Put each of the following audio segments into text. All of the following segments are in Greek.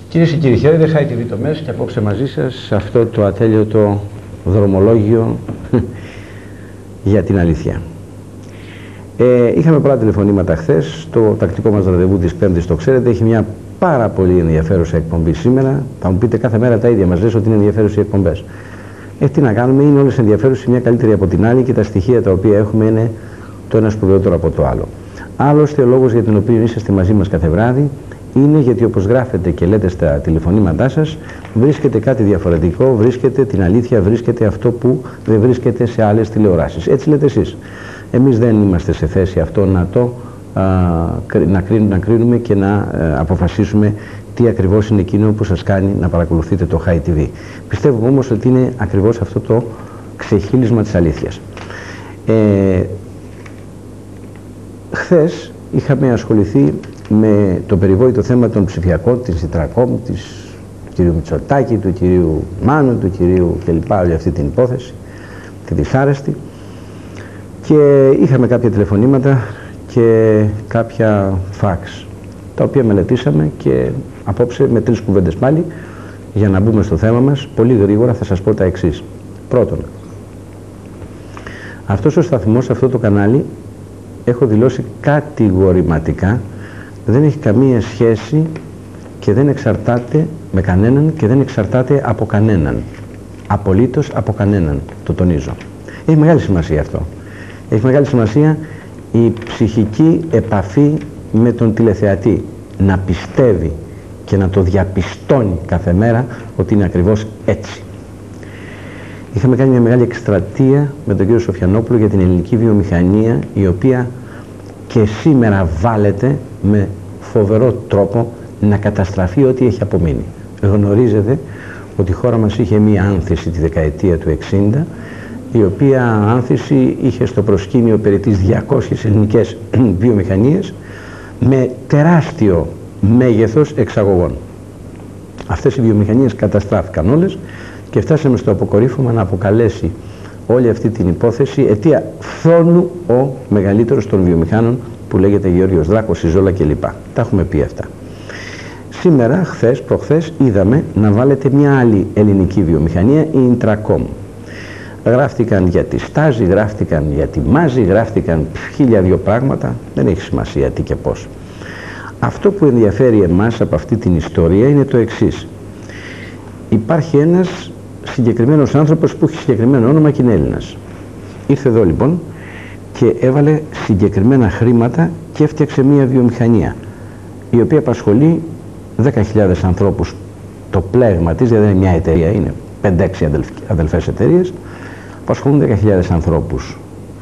Κυρίες και κύριοι, χαίρετε, High TV Τομές και απόψε μαζί σας σε αυτό το ατέλειωτο δρομολόγιο για την αλήθεια. Είχαμε πολλά τηλεφωνήματα χθες, το τακτικό μας ραντεβού της Πέμπτης το ξέρετε, έχει μια πάρα πολύ ενδιαφέρουσα εκπομπή σήμερα. Θα μου πείτε κάθε μέρα τα ίδια, μας λες ότι είναι ενδιαφέρουσες οι εκπομπές. Τι να κάνουμε, είναι όλες ενδιαφέρουσες, μια καλύτερη από την άλλη και τα στοιχεία τα οποία έχουμε είναι το ένα σπουδαιότερο από το άλλο. Άλλωστε, ο λόγος για τον οποίο είσαστε μαζί μας κάθε βράδυ είναι γιατί, όπως γράφετε και λέτε στα τηλεφωνήματά σας, βρίσκεται κάτι διαφορετικό, βρίσκεται την αλήθεια, βρίσκεται αυτό που δεν βρίσκεται σε άλλες τηλεοράσεις. Έτσι λέτε εσείς. Εμείς δεν είμαστε σε θέση αυτό να κρίνουμε και να αποφασίσουμε τι ακριβώς είναι εκείνο που σας κάνει να παρακολουθείτε το High TV. Πιστεύω όμως ότι είναι ακριβώς αυτό το ξεχύλισμα της αλήθειας. Χθες είχαμε ασχοληθεί με το περιβόητο θέμα των ψηφιακών, της Ιτρακόμ, του κυρίου Μητσοτάκη, του κυρίου Μάνου, του κυρίου κλπ. Όλη αυτή την υπόθεση, τη δυσάρεστη. Και είχαμε κάποια τηλεφωνήματα και κάποια φαξ, τα οποία μελετήσαμε και απόψε με 3 κουβέντες πάλι, για να μπούμε στο θέμα μας, πολύ γρήγορα θα σας πω τα εξής. Πρώτον, αυτός ο σταθμός, αυτό το κανάλι, έχω δηλώσει κατηγορηματικά, δεν έχει καμία σχέση και δεν εξαρτάται με κανέναν και δεν εξαρτάται από κανέναν. Απολύτως από κανέναν, το τονίζω. Έχει μεγάλη σημασία αυτό. Έχει μεγάλη σημασία η ψυχική επαφή με τον τηλεθεατή. Να πιστεύει και να το διαπιστώνει κάθε μέρα ότι είναι ακριβώς έτσι. Είχαμε κάνει μια μεγάλη εκστρατεία με τον κύριο Σοφιανόπουλο για την ελληνική βιομηχανία, η οποία και σήμερα βάλεται με φοβερό τρόπο να καταστραφεί ό,τι έχει απομείνει. Γνωρίζετε ότι η χώρα μας είχε μία άνθηση τη δεκαετία του 60, η οποία άνθηση είχε στο προσκήνιο περί τις 200 ελληνικές βιομηχανίες με τεράστιο μέγεθος εξαγωγών. Αυτές οι βιομηχανίες καταστράφηκαν όλες και φτάσαμε στο αποκορύφωμα να αποκαλέσει όλη αυτή την υπόθεση αιτία φθόνου ο μεγαλύτερος των βιομηχάνων, που λέγεται Γεώργιος Δράκος, Ιζόλα κλπ. Τα έχουμε πει αυτά. Σήμερα, χθες, προχθές, είδαμε να βάλετε μια άλλη ελληνική βιομηχανία, η Ιτρακόμ. Γράφτηκαν για τη Στάζη, γράφτηκαν για τη Μάζη, γράφτηκαν 1002 πράγματα, δεν έχει σημασία τι και πώς. Αυτό που ενδιαφέρει εμάς από αυτή την ιστορία είναι το εξής. Υπάρχει ένας συγκεκριμένος άνθρωπος που έχει συγκεκριμένο όνομα και είναι Έλληνας. Ήρθε εδώ λοιπόν και έβαλε συγκεκριμένα χρήματα και έφτιαξε μια βιομηχανία, η οποία απασχολεί 10.000 ανθρώπους. Το πλέγμα της, δηλαδή δεν είναι μια εταιρεία, είναι 5-6 αδελφές εταιρείες, απασχολούν 10.000 ανθρώπους.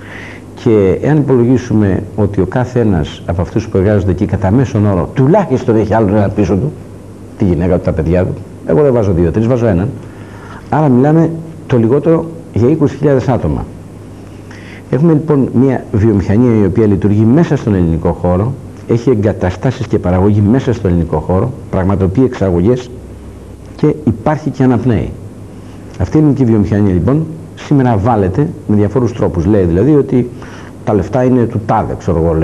Και εάν υπολογίσουμε ότι ο κάθε ένας από αυτούς που εργάζονται εκεί κατά μέσον όρο τουλάχιστον έχει άλλο ένα πίσω του, τη γυναίκα του, τα παιδιά του, εγώ δεν βάζω 2-3, βάζω έναν. Άρα μιλάμε το λιγότερο για 20.000 άτομα. Έχουμε λοιπόν μια βιομηχανία η οποία λειτουργεί μέσα στον ελληνικό χώρο, έχει εγκαταστάσεις και παραγωγή μέσα στον ελληνικό χώρο, πραγματοποιεί εξαγωγές και υπάρχει και αναπνέει. Αυτή η ελληνική βιομηχανία λοιπόν σήμερα βάλεται με διαφόρους τρόπους. Λέει δηλαδή ότι τα λεφτά είναι του τάδε, ξέρω εγώ,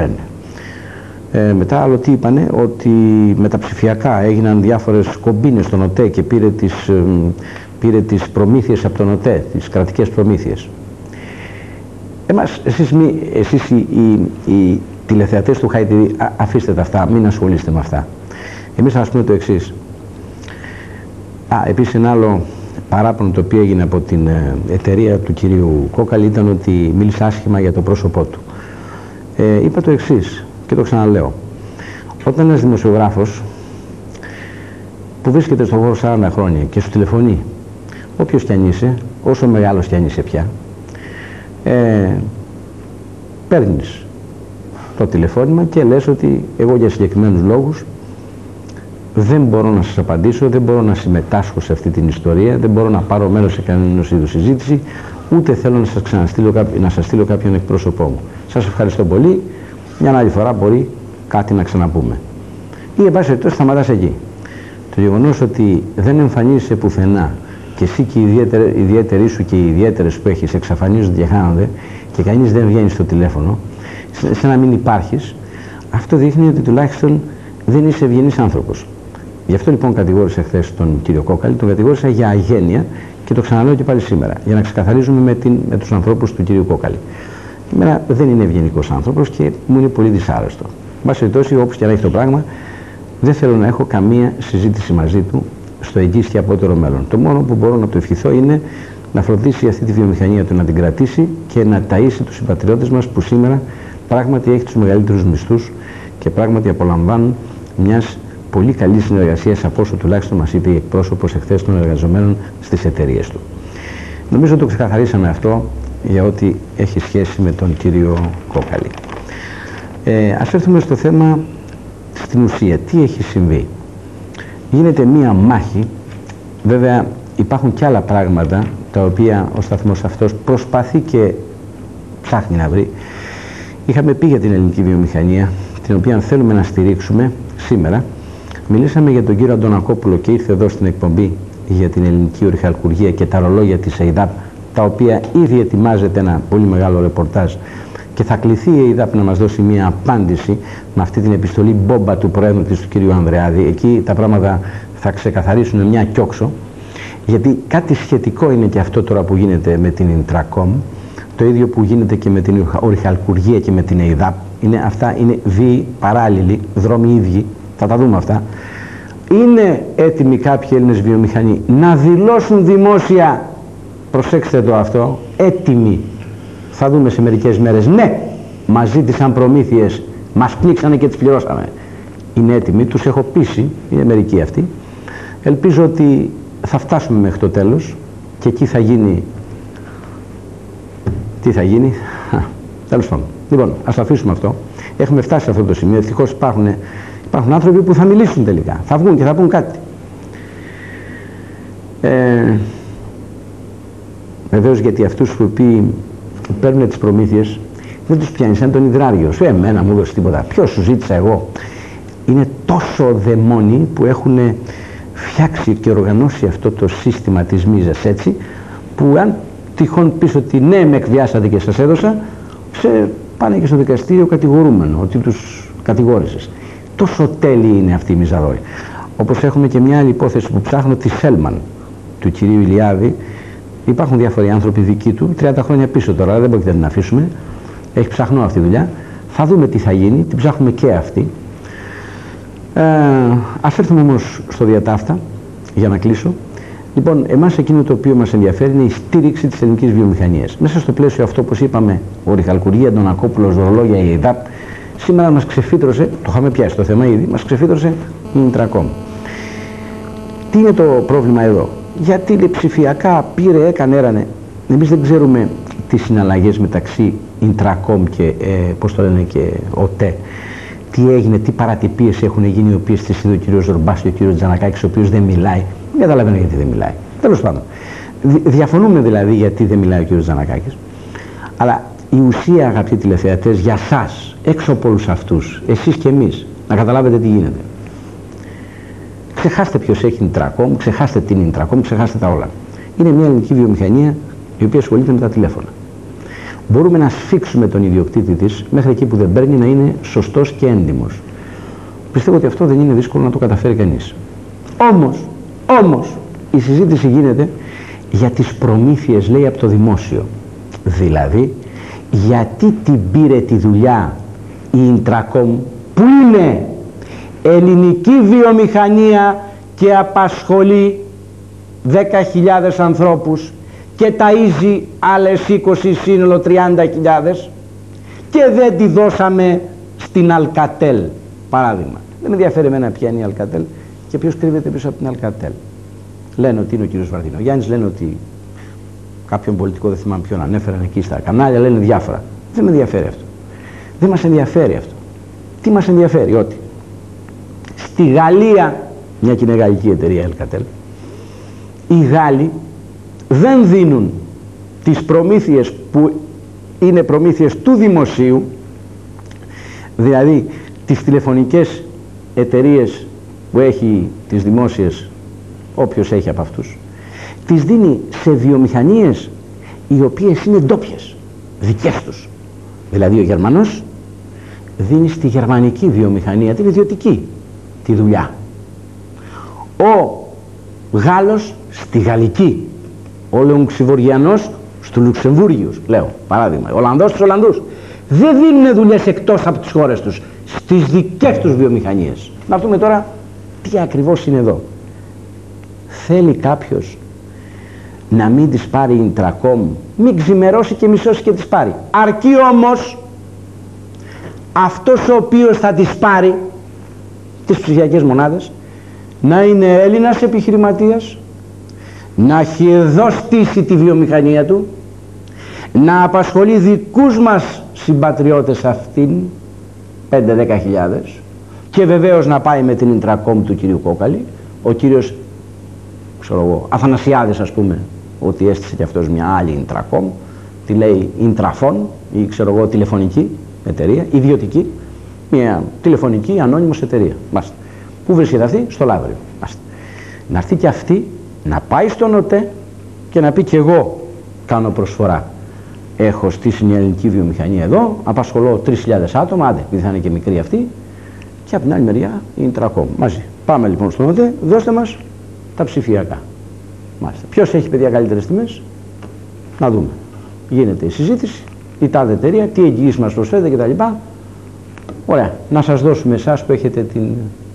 λένε. Μετά άλλο τι είπανε, ότι με τα ψηφιακά έγιναν διάφορες κομπίνες στον ΟΤΕ και πήρε τις προμήθειες από τον ΟΤΕ, τις κρατικές προμήθειες. Εσείς οι τηλεθεατές του High TV, αφήστε τα αυτά, μην ασχολείστε με αυτά. Εμείς θα σας πούμε το εξής. Επίσης ένα άλλο παράπονο το οποίο έγινε από την εταιρεία του κυρίου Κόκαλη ήταν ότι μίλησε άσχημα για το πρόσωπό του. Είπα το εξής και το ξαναλέω. Όταν ένας δημοσιογράφος που βρίσκεται στον χώρο 40 χρόνια και σου τηλεφωνεί, όποιος κι αν είσαι, όσο μεγάλος κι αν είσαι πια, παίρνεις το τηλεφώνημα και λες ότι εγώ για συγκεκριμένους λόγους δεν μπορώ να σας απαντήσω, δεν μπορώ να συμμετάσχω σε αυτή την ιστορία, δεν μπορώ να πάρω μέρος σε κανένα είδους συζήτηση, ούτε θέλω να σας στείλω κάποιον εκπρόσωπό μου. Σας ευχαριστώ πολύ, μια άλλη φορά μπορεί κάτι να ξαναπούμε. Ή εν πάση περιπτώσει σταματάς εκεί. Το γεγονός ότι δεν εμφανίζεσαι πουθενά και εσύ και οι ιδιαίτεροι σου και οι ιδιαίτερες που έχεις εξαφανίζονται και χάνονται και κανείς δεν βγαίνει στο τηλέφωνο, σαν να μην υπάρχεις, αυτό δείχνει ότι τουλάχιστον δεν είσαι ευγενής άνθρωπος. Γι' αυτό λοιπόν κατηγόρησα χθες τον κύριο Κόκαλη, τον κατηγόρησα για αγένεια και το ξαναλέω και πάλι σήμερα, για να ξεκαθαρίζουμε με τους ανθρώπους του κύριου Κόκαλη. Εμένα δεν είναι ευγενικός άνθρωπος και μου είναι πολύ δυσάρεστο. Εν πάση περιπτώσει, όπως και να έχει το πράγμα, δεν θέλω να έχω καμία συζήτηση μαζί του στο εγγύς και απότερο μέλλον. Το μόνο που μπορώ να του ευχηθώ είναι να φροντίσει αυτή τη βιομηχανία του, να την κρατήσει και να ταΐσει τους συμπατριώτες μας που σήμερα πράγματι έχει τους μεγαλύτερους μισθούς και πράγματι απολαμβάνουν μιας πολύ καλή συνεργασία, από όσο τουλάχιστον μας είπε η εκπρόσωπος εχθές των εργαζομένων στις εταιρείες του. Νομίζω το ξεκαθαρίσαμε αυτό για ό,τι έχει σχέση με τον κύριο Κόκαλη. Ας έρθουμε στο θέμα, στην ουσία. Τι έχει συμβεί? Γίνεται μία μάχη, βέβαια υπάρχουν και άλλα πράγματα τα οποία ο σταθμός αυτός προσπαθεί και ψάχνει να βρει. Είχαμε πει για την ελληνική βιομηχανία, την οποία θέλουμε να στηρίξουμε σήμερα. Μιλήσαμε για τον κύριο Αντωνακόπουλο και ήρθε εδώ στην εκπομπή για την ελληνική ορυχαλκουργία και τα ρολόγια της ΕΙΔΑΠ, τα οποία ήδη ετοιμάζεται ένα πολύ μεγάλο ρεπορτάζ και θα κληθεί η ΕΙΔΑΠ να μας δώσει μια απάντηση με αυτή την επιστολή μπόμπα του Προέδρου της, του κύριου Ανδρεάδη. Εκεί τα πράγματα θα ξεκαθαρίσουν μια κιόξο, γιατί κάτι σχετικό είναι και αυτό τώρα που γίνεται με την Ιντρακόμ, το ίδιο που γίνεται και με την ορυχαλκουργία και με την ΕΙΔΑΠ. Αυτά είναι βίοι παράλληλοι, δρόμοι ίδιοι, θα τα δούμε αυτά. Είναι έτοιμοι κάποιοι Έλληνες βιομηχανοί να δηλώσουν δημόσια, προσέξτε το αυτό, έτοιμοι, θα δούμε σε μερικές μέρες, ναι, μας ζήτησαν προμήθειες, μας πνίξανε και τις πληρώσαμε. Είναι έτοιμοι, τους έχω πείσει, είναι μερικοί αυτοί. Ελπίζω ότι θα φτάσουμε μέχρι το τέλος και εκεί θα γίνει, τι θα γίνει, τέλος πάντων. Λοιπόν, ας το αφήσουμε αυτό. Έχουμε φτάσει σε αυτό το σημείο. Ευτυχώς υπάρχουν άνθρωποι που θα μιλήσουν τελικά. Θα βγουν και θα πούν κάτι. Βεβαίως, γιατί αυτούς που παίρνουν τις προμήθειες δεν τους πιάνει σαν τον υδράριο. Σου εμένα μου έδωσε τίποτα. Ποιος σου ζήτησα εγώ? Είναι τόσο δαιμόνοι που έχουν φτιάξει και οργανώσει αυτό το σύστημα της μίζας έτσι, που αν τυχόν πεις ότι ναι, με εκβιάσατε και σας έδωσα, πάνε και στο δικαστήριο κατηγορούμενο, ότι τους κατηγόρησες. Τόσο τέλειοι είναι αυτοί οι μιζαρόοι. Όπως έχουμε και μια άλλη υπόθεση που ψάχνω, τη Σέλμαν, του κυρίου Ηλιάδη. Υπάρχουν διάφοροι άνθρωποι δικοί του, 30 χρόνια πίσω τώρα, δεν πρόκειται να την αφήσουμε. Έχει ψαχνό αυτή η δουλειά. Θα δούμε τι θα γίνει, την ψάχνουμε και αυτή. Ας έρθουμε όμως στο διατάφτα, για να κλείσω. Λοιπόν, εμάς εκείνο το οποίο μας ενδιαφέρει είναι η στήριξη της ελληνικής βιομηχανίας. Μέσα στο πλαίσιο αυτό, όπως είπαμε, ορυχαλκουργία, Αντωνακόπουλος, ρολόγια, η ΕΙΔΑΠ, σήμερα μας ξεφύτρωσε, το είχαμε πιάσει το θέμα ήδη, μας ξεφύτρωσε η Ιντρακόμ. Τι είναι το πρόβλημα εδώ? Γιατί ψηφιακά πήρε, έκανε, έρανε. Εμείς δεν ξέρουμε τις συναλλαγές μεταξύ Ιντρακόμ και, πώς το λένε, και ΟΤΕ. Τι έγινε, τι παρατυπίες έχουν γίνει, οι οποίες τις είδε ο κύριος Ζορμπάς και ο κύριος Τζανακάκης, ο οποίος δεν μιλάει. Δεν καταλαβαίνω γιατί δεν μιλάει. Τέλος πάντων. Διαφωνούμε δηλαδή γιατί δεν μιλάει ο κύριος Τζανακάκης. Αλλά η ουσία, αγαπητοί τηλεθεατές, για σας, έξω από όλους αυτούς, εσείς και εμείς, να καταλάβετε τι γίνεται. Ξεχάστε ποιος έχει Ιντρακόμ, ξεχάστε την Ιντρακόμ, ξεχάστε τα όλα. Είναι μια ελληνική βιομηχανία η οποία ασχολείται με τα τηλέφωνα. Μπορούμε να σφίξουμε τον ιδιοκτήτη της μέχρι εκεί που δεν παίρνει, να είναι σωστός και έντιμος. Πιστεύω ότι αυτό δεν είναι δύσκολο να το καταφέρει κανείς. Όμως, η συζήτηση γίνεται για τις προμήθειες, λέει, από το δημόσιο. Δηλαδή, γιατί την πήρε τη δουλειά η Ιντρακόμ, που είναι ελληνική βιομηχανία και απασχολεί 10.000 ανθρώπους και ταΐζει άλλες 20, σύνολο 30.000, και δεν τη δώσαμε στην Αλκατέλ, παράδειγμα. Δεν με ενδιαφέρει εμένα ποια είναι η Αλκατέλ και ποιος κρύβεται πίσω από την Αλκατέλ. Λένε ότι είναι ο κύριος Βαρδινογιάννης, λένε ότι κάποιον πολιτικό, δεν θυμάμαι ποιον ανέφεραν εκεί στα κανάλια, λένε διάφορα. Δεν με ενδιαφέρει αυτό. Δεν μας ενδιαφέρει αυτό. Τι μας ενδιαφέρει? Ότι στη Γαλλία, μια και είναι γαλλική εταιρεία Αλκατέλ, οι Γάλλοι δεν δίνουν τις προμήθειες που είναι προμήθειες του δημοσίου, δηλαδή τις τηλεφωνικές εταιρείες που έχει τις δημόσιες, όποιος έχει από αυτούς, τις δίνει σε βιομηχανίες οι οποίες είναι ντόπιες, δικές τους. Δηλαδή ο Γερμανός δίνει στη γερμανική βιομηχανία, την ιδιωτική, τη δουλειά. Ο Γάλλος στη Γαλλική, ο Λεονξιβοριανός στο Λουξεμβούργιο, λέω παράδειγμα, ο Ολλανδός στους Ολλανδούς. Δεν δίνουν δουλειές εκτός από τις χώρες τους, στις δικές τους βιομηχανίες. Να δούμε τώρα τι ακριβώς είναι εδώ. Θέλει κάποιος να μην τις πάρει η Intracom, μην ξημερώσει και μισώσει και τις πάρει. Αρκεί όμως αυτός ο οποίος θα τις πάρει, τις ψηφιακές μονάδες, να είναι Έλληνας επιχειρηματίας, να έχει εδώ στήσει τη βιομηχανία του, να απασχολεί δικούς μας συμπατριώτες αυτήν, 5-10 χιλιάδες, και βεβαίως να πάει με την Intracom του κυρίου Κόκαλη, ο κύριος, ξέρω εγώ, Αθανασιάδης ας πούμε, ότι έστησε και αυτός μια άλλη Intracom, τη λέει Intrafon ή ξέρω εγώ τηλεφωνική εταιρεία, ιδιωτική, μια τηλεφωνική ανώνυμος εταιρεία. Μάλιστα. Πού βρίσκεται αυτή? Στο Λαύριο. Μάλιστα. Να έρθει και αυτή, να πάει στον ΟΤΕ και να πει και εγώ κάνω προσφορά. Έχω στήσει μια ελληνική βιομηχανία εδώ, απασχολώ 3.000 άτομα, άντε, επειδή θα είναι και μικρή αυτή, και από την άλλη μεριά η Intracom. Μαζί. Πάμε λοιπόν στον ΟΤΕ, δώστε μας τα ψηφιακά. Μάλιστα. Ποιος έχει παιδιά καλύτερες τιμές? Να δούμε. Γίνεται η συζήτηση, η τάδε εταιρεία, τι εγγυήσεις μας προσφέρετε κτλ. Ωραία. Να σας δώσουμε εσάς που έχετε την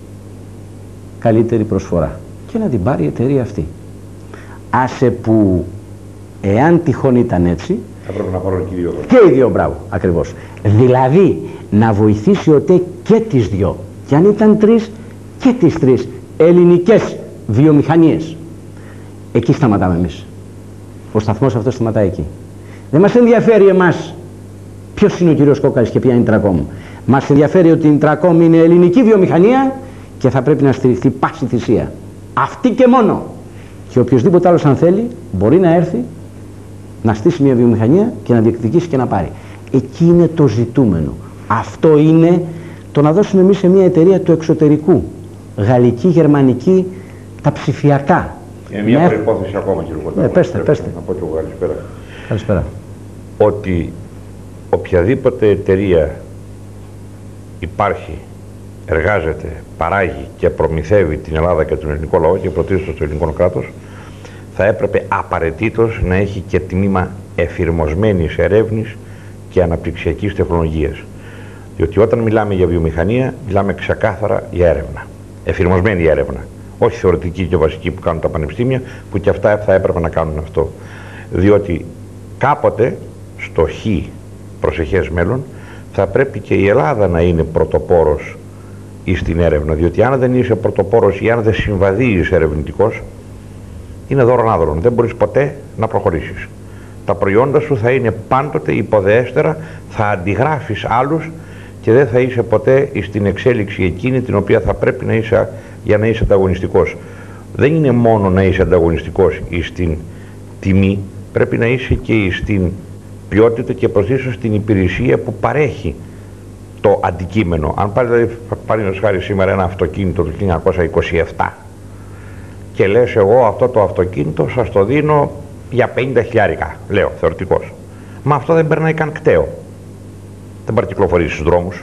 καλύτερη προσφορά. Και να την πάρει η εταιρεία αυτή. Άσε που, εάν τυχόν ήταν έτσι, θα πρέπει να πάρουν και οι δύο. Και οι δύο, μπράβο, ακριβώς. Δηλαδή, να βοηθήσει ο ΤΕ και τις δυο. Και αν ήταν τρεις, και τις τρεις ελληνικές βιομηχανίες. Εκεί σταματάμε εμείς. Ο σταθμός αυτός σταματάει εκεί. Δεν μας ενδιαφέρει εμάς ποιος είναι ο κύριος Κόκαλης και ποια είναι η Intracom. Μας ενδιαφέρει ότι η Intracom είναι ελληνική βιομηχανία και θα πρέπει να στηριχθεί πάση θυσία. Αυτή και μόνο. Και οποιοδήποτε άλλος αν θέλει μπορεί να έρθει να στήσει μια βιομηχανία και να διεκδικήσει και να πάρει. Εκεί είναι το ζητούμενο. Αυτό είναι το να δώσουμε εμείς σε μια εταιρεία του εξωτερικού. Γαλλική, γερμανική, τα ψηφιακά. Είναι μια προϋπόθεση ακόμα, κύριε Κοντάκη. Πέστε. Να πω και εγώ καλησπέρα. Καλησπέρα. Ότι οποιαδήποτε εταιρεία υπάρχει, εργάζεται, παράγει και προμηθεύει την Ελλάδα και τον ελληνικό λαό και πρωτίστως το ελληνικό κράτος, θα έπρεπε απαραίτητος να έχει και τμήμα εφηρμοσμένης ερεύνης και αναπτυξιακής τεχνολογίας. Διότι όταν μιλάμε για βιομηχανία, μιλάμε ξεκάθαρα για έρευνα. Εφηρμοσμένη έρευνα. Όχι θεωρητική και βασική που κάνουν τα πανεπιστήμια, που και αυτά θα έπρεπε να κάνουν αυτό. Διότι κάποτε, στο προσεχές μέλλον, θα πρέπει και η Ελλάδα να είναι πρωτοπόρος στην έρευνα. Διότι αν δεν είσαι πρωτοπόρος ή αν δεν συμβαδίζεις ερευνητικός, είναι δώρον άδωρον. Δεν μπορείς ποτέ να προχωρήσεις. Τα προϊόντα σου θα είναι πάντοτε υποδεέστερα, θα αντιγράφεις άλλους και δεν θα είσαι ποτέ στην εξέλιξη εκείνη την οποία θα πρέπει να είσαι για να είσαι ανταγωνιστικός. Δεν είναι μόνο να είσαι ανταγωνιστικός στην τιμή, πρέπει να είσαι και στην ποιότητα και πρωτίστως στην υπηρεσία που παρέχει το αντικείμενο. Αν πάρει χάρη σήμερα ένα αυτοκίνητο του 1927 και λες εγώ αυτό το αυτοκίνητο σας το δίνω για 50 χιλιάρικα, λέω θεωρητικός. Μα αυτό δεν περνάει καν κταίο. Δεν παρακυκλοφορεί στους δρόμους.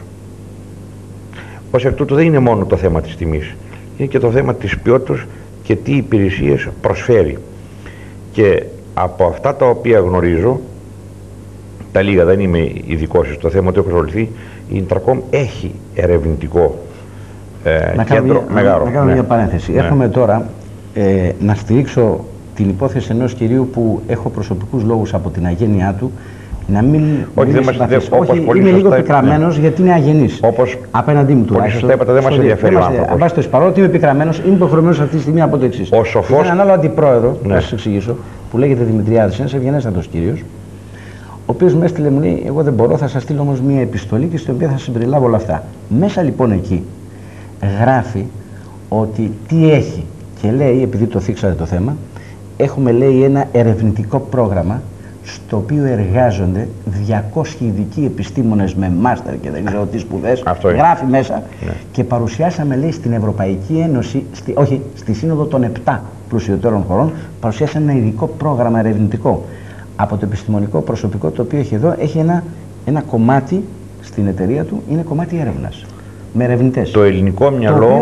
Ως εκ τούτου δεν είναι μόνο το θέμα της τιμής. Είναι και το θέμα της ποιότητας και τι υπηρεσίες προσφέρει. Και από αυτά τα οποία γνωρίζω, τα λίγα, δεν είμαι ειδικός στο θέμα, ότι έχω ασχοληθεί, η Intracom έχει ερευνητικό κέντρο μεγάλο. Να κάνω μια παρένθεση. Ναι. Έρχομαι τώρα να στηρίξω την υπόθεση ενός κυρίου που έχω προσωπικούς λόγους από την αγένειά του να μην. Όχι, είμαι λίγο πικραμένος, γιατί είναι αγενής. Όπως απέναντί μου τουλάχιστον. Σωστά είπατε, δεν μας ενδιαφέρει ο άνθρωπος. Βάσει το παρότι είμαι πικραμένος, είμαι υποχρεωμένος αυτή τη στιγμή από το εξής. Ο σοφός. Ήταν έναν άλλο αντιπρόεδρο, να σας εξηγήσω, που λέγεται Δημητριάδης, ένας ευγενέστατος κύριος, ο οποίος με έστειλε, μου λέει: εγώ δεν μπορώ, θα σας στείλω όμως μια επιστολή και στην οποία θα συμπεριλάβω όλα αυτά. Μέσα λοιπόν εκεί γράφει ότι τι έχει και λέει, επειδή το θίξατε το θέμα, έχουμε λέει ένα ερευνητικό πρόγραμμα στο οποίο εργάζονται 200 ειδικοί επιστήμονες με μάστερ και δεν ξέρω τι σπουδές, γράφει μέσα, ναι. Και παρουσιάσαμε λέει στην Ευρωπαϊκή Ένωση, στη Σύνοδο των 7 πλουσιωτέρων χωρών, παρουσιάσαμε ένα ειδικό πρόγραμμα ερευνητικό. Από το επιστημονικό προσωπικό το οποίο έχει εδώ, έχει ένα κομμάτι στην εταιρεία του, είναι κομμάτι έρευνας, με ερευνητές. Το ελληνικό μυαλό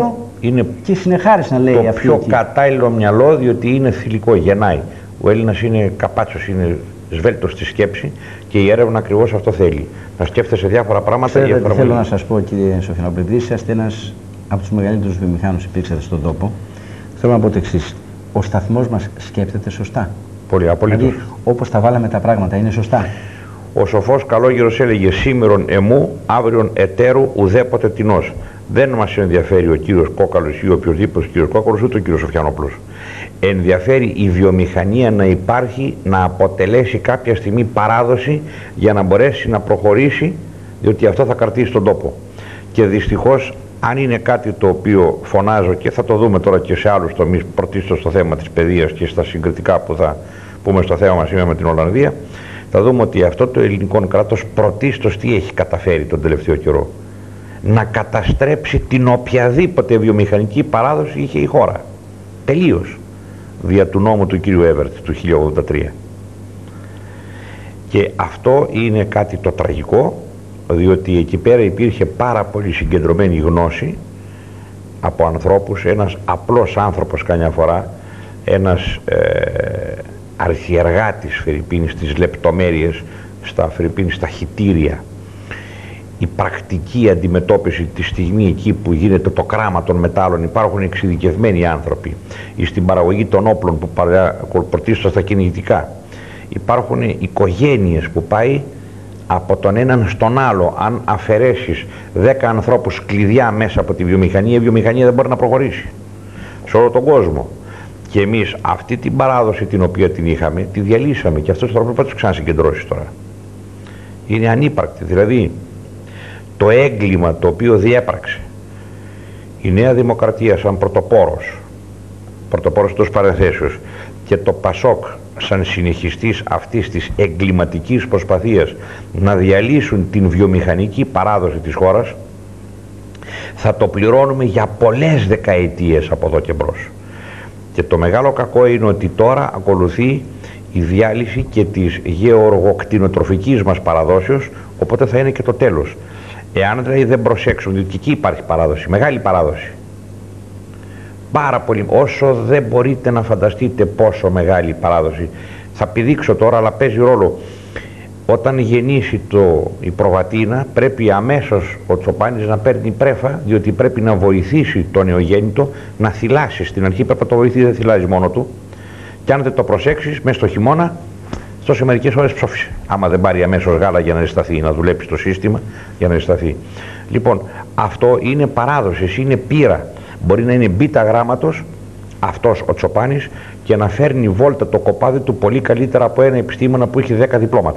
είναι και συνεχάρισε να λέει το πιο κατάλληλο μυαλό, διότι είναι θηλυκό, γεννάει. Ο Έλληνας είναι καπάτσος, είναι σβέλτος στη σκέψη και η έρευνα ακριβώς αυτό θέλει. Να σκέφτεσαι διάφορα πράγματα. Ξέρετε τι θέλω να σας πω, κύριε Σοφιανόπουλε, είσαστε ένας από τους μεγαλύτερους βιομηχάνους υπήρξατε στον τόπο. Θέλω να πω το εξής. Ο σταθμός μας σκέφτεται σωστά. Πολύ απολύτως. Δηλαδή, όπως τα βάλαμε τα πράγματα, είναι σωστά. Ο σοφός καλόγερος έλεγε: σήμερον εμού, αύριον εταίρου, ουδέποτε τεινός. Δεν μας ενδιαφέρει ο κύριος Κόκαλος ή οποιοδήποτε κύριος Κόκαλος, ούτε ο κύριος Σοφιανόπουλος. Ενδιαφέρει η βιομηχανία να υπάρχει, να αποτελέσει κάποια στιγμή παράδοση για να μπορέσει να προχωρήσει, διότι αυτό θα κρατήσει τον τόπο. Και δυστυχώς, αν είναι κάτι το οποίο φωνάζω, και θα το δούμε τώρα και σε άλλους τομείς, πρωτίστως στο θέμα της παιδείας και στα συγκριτικά που θα πούμε στο θέμα μας σήμερα με την Ολλανδία, θα δούμε ότι αυτό το ελληνικό κράτος πρωτίστως τι έχει καταφέρει τον τελευταίο καιρό? Να καταστρέψει την οποιαδήποτε βιομηχανική παράδοση είχε η χώρα. Τελείως. Δια του νόμου του κύριου Έβερτ του 1083. Και αυτό είναι κάτι το τραγικό, διότι εκεί πέρα υπήρχε πάρα πολύ συγκεντρωμένη γνώση από ανθρώπους, ένας απλός άνθρωπος καμιά φορά, ένας αρχιεργάτης Φερρυπίνη στις λεπτομέρειες, στα Φερρυπίνη, στα χυτήρια, η πρακτική αντιμετώπιση τη στιγμή εκεί που γίνεται το κράμα των μετάλλων. Υπάρχουν εξειδικευμένοι άνθρωποι στην παραγωγή των όπλων που πρωτίστως στα κυνηγητικά. Υπάρχουν οικογένειες που πάει από τον έναν στον άλλο. Αν αφαιρέσεις 10 ανθρώπους κλειδιά μέσα από τη βιομηχανία, η βιομηχανία δεν μπορεί να προχωρήσει σε όλο τον κόσμο. Και εμείς αυτή την παράδοση την οποία την είχαμε, τη διαλύσαμε, και αυτός τώρα πρέπει να τους ξανασυγκεντρώσεις τώρα. Είναι ανύπαρκτη. Δηλαδή, το έγκλημα το οποίο διέπραξε η Νέα Δημοκρατία σαν πρωτοπόρος τους παρενθέσεως, και το Πασόκ σαν συνεχιστής αυτής της εγκληματικής προσπαθίας να διαλύσουν την βιομηχανική παράδοση της χώρας, θα το πληρώνουμε για πολλές δεκαετίες από εδώ και μπρος. Και το μεγάλο κακό είναι ότι τώρα ακολουθεί η διάλυση και της γεωργοκτηνοτροφικής μας παραδόσεως, οπότε θα είναι και το τέλος. Εάν δηλαδή δεν προσέξουν, διότι και εκεί υπάρχει παράδοση, μεγάλη παράδοση. Πάρα πολύ, όσο δεν μπορείτε να φανταστείτε πόσο μεγάλη παράδοση. Θα πηδήξω τώρα, αλλά παίζει ρόλο. Όταν γεννήσει η προβατίνα, πρέπει αμέσως ο Τσοπάνης να παίρνει πρέφα, διότι πρέπει να βοηθήσει το νεογέννητο να θυλάσει. Στην αρχή πρέπει να το βοηθήσει, δεν θυλάζει μόνο του. Και αν δεν το προσέξεις, μέσα στο χειμώνα, σε μερικές ώρες ψόφισε. Άμα δεν πάρει αμέσως γάλα για να ζεσταθεί, να δουλέψει το σύστημα για να ζεσταθεί. Λοιπόν, αυτό είναι παράδοση, είναι πείρα. Μπορεί να είναι μπίτα γράμματος αυτός ο Τσοπάνης και να φέρνει βόλτα το κοπάδι του πολύ καλύτερα από ένα επιστήμονα που έχει 10 διπλώματα.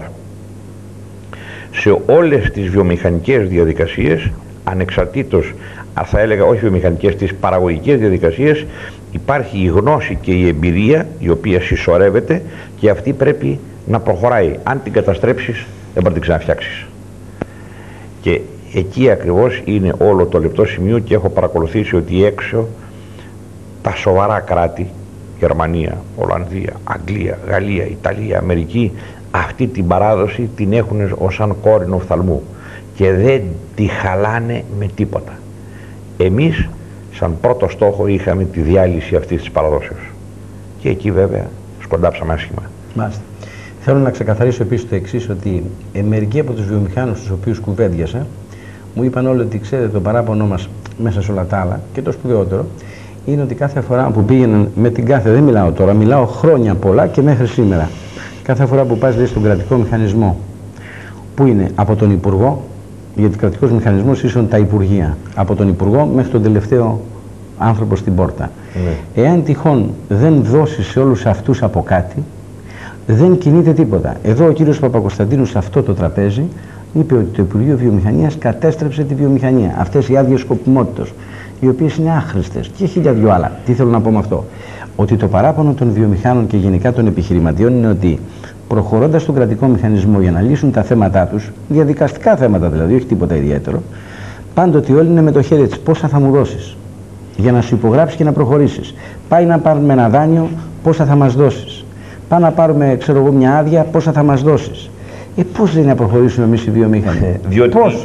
Σε όλες τις βιομηχανικές διαδικασίες, ανεξαρτήτως, θα έλεγα όχι βιομηχανικές, τις παραγωγικές διαδικασίες, υπάρχει η γνώση και η εμπειρία η οποία συσσωρεύεται και αυτή πρέπει να προχωράει. Αν την καταστρέψεις, δεν μπορεί να την ξαναφτιάξεις. Και εκεί ακριβώς είναι όλο το λεπτό σημείο, και έχω παρακολουθήσει ότι έξω τα σοβαρά κράτη, Γερμανία, Ολλανδία, Αγγλία, Γαλλία, Ιταλία, Αμερική, αυτή την παράδοση την έχουν ως σαν κόρηνο οφθαλμού και δεν τη χαλάνε με τίποτα. Εμείς σαν πρώτο στόχο είχαμε τη διάλυση αυτής της παραδόσεως και εκεί βέβαια σκοντάψαμε άσχημα. Μάλιστα. Θέλω να ξεκαθαρίσω επίσης το εξής, ότι μερικοί από τους βιομηχάνους τους οποίους κουβέντιασα μου είπαν όλοι ότι ξέρετε το παράπονο μας μέσα σε όλα τα άλλα, και το σπουδαιότερο είναι ότι κάθε φορά που πήγαιναν με την κάθε, δεν μιλάω τώρα, μιλάω χρόνια πολλά και μέχρι σήμερα, κάθε φορά που πας στον κρατικό μηχανισμό, που είναι από τον Υπουργό, γιατί κρατικός μηχανισμός ίσον τα Υπουργεία, από τον Υπουργό μέχρι τον τελευταίο άνθρωπο στην πόρτα. Ναι. Εάν τυχόν δεν δώσεις σε όλους αυτούς από κάτι, δεν κινείται τίποτα. Εδώ ο κύριος Παπακοσταντίνου σε αυτό το τραπέζι είπε ότι το Υπουργείο Βιομηχανίας κατέστρεψε τη βιομηχανία. Αυτές οι άδειες σκοπιμότητας, οι οποίες είναι άχρηστες, και χίλια δυο άλλα. Τι θέλω να πω με αυτό? Ότι το παράπονο των βιομηχάνων και γενικά των επιχειρηματιών είναι ότι προχωρώντας στον κρατικό μηχανισμό για να λύσουν τα θέματα τους, διαδικαστικά θέματα δηλαδή, όχι τίποτα ιδιαίτερο, πάντοτε όλοι είναι με το χέρι της. Πόσα θα μου δώσεις για να σου υπογράψεις και να προχωρήσεις? Πάει να πάρουμε ένα δάνειο, πόσα θα μας δώσεις? Πάει να πάρουμε, ξέρω εγώ, μια άδεια, πόσα θα μας δώσεις? Πώς δεν να προχωρήσουμε εμείς οι βιομηχανοί? Διότι πώς?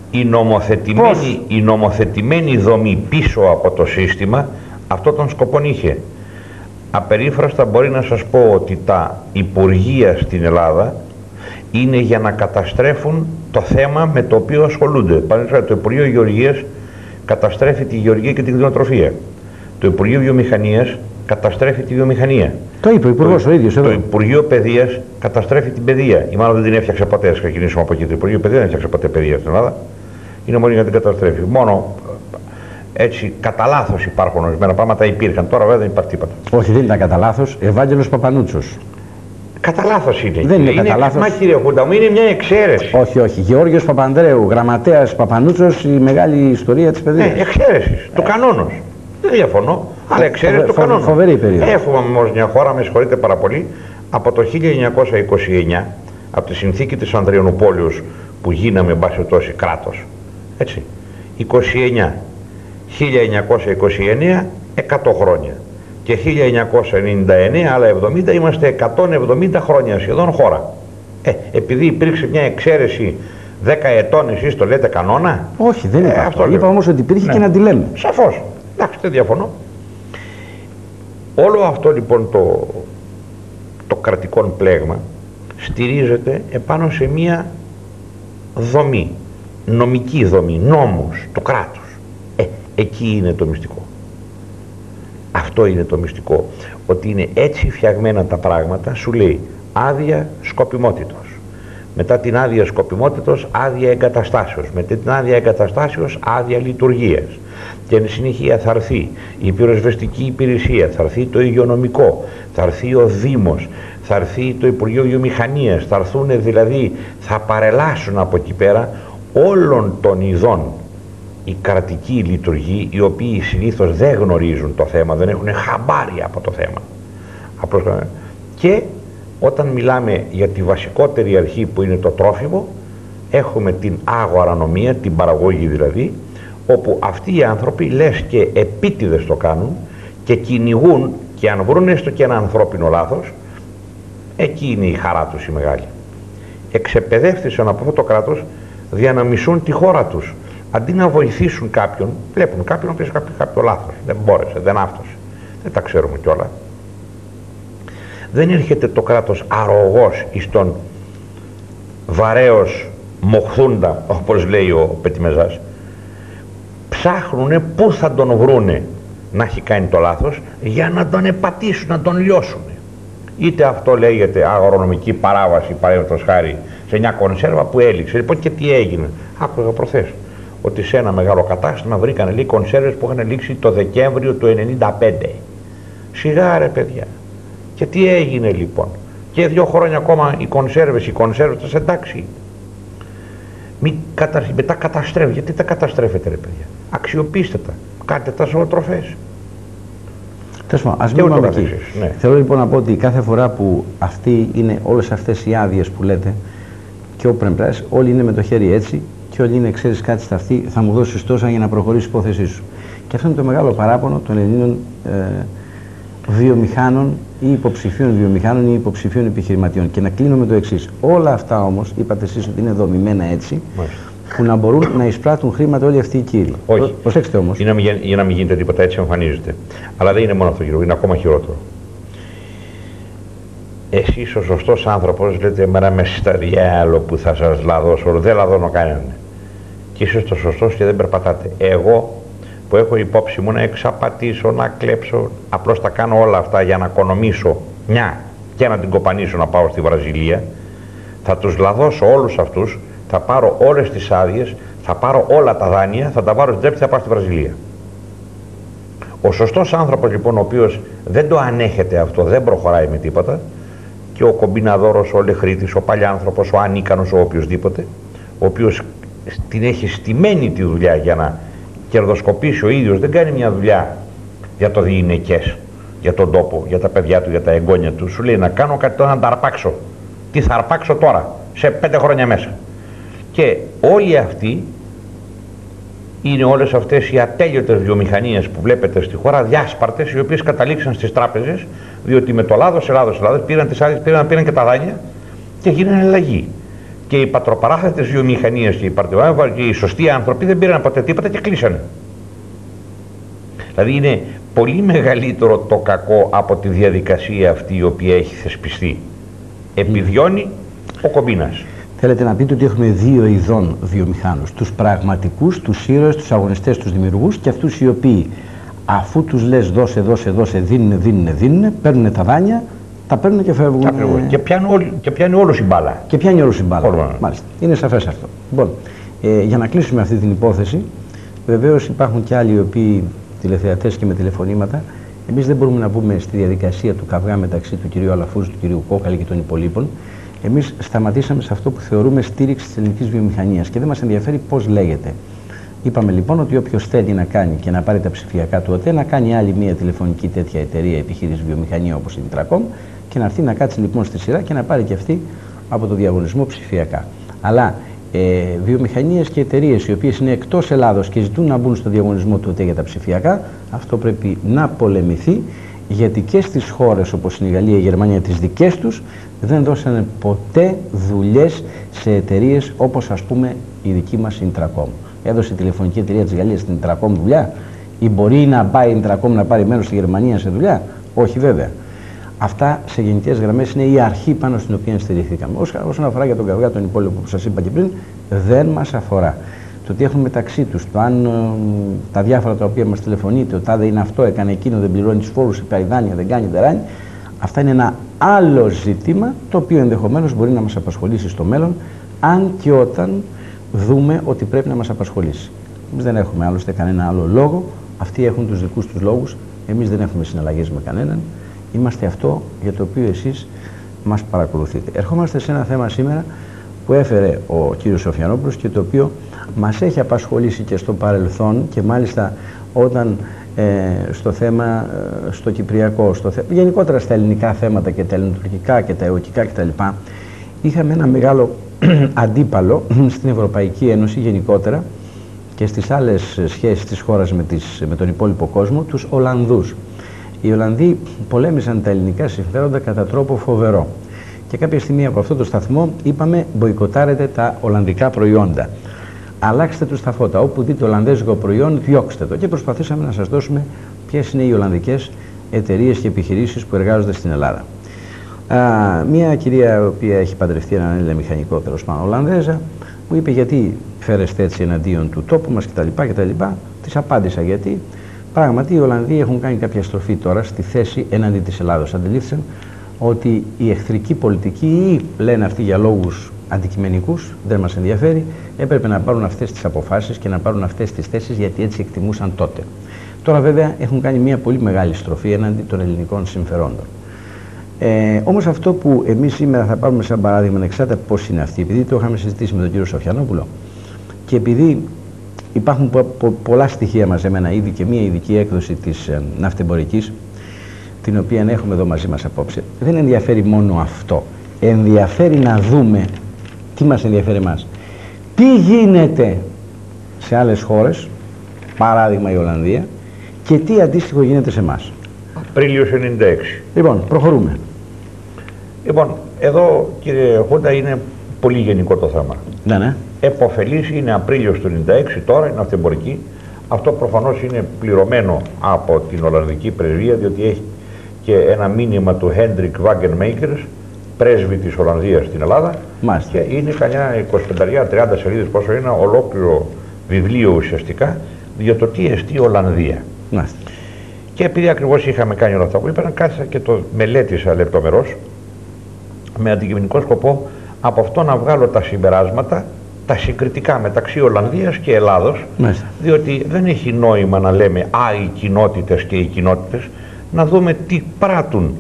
η νομοθετημένη δομή πίσω από το σύστημα αυτό τον σκοπό είχε. Απερίφραστα μπορεί να σας πω ότι τα υπουργεία στην Ελλάδα είναι για να καταστρέφουν το θέμα με το οποίο ασχολούνται. Παραδείγματος, το Υπουργείο Γεωργίας καταστρέφει τη γεωργία και την κτηνοτροφία. Το Υπουργείο Βιομηχανίας καταστρέφει τη βιομηχανία. Το είπε ο Υπουργός ο ίδιος εδώ. Το Υπουργείο Παιδείας καταστρέφει την παιδεία. Ή μάλλον δεν την έφτιαξε ποτέ. Ας ξεκινήσουμε από εκεί. Το Υπουργείο Παιδείας δεν έφτιαξε ποτέ παιδεία στην Ελλάδα. Είναι μόνο για να την καταστρέφει. Μόνο έτσι κατά λάθος υπάρχουν ορισμένα πράγματα, υπήρχαν. Τώρα βέβαια δεν υπάρχει τίποτα. Όχι, δεν ήταν κατά λάθος. Ευάγγελος Παπανούτσος. Κατά λάθος είναι. Δεν είναι κατά λάθος. Μα κύριε Χούντα μου, είναι μια εξαίρεση. Όχι, όχι. Γεώργιος Παπανδρέου, γραμματέας Παπανούτσος, η μεγάλη ιστορία της παιδείας. Ναι, εξαίρεση του κανόνος. Δεν διαφωνώ, αλλά εξαίρεση του κανόνος. Φοβερή περίοδο. Έχουμε όμως μια χώρα, με συγχωρείτε πάρα πολύ, από το 1929, από τη συνθήκη της Ανδριανουπόλεως που γίναμε εν πάση τόση κράτος. Έτσι. 29. 1929, 100 χρόνια. Και 1999, άλλα 70, είμαστε 170 χρόνια σχεδόν χώρα. Επειδή υπήρξε μια εξαίρεση 10 ετών, εσείς το λέτε κανόνα. Όχι, δεν είπα αυτό. Είπα όμως ότι υπήρχε και να τη λέμε. Σαφώς. Εντάξει, δεν διαφωνώ. Όλο αυτό λοιπόν το κρατικό πλέγμα στηρίζεται επάνω σε μια δομή, νομική δομή, νόμους του κράτους. Εκεί είναι το μυστικό. Αυτό είναι το μυστικό. Ότι είναι έτσι φτιαγμένα τα πράγματα, σου λέει άδεια σκοπιμότητος. Μετά την άδεια σκοπιμότητος, άδεια εγκαταστάσεως. Μετά την άδεια εγκαταστάσεως, άδεια λειτουργίας. Και εν συνεχεία θα έρθει η πυροσβεστική υπηρεσία, θα έρθει το υγειονομικό, θα έρθει ο Δήμος, θα έρθει το Υπουργείο Βιομηχανίας, θα έρθουν δηλαδή, θα παρελάσουν από εκεί πέρα όλων των ειδών οι κρατικοί λειτουργοί, οι οποίοι συνήθως δεν γνωρίζουν το θέμα, δεν έχουν χαμπάρι από το θέμα. Και όταν μιλάμε για τη βασικότερη αρχή που είναι το τρόφιμο, έχουμε την αγορανομία, την παραγωγή δηλαδή, όπου αυτοί οι άνθρωποι λες και επίτηδες το κάνουν και κυνηγούν, και αν βρουν έστω και ένα ανθρώπινο λάθος, εκεί είναι η χαρά τους η μεγάλη. Εξεπαιδεύτησαν από αυτό το κράτος για να μισούν τη χώρα τους. Αντί να βοηθήσουν κάποιον, βλέπουν κάποιον που έχει κάποιο λάθος, δεν μπόρεσε, δεν άφτωσε, δεν τα ξέρουμε κιόλα. Δεν έρχεται το κράτος αρρωγός εις τον βαρέως μοχθούντα, όπως λέει ο Πετιμεζάς. Ψάχνουνε πού θα τον βρούνε να έχει κάνει το λάθος για να τον επατήσουν, να τον λιώσουν. Είτε αυτό λέγεται αγρονομική παράβαση, παραδείγματος χάρη, σε μια κονσέρβα που έληξε. Λοιπόν, και τι έγινε. Άκουγα προχθές ότι σε ένα μεγάλο κατάστημα βρήκαν λέει κονσέρβες που είχαν λήξει το Δεκέμβριο του 1995. Σιγά ρε παιδιά. Και τι έγινε λοιπόν. Και 2 χρόνια ακόμα οι κονσέρβες εντάξει. Μετά καταστρέφει. Γιατί τα καταστρέφετε ρε παιδιά. Αξιοποιήστε τα. Κάντε τα ζωοτροφές. Ας μην πάμε εκεί. Ναι. Θέλω λοιπόν να πω ότι κάθε φορά που αυτή είναι όλες αυτές οι άδειες που λέτε και ο Πρεμπράς, όλοι είναι με το χέρι έτσι και όλοι είναι, ξέρεις κάτι στα αυτή, θα μου δώσεις τόσα για να προχωρήσει η υπόθεσή σου. Και αυτό είναι το μεγάλο παράπονο των Ελλήνων βιομηχάνων ή υποψηφίων βιομηχάνων ή υποψηφίων επιχειρηματιών. Και να κλείνω με το εξής. Όλα αυτά όμως, είπατε εσείς ότι είναι δομημένα έτσι, που να μπορούν να εισπράττουν χρήματα όλοι αυτοί οι κύριοι. Όχι. Προσέξτε όμως. Για να μην γίνεται τίποτα, έτσι εμφανίζεται. Αλλά δεν είναι μόνο αυτό, είναι ακόμα χειρότερο. Εσείς ο σωστός άνθρωπος λέτε εμένα με στα διάλο που θα σας λαδώσω, δεν λαδώνω κανέναν. Και είστε το σωστός και δεν περπατάτε. Εγώ που έχω υπόψη μου να εξαπατήσω, να κλέψω, απλώς τα κάνω όλα αυτά για να οικονομήσω μια και να την κοπανίσω να πάω στη Βραζιλία, θα τους λαδώσω όλους αυτούς, θα πάρω όλες τις άδειες, θα πάρω όλα τα δάνεια, θα τα πάρω στην τρέπη και θα πάω στη Βραζιλία. Ο σωστός άνθρωπος λοιπόν, ο οποίος δεν το ανέχεται αυτό, δεν προχωράει με τίποτα, και ο κομπιναδόρος, ο λεχρίτης, ο παλιάνθρωπος, ο ανίκανος, ο οποιοσδήποτε, ο οποίος την έχει στημένη τη δουλειά για να κερδοσκοπήσει ο ίδιος, δεν κάνει μια δουλειά για το διηνεκές, για τον τόπο, για τα παιδιά του, για τα εγγόνια του. Σου λέει να κάνω κάτι τώρα να τα αρπάξω. Τι θα αρπάξω τώρα, σε 5 χρόνια μέσα. Και όλοι αυτοί είναι όλες αυτές οι ατέλειωτες βιομηχανίες που βλέπετε στη χώρα, διάσπαρτες, οι οποίες καταλήξαν στις τράπεζες, διότι με το λάδος, πήραν τις άδειες, πήραν και τα δάνεια και γίνανε αλλαγή. Και οι πατροπαράθετες βιομηχανίες και οι παρτιβάδες και οι σωστοί άνθρωποι δεν πήραν ποτέ τίποτα και κλείσανε. Δηλαδή είναι πολύ μεγαλύτερο το κακό από τη διαδικασία αυτή η οποία έχει θεσπιστεί. Επιδιώνει ο κομπίνας. Θέλετε να πείτε ότι έχουμε δύο ειδών βιομηχάνους. Τους πραγματικούς, τους ήρωες, τους αγωνιστές, τους δημιουργούς και αυτούς οι οποίοι αφού τους λες δώσε, δίνουν, παίρνουν τα δάνεια, τα παίρνουν και φεύγουν. Ακριβώς. Και πιάνει όλος η μπάλα. Και πιάνει όλος η μπάλα. Μάλιστα. Είναι σαφές αυτό. Λοιπόν, για να κλείσουμε αυτή την υπόθεση, βεβαίως υπάρχουν και άλλοι οι οποίοι τηλεθεατές και με τηλεφωνήματα. Εμείς δεν μπορούμε να μπούμε στη διαδικασία του καυγά μεταξύ του κυρίου Αλαφούζου, του κυρίου Κόκαλη και των υπολείπων. Εμείς σταματήσαμε σε αυτό που θεωρούμε στήριξη της ελληνικής βιομηχανίας και δεν μας ενδιαφέρει πώς λέγεται. Είπαμε λοιπόν ότι όποιος θέλει να κάνει και να πάρει τα ψηφιακά του ΟΤΕ, να κάνει άλλη μια τηλεφωνική τέτοια εταιρεία, επιχείρηση, βιομηχανία όπως η Intracom και να έρθει να κάτσει λοιπόν στη σειρά και να πάρει και αυτή από το διαγωνισμό ψηφιακά. Αλλά βιομηχανίες και εταιρείες οι οποίες είναι εκτός Ελλάδος και ζητούν να μπουν στο διαγωνισμό του ΟΤΕ για τα ψηφιακά, αυτό πρέπει να πολεμηθεί, γιατί και στις χώρες όπως είναι η Γαλλία, η Γερμανία, τις δικές τους δεν δώσανε ποτέ δουλειές σε εταιρείες όπως ας πούμε η δική μας Intracom. Έδωσε η τηλεφωνική εταιρεία της Γαλλίας στην Intracom δουλειά, ή μπορεί να πάει η Intracom να πάρει μέρος στη Γερμανία σε δουλειά? Όχι βέβαια. Αυτά σε γενικές γραμμές είναι η αρχή πάνω στην οποία στηριχθήκαμε. Όσον αφορά για τον καυγά τον υπόλοιπο που σας είπα και πριν, δεν μας αφορά. Το τι έχουν μεταξύ τους, το αν τα διάφορα τα οποία μας τηλεφωνείτε, ο τάδε είναι αυτό, έκανε εκείνο, δεν πληρώνει τους φόρους, υπάρχει δάνεια, δεν κάνει τεράνι, αυτά είναι ένα άλλο ζήτημα το οποίο ενδεχομένως μπορεί να μας απασχολήσει στο μέλλον, αν και όταν δούμε ότι πρέπει να μας απασχολήσει. Εμείς δεν έχουμε άλλωστε κανένα άλλο λόγο, αυτοί έχουν τους δικούς τους λόγους, εμείς δεν έχουμε συναλλαγές με κανέναν, είμαστε αυτό για το οποίο εσείς μας παρακολουθείτε. Ερχόμαστε σε ένα θέμα σήμερα που έφερε ο κύριος Σοφιανόπουλος και το οποίο μας έχει απασχολήσει και στο παρελθόν και μάλιστα όταν στο θέμα, στο κυπριακό, γενικότερα στα ελληνικά θέματα και τα ελληνοτουρκικά και τα αιωκικά κτλ. Είχαμε ένα μεγάλο αντίπαλο στην Ευρωπαϊκή Ένωση γενικότερα και στις άλλες σχέσεις της χώρας με τον υπόλοιπο κόσμο, τους Ολλανδούς. Οι Ολλανδοί πολέμησαν τα ελληνικά συμφέροντα κατά τρόπο φοβερό. Και κάποια στιγμή από αυτό το σταθμό είπαμε μποϊκοτάρετε τα ολλανδικά προϊόντα. Αλλάξτε τους τα φώτα. Όπου δείτε ολλανδέζικο προϊόν, διώξτε το. Και προσπαθήσαμε να σας δώσουμε ποιες είναι οι ολλανδικές εταιρείες και επιχειρήσεις που εργάζονται στην Ελλάδα. Μια κυρία η οποία έχει παντρευτεί έναν Έλληνα μηχανικό, τέλος πάντων Ολλανδέζα, μου είπε γιατί φέρεστε έτσι εναντίον του τόπου μας κτλ. Της απάντησα γιατί πράγματι οι Ολλανδοί έχουν κάνει κάποια στροφή τώρα στη θέση έναντι της Ελλάδος. Αντιλήφθησαν ότι η εχθρική πολιτική, ή λένε αυτοί για λόγους αντικειμενικούς, δεν μας ενδιαφέρει, έπρεπε να πάρουν αυτές τις αποφάσεις και να πάρουν αυτές τις θέσεις γιατί έτσι εκτιμούσαν τότε. Τώρα βέβαια έχουν κάνει μια πολύ μεγάλη στροφή έναντι των ελληνικών συμφερόντων. Όμως αυτό που εμείς σήμερα θα πάρουμε σαν παράδειγμα, ανεξάρτητα πώς είναι αυτή, επειδή το είχαμε συζητήσει με τον κύριο Σοφιανόπουλο και επειδή υπάρχουν πολλά στοιχεία μαζεμένα ήδη και μια ειδική έκδοση της ναυτεμπορικής, την οποία έχουμε εδώ μαζί μας απόψε, δεν ενδιαφέρει μόνο αυτό. Ενδιαφέρει να δούμε τι μας ενδιαφέρει εμάς. Τι γίνεται σε άλλες χώρες, παράδειγμα η Ολλανδία, και τι αντίστοιχο γίνεται σε εμάς. Απρίλιος 96. Λοιπόν, προχωρούμε. Λοιπόν, εδώ κύριε Χούντα είναι πολύ γενικό το θέμα. Ναι. Εποφελής είναι Απρίλιος του 96, τώρα είναι ναυτεμπορική. Αυτό προφανώς είναι πληρωμένο από την Ολλανδική Πρεσβεία, διότι έχει και ένα μήνυμα του Hendrik Wagenmakers, πρέσβη της Ολλανδίας στην Ελλάδα. Μάλιστα. Και είναι κανιά 25-30 σελίδες, πόσο είναι, ολόκληρο βιβλίο ουσιαστικά για το τι εστί η Ολλανδία. Μάλιστα. Και επειδή ακριβώς είχαμε κάνει όλα αυτά που είπα, κάθισα και το μελέτησα λεπτομερώς με αντικειμενικό σκοπό από αυτό να βγάλω τα συμπεράσματα, τα συγκριτικά μεταξύ Ολλανδίας και Ελλάδος. Μάλιστα. Διότι δεν έχει νόημα να λέμε οι κοινότητες και οι κοινότητες, να δούμε τι πράττουν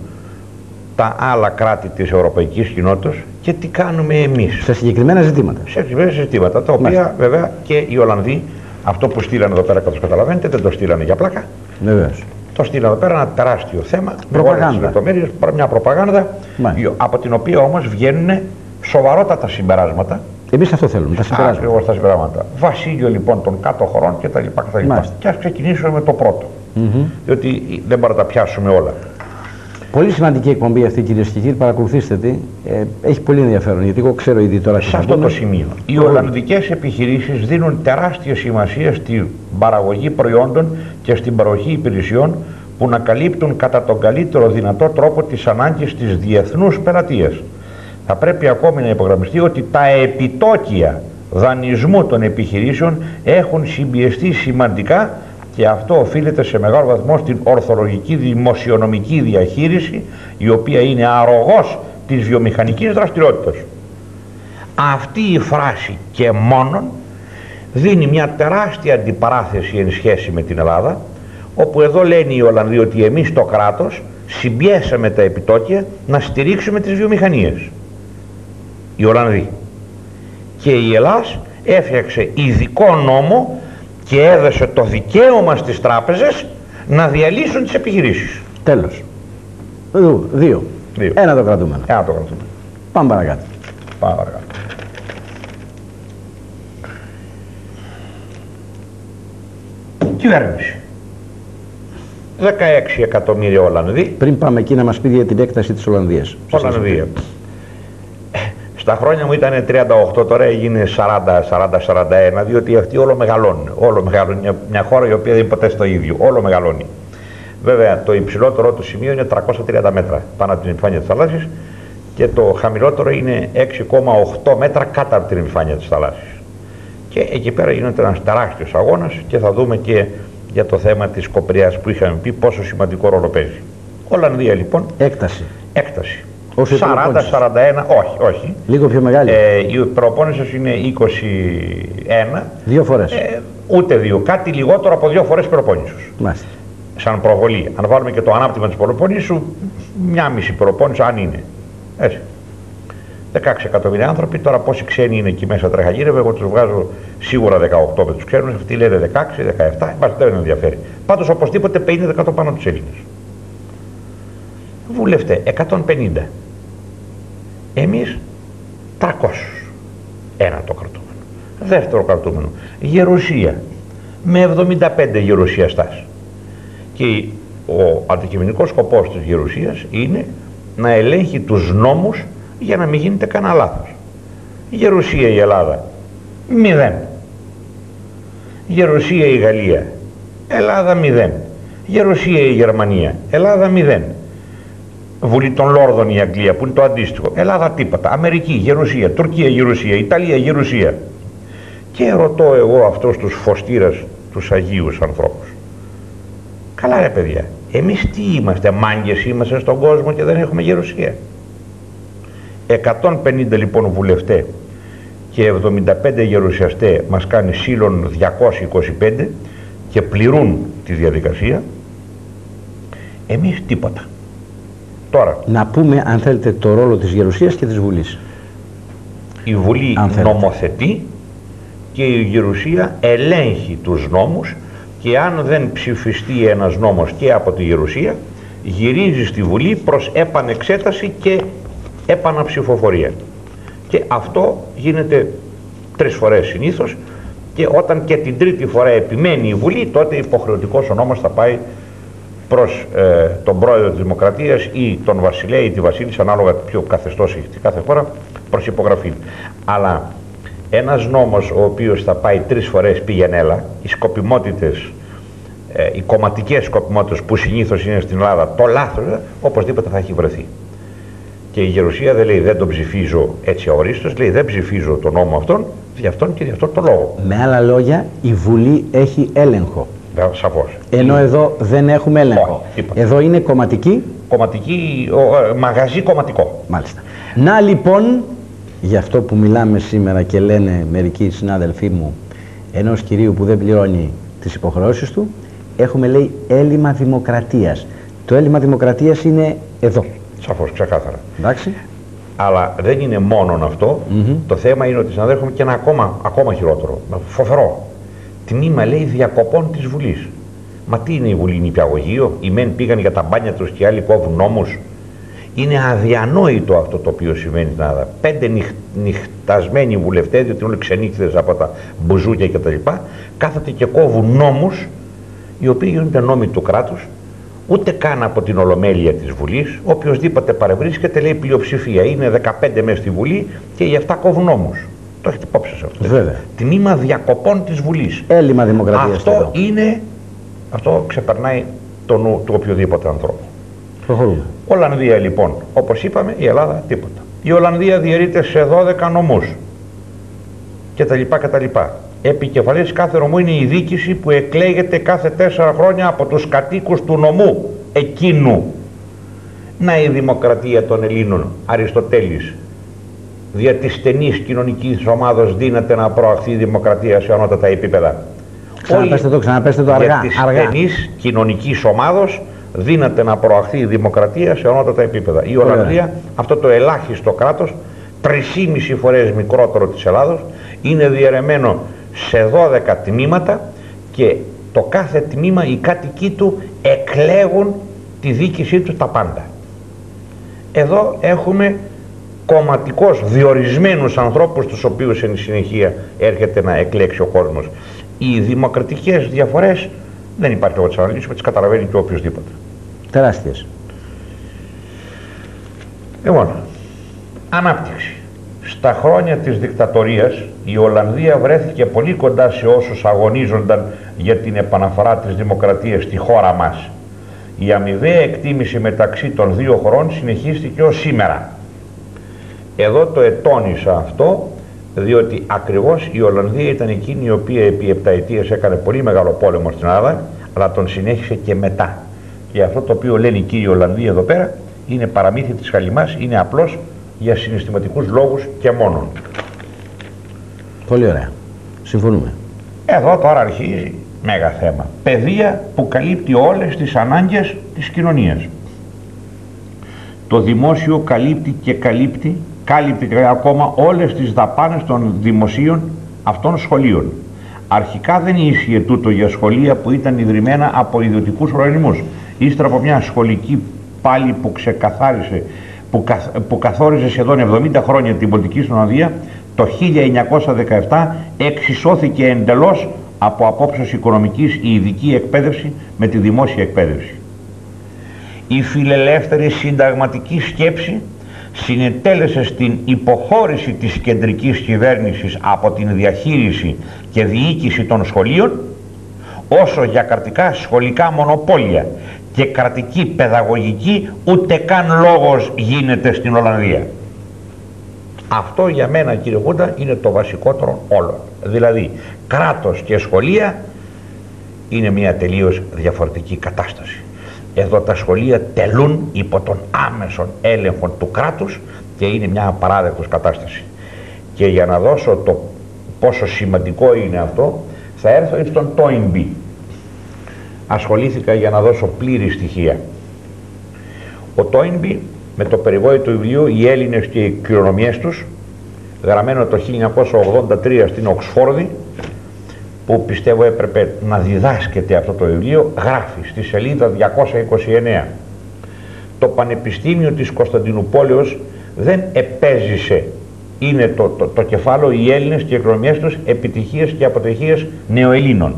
τα άλλα κράτη της Ευρωπαϊκής Κοινότητας και τι κάνουμε εμείς. Σε συγκεκριμένα ζητήματα. Σε συγκεκριμένα ζητήματα, τα οποία Μάλιστα. Βέβαια και οι Ολλανδοί, αυτό που στείλανε εδώ πέρα, καθώς καταλαβαίνετε, δεν το στείλανε για πλάκα. Βεβαίως. Το στείλανε εδώ πέρα ένα τεράστιο θέμα, προπαγάνδα. Μια προπαγάνδα, από την οποία όμως βγαίνουν σοβαρότατα συμπεράσματα. Εμείς αυτό θέλουμε, τα συμπεράσματα. Ακριβώς τα συμπεράσματα. Βασίλειο λοιπόν των κάτω χωρών κτλ. Και ας ξεκινήσουμε με το πρώτο. Διότι δεν μπορούμε να τα πιάσουμε όλα. Πολύ σημαντική εκπομπή αυτή, κυρίες και κύριοι. Παρακολουθήστε τη. Έχει πολύ ενδιαφέρον, γιατί εγώ ξέρω ήδη τώρα. Σε αυτό το σημείο, οι ολλανδικές επιχειρήσεις δίνουν τεράστια σημασία στην παραγωγή προϊόντων και στην παροχή υπηρεσιών που να καλύπτουν κατά τον καλύτερο δυνατό τρόπο τις ανάγκες της διεθνούς πελατείας. Θα πρέπει ακόμη να υπογραμμιστεί ότι τα επιτόκια δανεισμού των επιχειρήσεων έχουν συμπιεστεί σημαντικά, και αυτό οφείλεται σε μεγάλο βαθμό στην ορθολογική δημοσιονομική διαχείριση, η οποία είναι αρρωγός της βιομηχανικής δραστηριότητας. Αυτή η φράση και μόνον δίνει μια τεράστια αντιπαράθεση εν σχέση με την Ελλάδα, όπου εδώ λένε οι Ολλανδοί ότι εμείς το κράτος συμπιέσαμε τα επιτόκια να στηρίξουμε τις βιομηχανίες. Οι Ολλανδοί. Και η Ελλάς έφτιαξε ειδικό νόμο και έδωσε το δικαίωμα στις τράπεζες να διαλύσουν τις επιχειρήσεις. Τέλος. Δύο. Ένα το κρατούμενο. Πάμε παρακάτω. Κυβέρνηση. 16 εκατομμύρια Ολλανδοί. Πριν πάμε εκεί να μας πει για την έκταση της Ολλανδίας. Ολλανδία. Στα χρόνια μου ήταν 38, τώρα έγινε 40-41, διότι αυτοί όλο μεγαλώνουν. Όλο μεγαλώνει. Μια χώρα η οποία δεν είναι ποτέ στο ίδιο. Όλο μεγαλώνει. Βέβαια, το υψηλότερο του σημείο είναι 330 μέτρα πάνω από την επιφάνεια της θαλάσσης και το χαμηλότερο είναι 6,8 μέτρα κάτω από την επιφάνεια της θαλάσσης. Και εκεί πέρα γίνεται ένας τεράστιος αγώνας και θα δούμε και για το θέμα της Κοπριάς που είχαμε πει πόσο σημαντικό ρόλο παίζει. Ολλανδία λοιπόν. Έκταση. 40-41, όχι. Λίγο πιο μεγάλη. Η προπόνηση είναι 21. 2 φορές. Ούτε 2. Κάτι λιγότερο από 2 φορές προπόνησης. Μάλιστα. Σαν προβολή. Αν βάλουμε και το ανάπτυμα της προπόνησης, μια μισή προπόνηση, αν είναι. Έτσι. 16 εκατομμύρια άνθρωποι. Τώρα πόσοι ξένοι είναι εκεί μέσα τρεχαγύρευε. Εγώ τους βγάζω σίγουρα 18 με τους ξένους. Αυτοί λένε 16, 17. Δεν ενδιαφέρει. Πάντως οπωσδήποτε 50% πάνω τους Έλληνες. Βουλευτέ 150. Εμείς 300. Ένα το κρατούμενο. Δεύτερο κρατούμενο. Γερουσία. Με 75 γερουσιαστάς. Και ο αντικειμενικός σκοπός της Γερουσίας είναι να ελέγχει τους νόμους για να μην γίνεται κανένα λάθος. Γερουσία η Ελλάδα 0. Γερουσία η Γαλλία. Ελλάδα 0. Γερουσία η Γερμανία. Ελλάδα 0. Βουλή των Λόρδων η Αγγλία που είναι το αντίστοιχο. Ελλάδα τίποτα. Αμερική γερουσία. Τουρκία γερουσία. Ιταλία γερουσία. Και ρωτώ εγώ αυτούς τους φωστήρας, τους αγίους ανθρώπους. Καλά ρε παιδιά. Εμείς τι είμαστε, μάγκες είμαστε στον κόσμο και δεν έχουμε γερουσία. 150 λοιπόν βουλευτές και 75 γερουσιαστές μας κάνει σύλλον 225 και πληρούν τη διαδικασία. Εμείς τίποτα. Τώρα, να πούμε αν θέλετε το ρόλο της Γερουσίας και της Βουλής. Η Βουλή νομοθετεί και η Γερουσία ελέγχει τους νόμους, και αν δεν ψηφιστεί ένας νόμος και από τη Γερουσία γυρίζει στη Βουλή προς επανεξέταση και επαναψηφοφορία. Και αυτό γίνεται 3 φορές συνήθως, και όταν και την 3η φορά επιμένει η Βουλή, τότε υποχρεωτικός ο νόμος θα πάει προς τον πρόεδρο της Δημοκρατίας ή τον βασιλέα ή τη βασίλισσα, ανάλογα ποιο καθεστώς έχει κάθε χώρα, προς υπογραφή. Αλλά ένας νόμος ο οποίος θα πάει 3 φορές πήγαινέλα, οι σκοπιμότητες, οι κομματικές σκοπιμότητες που συνήθως είναι στην Ελλάδα, το λάθος, οπωσδήποτε θα έχει βρεθεί. Και η Γερουσία δεν λέει δεν τον ψηφίζω έτσι αορίστως, λέει δεν ψηφίζω τον νόμο αυτόν, γι' αυτόν και γι' αυτόν τον λόγο. Με άλλα λόγια, η Βουλή έχει έλεγχο. Σαφώς. Ενώ εδώ δεν έχουμε έλεγχο. Εδώ είναι κομματική. Μαγαζί κομματικό. Μάλιστα. Να λοιπόν, γι' αυτό που μιλάμε σήμερα και λένε μερικοί συνάδελφοί μου, ενός κυρίου που δεν πληρώνει τις υποχρεώσεις του, έχουμε λέει έλλειμμα δημοκρατίας. Το έλλειμμα δημοκρατίας είναι εδώ. Σαφώς, ξεκάθαρα. Εντάξει. Αλλά δεν είναι μόνον αυτό. Το θέμα είναι ότι συναδέχομαι και ένα ακόμα χειρότερο. Φοβερό. Τμήμα λέει διακοπών της Βουλής. Μα τι είναι η Βουλή, νηπιαγωγείο? Οι μεν πήγαν για τα μπάνια τους και οι άλλοι κόβουν νόμους. Είναι αδιανόητο αυτό το οποίο σημαίνει στην Ελλάδα. 5 νυχτασμένοι βουλευτές, διότι είναι όλοι ξενύχτες από τα μπουζούκια κτλ., κάθονται και κόβουν νόμους, οι οποίοι γίνονται νόμοι του κράτους, ούτε καν από την Ολομέλεια της Βουλής. Οποιοσδήποτε παρευρίσκεται λέει πλειοψηφία. Είναι 15 μέσα στη Βουλή και οι 7 κόβουν νόμους. Το έχετε υπόψη σε αυτό. Βέβαια. Τμήμα διακοπών της Βουλής. Έλλειμμα δημοκρατίας. Αυτό ξεπερνάει το νου του οποιοδήποτε ανθρώπου. Προχωρούμε. Ολλανδία λοιπόν, όπως είπαμε, η Ελλάδα τίποτα. Η Ολλανδία διαιρείται σε 12 νομούς κτλ. Επικεφαλής κάθε νομού είναι η διοίκηση που εκλέγεται κάθε 4 χρόνια από τους κατοίκους του νομού εκείνου. Να η δημοκρατία των Ελλήνων, Αριστοτέλης. Δια της στενής κοινωνικής ομάδος δύναται να προαχθεί η δημοκρατία σε ανώτατα επίπεδα. Ξαναπέστε το αργά. Δια της στενής κοινωνικής ομάδος δύναται να προαχθεί η δημοκρατία σε ανώτατα επίπεδα. Η Ολλανδία, αυτό το ελάχιστο κράτος, 3,5 φορές μικρότερο της Ελλάδος, είναι διαιρεμένο σε 12 τμήματα και το κάθε τμήμα οι κάτοικοι του εκλέγουν τη διοίκησή του τα πάντα. Εδώ έχουμε κομματικώς διορισμένους ανθρώπους τους οποίους εν συνεχεία έρχεται να εκλέξει ο κόσμος. Οι δημοκρατικές διαφορές δεν υπάρχει λόγο τις αναλύσουμε, τις καταλαβαίνει και οποιοσδήποτε. Τεράστιες. Λοιπόν, ανάπτυξη. Στα χρόνια της δικτατορίας η Ολλανδία βρέθηκε πολύ κοντά σε όσους αγωνίζονταν για την επαναφορά της δημοκρατίας στη χώρα μας. Η αμοιβαία εκτίμηση μεταξύ των δύο χωρών συνεχίστηκε ως σήμερα. Εδώ το ετώνησα αυτό, διότι ακριβώς η Ολλανδία ήταν εκείνη η οποία επί 7 ετίες έκανε πολύ μεγάλο πόλεμο στην Ελλάδα, αλλά τον συνέχισε και μετά. Και αυτό το οποίο λένε οι κύριοι Ολλανδοί εδώ πέρα είναι παραμύθι της χαλιμάς, είναι απλώς για συναισθηματικούς λόγους και μόνον. Πολύ ωραία. Συμφωνούμε. Εδώ τώρα αρχίζει μέγα θέμα. Παιδεία που καλύπτει όλες τις ανάγκες της κοινωνίας. Το δημόσιο καλύπτει και κάλυπτε ακόμα όλες τις δαπάνες των δημοσίων αυτών σχολείων. Αρχικά δεν ίσχυε τούτο για σχολεία που ήταν ιδρυμένα από ιδιωτικούς οργανισμούς. Ύστερα από μια σχολική πάλι που καθόριζε σχεδόν 70 χρόνια την πολιτική στην Ολλανδία, το 1917 εξισώθηκε εντελώς από απόψεως οικονομικής η ειδική εκπαίδευση με τη δημόσια εκπαίδευση. Η φιλελεύθερη συνταγματική σκέψη συνετέλεσε στην υποχώρηση της κεντρικής κυβέρνησης από την διαχείριση και διοίκηση των σχολείων, όσο για κρατικά σχολικά μονοπόλια και κρατική παιδαγωγική ούτε καν λόγος γίνεται στην Ολλανδία. Αυτό για μένα, κύριε Χούντα, είναι το βασικότερο όλο. Δηλαδή κράτος και σχολεία είναι μια τελείως διαφορετική κατάσταση. Εδώ τα σχολεία τελούν υπό τον άμεσον έλεγχο του κράτους και είναι μια απαράδεκτος κατάσταση. Και για να δώσω το πόσο σημαντικό είναι αυτό, θα έρθω στον Toynbee. Ασχολήθηκα για να δώσω πλήρη στοιχεία. Ο Toynbee, με το περιβόητο βιβλίο «Οι Έλληνες και οι κληρονομιές τους», γραμμένο το 1983 στην Οξφόρδη, που πιστεύω έπρεπε να διδάσκεται αυτό το βιβλίο, γράφει στη σελίδα 229: το Πανεπιστήμιο της Κωνσταντινούπολεως δεν επέζησε, είναι το κεφάλαιο «Οι Έλληνες και οι κληρονομιές τους, επιτυχίες και αποτυχίες νεοελλήνων».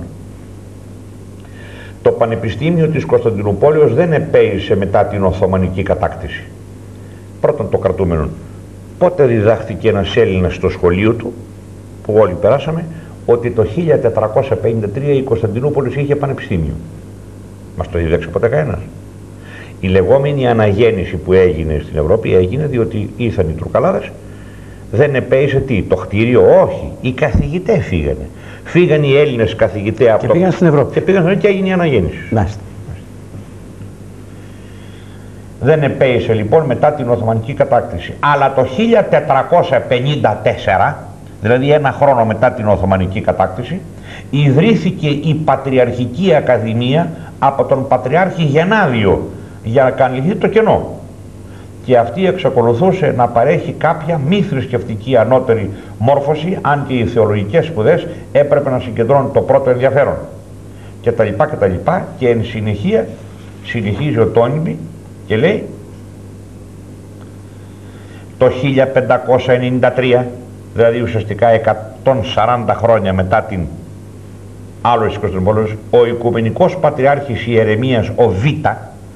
Το Πανεπιστήμιο της Κωνσταντινούπολεως δεν επέζησε μετά την Οθωμανική κατάκτηση. Πρώτον, το κρατούμενο. Πότε διδάχθηκε ένας Έλληνας στο σχολείο του, που όλοι περάσαμε, ότι το 1453 η Κωνσταντινούπολης είχε πανεπιστήμιο. Μας το διδάξε ποτέ κανένας. Η λεγόμενη αναγέννηση που έγινε στην Ευρώπη έγινε διότι ήρθαν οι Τουρκαλάδες, δεν επέησε τι, το κτίριο, όχι, οι καθηγητές φύγανε. Φύγαν οι Έλληνες καθηγητές από το... πήγαν στην Ευρώπη. Και πήγαν στην Ευρώπη και έγινε η αναγέννηση. Μάλιστα. Δεν επέησε λοιπόν μετά την Οθωμανική κατάκτηση. Αλλά το 1454, δηλαδή ένα χρόνο μετά την Οθωμανική κατάκτηση, ιδρύθηκε η Πατριαρχική Ακαδημία από τον Πατριάρχη Γενάδιο για να καλυφθεί το κενό. Και αυτή εξακολουθούσε να παρέχει κάποια μη θρησκευτική ανώτερη μόρφωση, αν και οι θεολογικές σπουδές έπρεπε να συγκεντρώνουν το πρώτο ενδιαφέρον. Και τα λοιπά και τα λοιπά, και εν συνεχεία συνεχίζει ο Toynbee και λέει το 1593, δηλαδή ουσιαστικά 140 χρόνια μετά την άλωση της Κωνσταντινούπολης, ο Οικουμενικός Πατριάρχης Ιερεμίας ο Β,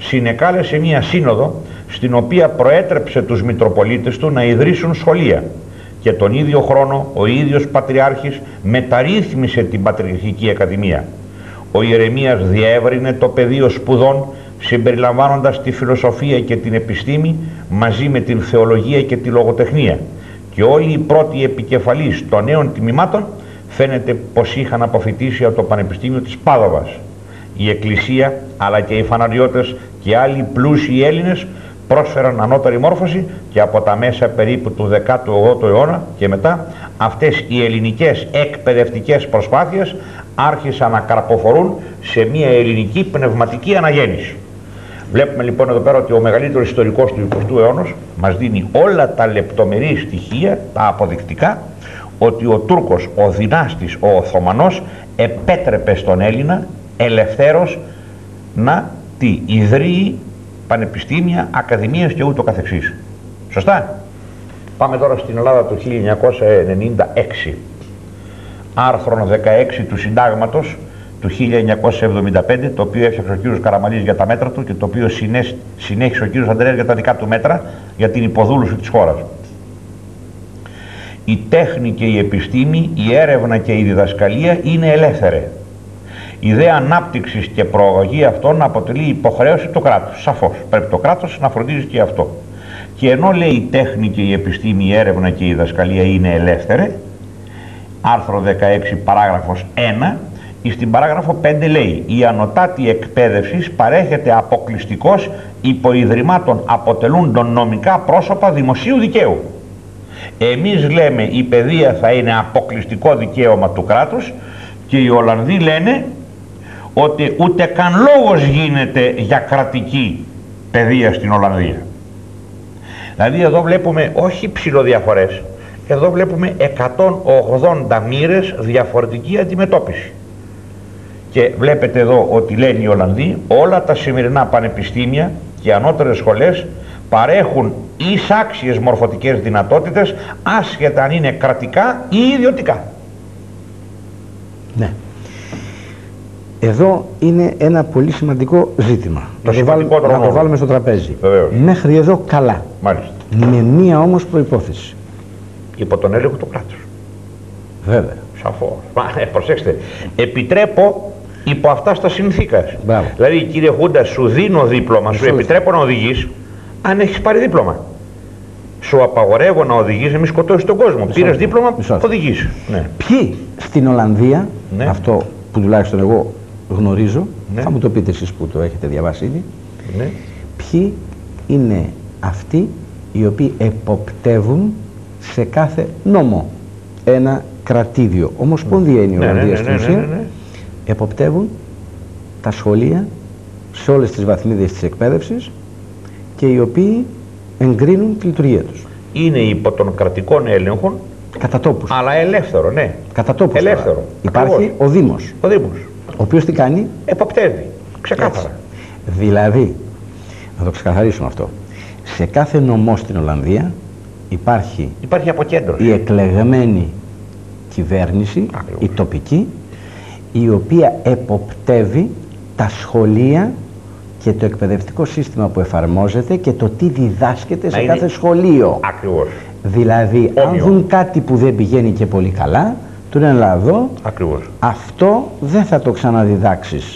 συνεκάλεσε μία σύνοδο στην οποία προέτρεψε τους Μητροπολίτες του να ιδρύσουν σχολεία και τον ίδιο χρόνο ο ίδιος Πατριάρχης μεταρρύθμισε την Πατριαρχική Ακαδημία. Ο Ιερεμίας διεύρυνε το πεδίο σπουδών συμπεριλαμβάνοντας τη φιλοσοφία και την επιστήμη μαζί με την θεολογία και τη λογοτεχνία, και όλοι οι πρώτοι επικεφαλείς των νέων τμήματων φαίνεται πως είχαν αποφοιτήσει από το Πανεπιστήμιο της Πάδοβας. Η Εκκλησία αλλά και οι φαναριώτες και άλλοι πλούσιοι Έλληνες πρόσφεραν ανώτερη μόρφωση, και από τα μέσα περίπου του 18ου αιώνα και μετά αυτές οι ελληνικές εκπαιδευτικές προσπάθειες άρχισαν να καρποφορούν σε μια ελληνική πνευματική αναγέννηση. Βλέπουμε λοιπόν εδώ πέρα ότι ο μεγαλύτερος ιστορικός του 20ου αιώνα μας δίνει όλα τα λεπτομερή στοιχεία, τα αποδεικτικά, ότι ο Τούρκος, ο δυνάστης, ο Οθωμανός επέτρεπε στον Έλληνα ελευθέρως να ιδρύει πανεπιστήμια, ακαδημίες και ούτω καθεξής. Σωστά. Πάμε τώρα στην Ελλάδα του 1996. Άρθρο 16 του Συντάγματος του 1975, το οποίο έφτιαξε ο κύριος Καραμανλής για τα μέτρα του και το οποίο συνέχισε ο κύριος Ανδρέας για τα δικά του μέτρα για την υποδούλωση της χώρας. Η τέχνη και η επιστήμη, η έρευνα και η διδασκαλία είναι ελεύθερη. Η ιδέα ανάπτυξης και προαγωγή αυτών αποτελεί υποχρέωση του κράτους. Σαφώς πρέπει το κράτος να φροντίζει και αυτό. Και ενώ λέει η τέχνη και η επιστήμη, η έρευνα και η διδασκαλία είναι ελεύθερη, άρθρο 16 παράγραφος 1, στην παράγραφο 5 λέει: η ανωτάτη εκπαίδευση παρέχεται αποκλειστικώς υπό ιδρυμάτων αποτελούντων νομικά πρόσωπα δημοσίου δικαίου. Εμείς λέμε η παιδεία θα είναι αποκλειστικό δικαίωμα του κράτους, και οι Ολλανδοί λένε ότι ούτε καν λόγος γίνεται για κρατική παιδεία στην Ολλανδία. Δηλαδή εδώ βλέπουμε όχι ψηλοδιαφορές, εδώ βλέπουμε 180 μοίρες διαφορετική αντιμετώπιση. Και βλέπετε εδώ ότι λένε οι Ολλανδοί όλα τα σημερινά πανεπιστήμια και ανώτερες σχολές παρέχουν εισάξιες μορφωτικές δυνατότητες, άσχετα αν είναι κρατικά ή ιδιωτικά. Ναι. Εδώ είναι ένα πολύ σημαντικό ζήτημα. Να το βάλουμε στο τραπέζι. Βεβαίως. Μέχρι εδώ καλά. Μάλιστα. Με μία όμως προϋπόθεση. Υπό τον έλεγχο του κράτους. Βέβαια. Σαφώς. Προσέξτε. Επιτρέπω υπό αυτά στα συνθήκες. Δηλαδή, κύριε Χούντα, σου δίνω δίπλωμα, σου επιτρέπω να οδηγείς αν έχεις πάρει δίπλωμα. Σου απαγορεύω να οδηγείς, να μην σκοτώσεις τον κόσμο. Πήρες δίπλωμα, οδηγείς. Ναι. Ποιοι στην Ολλανδία, ναι, αυτό που τουλάχιστον εγώ γνωρίζω, ναι, θα μου το πείτε εσείς που το έχετε διαβάσει ήδη, ναι, ποιοι είναι αυτοί οι οποίοι εποπτεύουν σε κάθε νόμο ένα κρατήδιο. Ομοσπονδία είναι η Ολλανδία στην ουσία. Εποπτεύουν τα σχολεία σε όλες τις βαθμίδες της εκπαίδευσης και οι οποίοι εγκρίνουν τη λειτουργία τους. Είναι υπό των κρατικών έλεγχων κατά τόπους. Αλλά ελεύθερο, ναι. Κατά τόπους. Ελεύθερο. Υπάρχει ο Δήμος. Ο Δήμος. Ο οποίος τι κάνει? Εποπτεύει. Ξεκάθαρα. Έτσι. Δηλαδή, να το ξεκαθαρίσουμε αυτό, σε κάθε νομό στην Ολλανδία υπάρχει αποκέντρωση. Η εκλεγμένη κυβέρνηση, η τοπική, η οποία εποπτεύει τα σχολεία και το εκπαιδευτικό σύστημα που εφαρμόζεται και το τι διδάσκεται σε κάθε σχολείο. Ακριβώς. Δηλαδή, αν δουν κάτι που δεν πηγαίνει και πολύ καλά, του λένε εδώ, αυτό δεν θα το ξαναδιδάξεις.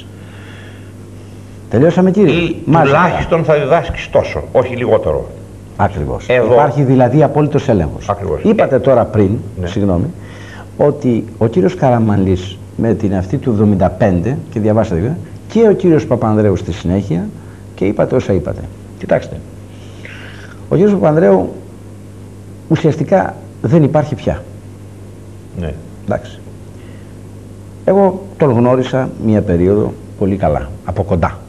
Τελειώσαμε, κύριε? Ή τουλάχιστον θα διδάσκεις τόσο, όχι λιγότερο. Ακριβώς. Υπάρχει δηλαδή απόλυτος έλεγχος. Ακριβώς. Είπατε τώρα πριν, συγγνώμη, ότι ο κύριος Καραμανλής με την αυτή του 75, και διαβάσατε, και ο κύριος Παπανδρέου στη συνέχεια, και είπατε όσα είπατε. Κοιτάξτε, ο κύριος Παπανδρέου ουσιαστικά δεν υπάρχει πια. Ναι. Εντάξει. Εγώ τον γνώρισα μία περίοδο πολύ καλά, από κοντά.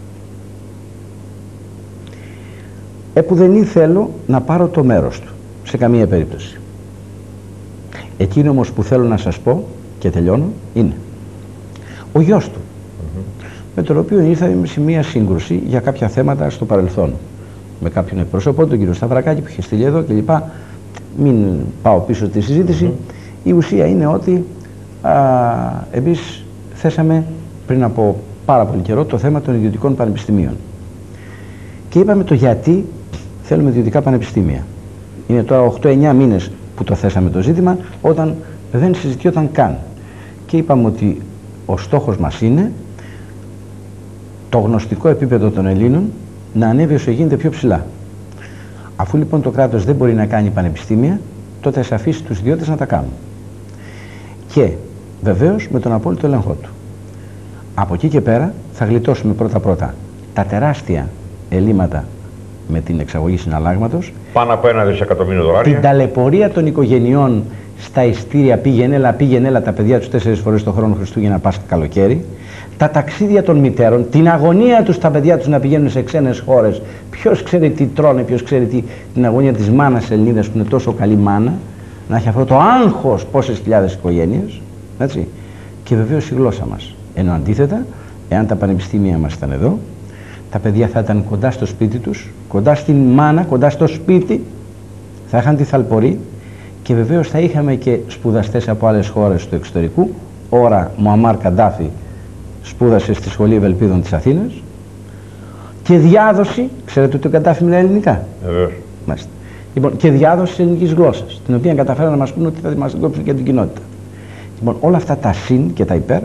Επουδενή θέλω να πάρω το μέρος του, σε καμία περίπτωση. Εκείνο όμως που θέλω να σας πω, και τελειώνω, είναι ο γιος του, με τον οποίο ήρθαμε σε μία σύγκρουση για κάποια θέματα στο παρελθόν. Με κάποιον εκπρόσωπο, τον κύριο Σταυρακάκη, που είχε στείλει εδώ κλπ. Μην πάω πίσω στη συζήτηση. Η ουσία είναι ότι εμείς θέσαμε πριν από πάρα πολύ καιρό το θέμα των ιδιωτικών πανεπιστημίων. Και είπαμε το γιατί θέλουμε ιδιωτικά πανεπιστήμια. Είναι τώρα 8-9 μήνες που το θέσαμε το ζήτημα, όταν δεν συζητιόταν καν. Και είπαμε ότι ο στόχος μας είναι το γνωστικό επίπεδο των Ελλήνων να ανέβει όσο γίνεται πιο ψηλά. Αφού λοιπόν το κράτος δεν μπορεί να κάνει πανεπιστήμια, τότε ας αφήσει τους ιδιώτες να τα κάνουν. Και βεβαίως με τον απόλυτο έλεγχό του. Από εκεί και πέρα θα γλιτώσουμε πρώτα-πρώτα τα τεράστια ελλείμματα με την εξαγωγή συναλλάγματος. Πάνω από $1 δισεκατομμύριο δολάρια. Την ταλαιπωρία των οικογενειών στα ειστήρια πήγαινε έλα τα παιδιά τους 4 φορές το χρόνο, Χριστούγεννα, Πάσχα, καλοκαίρι. Τα ταξίδια των μητέρων, την αγωνία τους τα παιδιά τους να πηγαίνουν σε ξένες χώρες. Ποιος ξέρει τι τρώνε, ποιος ξέρει την αγωνία της μάνας Ελληνίδας που είναι τόσο καλή μάνα. Να έχει αυτό το άγχος πόσες χιλιάδες οικογένειες. Έτσι. Και βεβαίως η γλώσσα μας. Ενώ αντίθετα, εάν τα πανεπιστήμια μας ήταν εδώ, τα παιδιά θα ήταν κοντά στο σπίτι τους, κοντά στην μάνα, κοντά στο σπίτι, θα είχαν τη θαλπορή και βεβαίως θα είχαμε και σπουδαστές από άλλες χώρες του εξωτερικού. Ώρα Μουαμάρ Καντάφη σπούδασε στη Σχολή Ευελπίδων της Αθήνας και διάδοση, ξέρετε ότι ο Καντάφη μιλάει ελληνικά. Μάλιστα. Λοιπόν, και διάδοση της ελληνικής γλώσσας, την οποία καταφέραν να μας πούνε ότι θα μας κόψουν και την κοινότητα. Λοιπόν, όλα αυτά τα συν και τα υπέρ,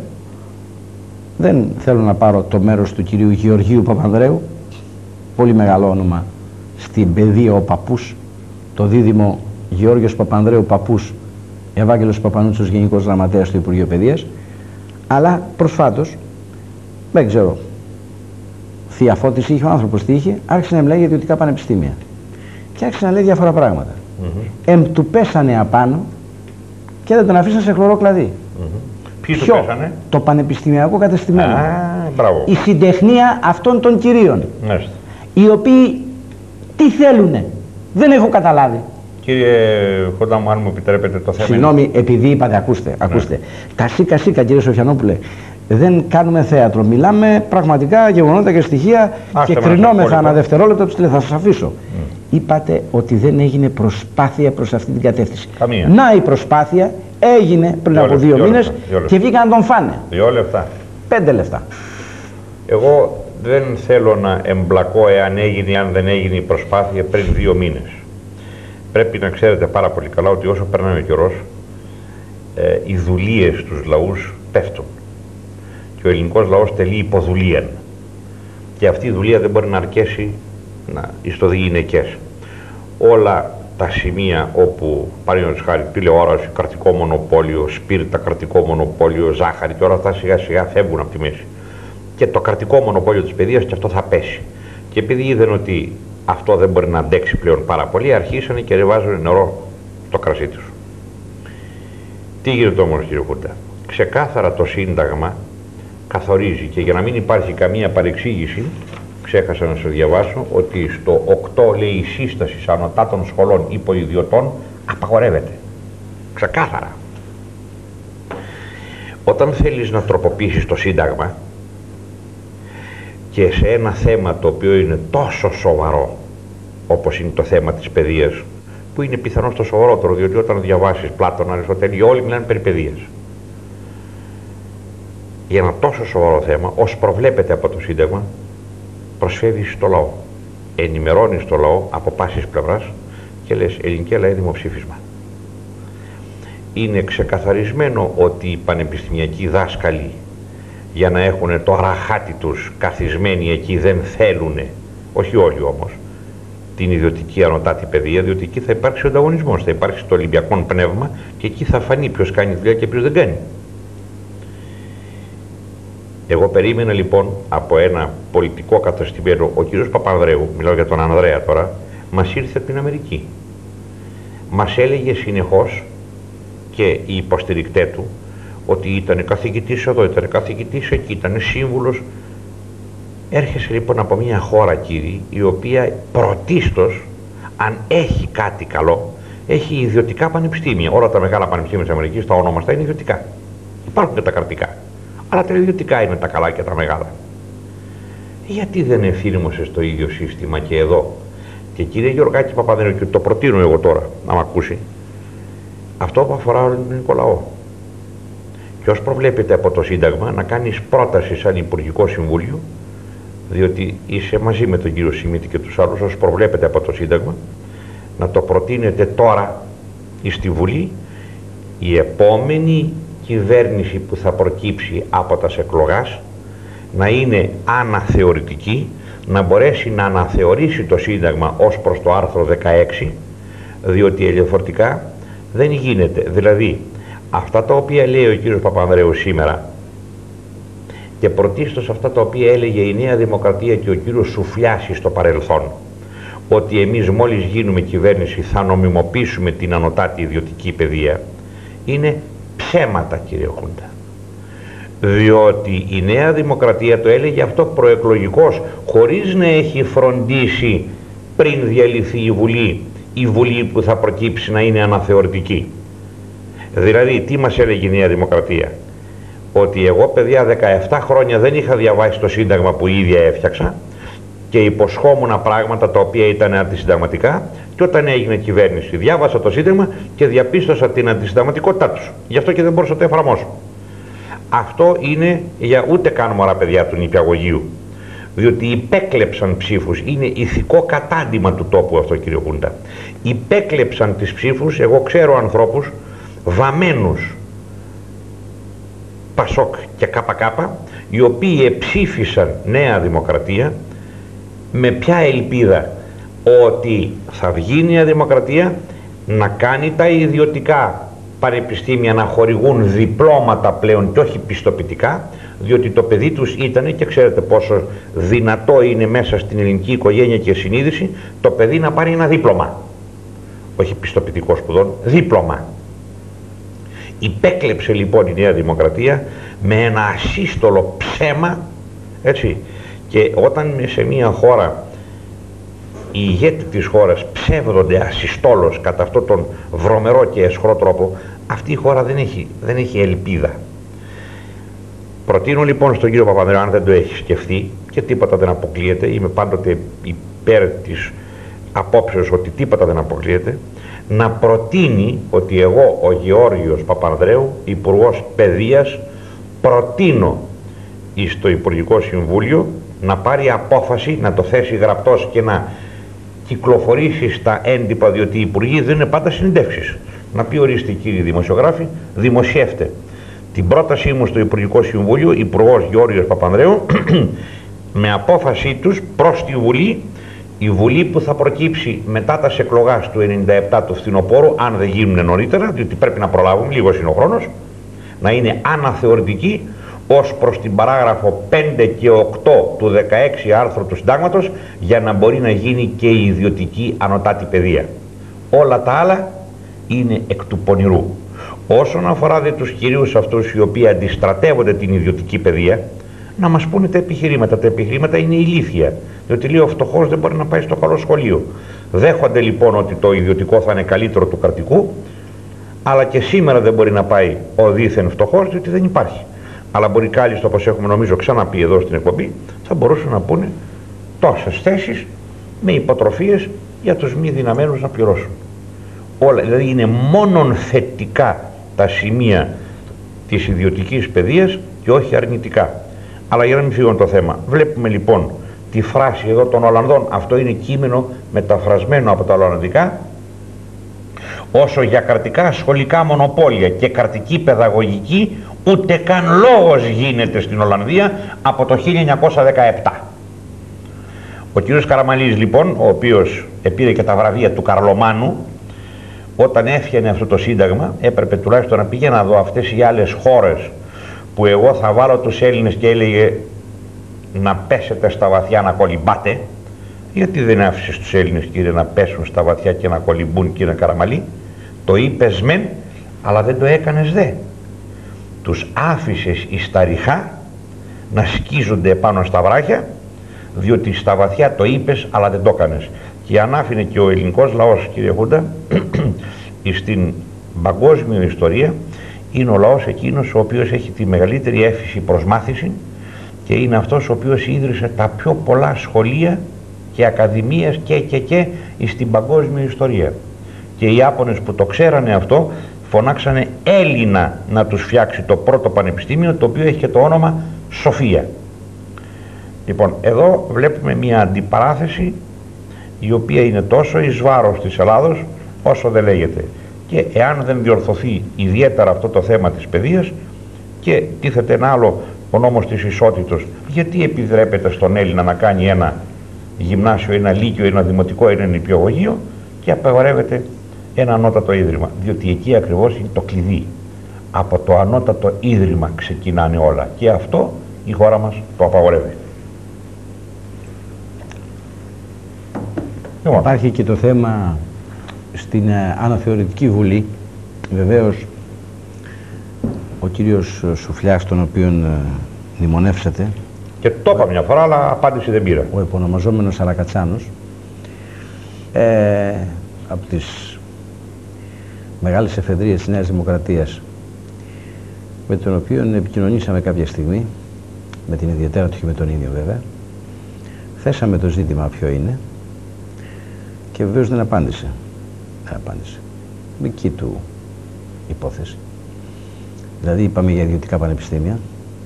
δεν θέλω να πάρω το μέρος του κυρίου Γεωργίου Παπανδρέου, πολύ μεγάλο όνομα στην παιδεία ο παππούς, το δίδυμο Γεώργιος Παπανδρέου παππούς, Ευάγγελος Παπανούτσος Γενικός Γραμματέας του Υπουργείου Παιδείας, αλλά προσφάτως, δεν ξέρω, θεία φώτιση είχε ο άνθρωπος, τι είχε, άρχισε να μιλάει για ιδιωτικά πανεπιστήμια και άρχισε να λέει διάφορα πράγματα. Του πέσανε απάνω και δεν τον αφήσαν σε χλωρό κλαδί. Ποιοι του πέσανε? Το πανεπιστημιακό κατεστημένο. Μπράβο. Η συντεχνία αυτών των κυρίων. Μάλιστα. Οι οποίοι τι θέλουνε, δεν έχω καταλάβει. Κύριε Χοντά μου, αν μου επιτρέπετε το θέμα. Συγγνώμη, επειδή είπατε, ακούστε. Τα σίκα, κύριε Σοφιανόπουλε, δεν κάνουμε θέατρο. Μιλάμε πραγματικά γεγονότα και στοιχεία και κρινόμεθα ανά δευτερόλεπτο τους θα σας αφήσω. Είπατε ότι δεν έγινε προσπάθεια προς αυτή την κατεύθυνση. Καμία. Να η προσπάθεια έγινε πριν από 2 μήνες και βγήκαν να τον φάνε. 2 λεπτά. 5 λεπτά. Εγώ δεν θέλω να εμπλακώ εάν έγινε ή αν δεν έγινε η προσπάθεια πριν 2 μήνες. Πρέπει να ξέρετε πάρα πολύ καλά ότι όσο περνάει ο καιρός, οι δουλείες στους λαούς πέφτουν. Και ο ελληνικός λαός τελεί υποδουλίαν. Και αυτή η δουλεία δεν μπορεί να αρκέσει εις το διηνεκές. Όλα τα σημεία όπου, παραδείγματος χάρη, τηλεόραση, κρατικό μονοπόλιο, σπίρτα, κρατικό μονοπόλιο, ζάχαρη και όλα αυτά σιγά σιγά φεύγουν από τη μέση. Και το κρατικό μονοπόλιο της παιδείας και αυτό θα πέσει. Και επειδή είδαν ότι αυτό δεν μπορεί να αντέξει πλέον πάρα πολύ, αρχίσανε και ρεβάζουν νερό στο κρασί τους. Τι γίνεται όμως, κύριε Χούντα? Ξεκάθαρα το Σύνταγμα καθορίζει, και για να μην υπάρχει καμία παρεξήγηση, ξέχασα να σας διαβάσω, ότι στο 8 λέει η σύσταση ανωτάτων σχολών υποειδιωτών απαγορεύεται. Ξεκάθαρα. Όταν θέλεις να τροποποιήσεις το Σύνταγμα και σε ένα θέμα το οποίο είναι τόσο σοβαρό όπως είναι το θέμα της παιδείας, που είναι πιθανώς το σοβαρότερο, διότι όταν διαβάσεις Πλάτωνα, Αριστοτέλη, όλοι μιλάνε περί παιδείας. Για ένα τόσο σοβαρό θέμα, ως προβλέπεται από το Σύνταγμα, προσφεύγεις στο λαό, ενημερώνεις το λαό από πάσης πλευράς και λες: ελληνική λαέ, δημοψήφισμα. Είναι ξεκαθαρισμένο ότι οι πανεπιστημιακοί δάσκαλοι, για να έχουν το αραχάτι τους καθισμένοι εκεί, δεν θέλουν, όχι όλοι όμως, την ιδιωτική ανωτάτη παιδεία, διότι εκεί θα υπάρξει ο ανταγωνισμός, θα υπάρξει το ολυμπιακό πνεύμα και εκεί θα φανεί ποιος κάνει δουλειά και ποιος δεν κάνει. Εγώ περίμενα λοιπόν από ένα πολιτικό καταστημένο, ο κύριος Παπανδρέου, μιλάω για τον Ανδρέα τώρα, μας ήρθε από την Αμερική. Μας έλεγε συνεχώς και οι υποστηρικτές του ότι ήταν καθηγητής εδώ, ήταν καθηγητής εκεί, ήταν σύμβουλος. Έρχεσαι λοιπόν από μια χώρα, κύριοι, η οποία πρωτίστως, αν έχει κάτι καλό, έχει ιδιωτικά πανεπιστήμια. Όλα τα μεγάλα πανεπιστήμια της Αμερικής, τα ονόμαστα, είναι ιδιωτικά. Υπάρχουν και τα κρατικά. Αλλά τα ιδιωτικά είναι τα καλά και τα μεγάλα. Γιατί δεν εφήρμοσε στο ίδιο σύστημα και εδώ? Και κύριε Γεωργάκη Παπανδρέου, και το προτείνω εγώ τώρα να μ' ακούσει, αυτό που αφορά τον ελληνικό λαό. Και ως προβλέπεται από το Σύνταγμα, να κάνεις πρόταση σαν Υπουργικό Συμβούλιο διότι είσαι μαζί με τον κύριο Σιμίτη και τους άλλους, όσους προβλέπετε από το Σύνταγμα, να το προτείνετε τώρα στη Βουλή η επόμενη κυβέρνηση που θα προκύψει από τα εκλογάς να είναι αναθεωρητική, να μπορέσει να αναθεωρήσει το Σύνταγμα ως προς το άρθρο 16, διότι διαφορετικά δεν γίνεται. Δηλαδή, αυτά τα οποία λέει ο κύριος Παπανδρέου σήμερα και πρωτίστως αυτά τα οποία έλεγε η Νέα Δημοκρατία και ο κύριος Σουφλιάσης στο παρελθόν, ότι εμείς μόλις γίνουμε κυβέρνηση θα νομιμοποιήσουμε την ανωτάτη ιδιωτική παιδεία, είναι ψέματα, κύριε Χούντα. Διότι η Νέα Δημοκρατία το έλεγε αυτό προεκλογικώς, χωρίς να έχει φροντίσει πριν διαλυθεί η Βουλή που θα προκύψει να είναι αναθεωρητική. Δηλαδή, τι μας έλεγε η Νέα Δημοκρατία? Ότι εγώ, παιδιά, 17 χρόνια δεν είχα διαβάσει το Σύνταγμα που η ίδια έφτιαξα και υποσχόμουνα πράγματα τα οποία ήταν αντισυνταγματικά, και όταν έγινε κυβέρνηση διάβασα το Σύνταγμα και διαπίστωσα την αντισυνταγματικότητά τους. Γι' αυτό και δεν μπορούσα να το εφαρμόσω. Αυτό είναι για ούτε καν μωρά παιδιά του νηπιαγωγείου, διότι υπέκλεψαν ψήφους. Είναι ηθικό κατάντημα του τόπου αυτό, κύριε Χούντα. Υπέκλεψαν τις ψήφους. Εγώ ξέρω ανθρώπους βαμμένους Πασόκ και ΚΚ, οι οποίοι εψήφισαν Νέα Δημοκρατία με ποια ελπίδα? Ότι θα βγει η Νέα Δημοκρατία να κάνει τα ιδιωτικά πανεπιστήμια να χορηγούν διπλώματα πλέον και όχι πιστοποιητικά, διότι το παιδί τους ήταν, και ξέρετε πόσο δυνατό είναι μέσα στην ελληνική οικογένεια και συνείδηση, το παιδί να πάρει ένα δίπλωμα, όχι πιστοποιητικό σπουδών, δίπλωμα. Υπέκλεψε λοιπόν η Νέα Δημοκρατία με ένα ασύστολο ψέμα, έτσι, και όταν σε μια χώρα οι ηγέτες της χώρας ψεύδονται ασυστόλως κατά αυτόν τον βρωμερό και αισχρό τρόπο, αυτή η χώρα δεν έχει ελπίδα. Προτείνω λοιπόν στον κύριο Παπανδρέου, αν δεν το έχει σκεφτεί, και τίποτα δεν αποκλείεται, είμαι πάντοτε υπέρ της απόψεως ότι τίποτα δεν αποκλείεται, να προτείνει ότι εγώ, ο Γεώργιος Παπανδρέου, Υπουργός Παιδείας, προτείνω στο Υπουργικό Συμβούλιο να πάρει απόφαση, να το θέσει γραπτός και να κυκλοφορήσει στα έντυπα, διότι οι υπουργοί δεν είναι πάντα συνεντεύξεις. Να πει, ορίστε κύριοι δημοσιογράφοι, δημοσιεύτε την πρότασή μου στο Υπουργικό Συμβούλιο, Υπουργός Γεώργιος Παπανδρέου, με απόφασή τους προς τη Βουλή, η Βουλή που θα προκύψει μετά τα εκλογάς του 97 του φθινοπόρου, αν δεν γίνουν νωρίτερα, διότι πρέπει να προλάβουμε, λίγος είναι ο χρόνος, να είναι αναθεωρητική ως προς την παράγραφο 5 και 8 του 16 άρθρου του Συντάγματος, για να μπορεί να γίνει και η ιδιωτική ανωτάτη παιδεία. Όλα τα άλλα είναι εκ του πονηρού. Όσον αφορά δε τους κυρίους αυτούς οι οποίοι αντιστρατεύονται την ιδιωτική παιδεία, να μας πούνε τα επιχειρήματα. Τα επιχειρήματα είναι ηλίθια, διότι λέει ο φτωχός δεν μπορεί να πάει στο καλό σχολείο. Δέχονται λοιπόν ότι το ιδιωτικό θα είναι καλύτερο του κρατικού, αλλά και σήμερα δεν μπορεί να πάει ο δίθεν φτωχός, διότι δεν υπάρχει. Αλλά μπορεί κάλλιστο, όπως έχουμε νομίζω ξαναπεί εδώ στην εκπομπή, θα μπορούσαν να πούνε τόσες θέσεις με υποτροφίες για τους μη δυναμένους να πληρώσουν. Όλα, δηλαδή είναι μόνον θετικά τα σημεία της ιδιωτικής παιδείας και όχι αρνητικά. Αλλά για να μην φύγω το θέμα, βλέπουμε λοιπόν τη φράση εδώ των Ολλανδών, αυτό είναι κείμενο μεταφρασμένο από τα Ολλανδικά, όσο για κρατικά σχολικά μονοπόλια και κρατική παιδαγωγική ούτε καν λόγος γίνεται στην Ολλανδία από το 1917. Ο κύριος Καραμανλής λοιπόν, ο οποίος επήρε και τα βραβεία του Καρλομάνου, όταν έφτιανε αυτό το Σύνταγμα έπρεπε τουλάχιστον να πήγε να δω αυτές οι άλλες χώρες που εγώ θα βάλω τους Έλληνες, και έλεγε να πέσετε στα βαθιά να κολυμπάτε. Γιατί δεν άφησες τους Έλληνες, κύριε, να πέσουν στα βαθιά και να κολυμπούν, κύριε Καραμανλή? Το είπες μεν, αλλά δεν το έκανες δε. Τους άφησες εις τα ριχά να σκίζονται επάνω στα βράχια, διότι στα βαθιά το είπες αλλά δεν το έκανες. Και αν άφηνε και ο ελληνικός λαός, κύριε Χούντα, στην παγκόσμια ιστορία είναι ο λαός εκείνος ο οποίος έχει τη μεγαλύτερη έφυση προς μάθηση και είναι αυτός ο οποίος ίδρυσε τα πιο πολλά σχολεία και ακαδημίες και στην παγκόσμια ιστορία. Και οι Ιάπωνες που το ξέρανε αυτό φωνάξανε Έλληνα να τους φτιάξει το πρώτο πανεπιστήμιο, το οποίο έχει και το όνομα Σοφία. Λοιπόν, εδώ βλέπουμε μια αντιπαράθεση η οποία είναι τόσο εις βάρος της Ελλάδος όσο δεν λέγεται. Και εάν δεν διορθωθεί ιδιαίτερα αυτό το θέμα της παιδείας, και τίθεται ένα άλλο, ο νόμος της ισότητος, γιατί επιτρέπεται στον Έλληνα να κάνει ένα γυμνάσιο, ένα λύκειο, ένα δημοτικό, ένα νηπιαγωγείο, και απαγορεύεται ένα ανώτατο ίδρυμα, διότι εκεί ακριβώς είναι το κλειδί. Από το ανώτατο ίδρυμα ξεκινάνε όλα, και αυτό η χώρα μας το απαγορεύει. Υπάρχει και το θέμα στην Αναθεωρητική Βουλή. Βεβαίως ο κύριος Σουφλιάς, τον οποίον μνημονεύσατε, και το είπα μια φορά, αλλά απάντηση δεν πήρα, ο επωνομαζόμενος Αρακατσάνος, από τις μεγάλες εφεδρείες της Νέας Δημοκρατίας, με τον οποίο επικοινωνήσαμε κάποια στιγμή, με την ιδιαίτερα του και με τον ίδιο βέβαια, θέσαμε το ζήτημα ποιο είναι, και βεβαίως δεν απάντησε. Δεν απάντησε. Δική του υπόθεση. Δηλαδή είπαμε για ιδιωτικά πανεπιστήμια.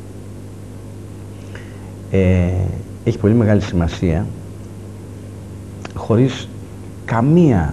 Έχει πολύ μεγάλη σημασία, χωρίς καμία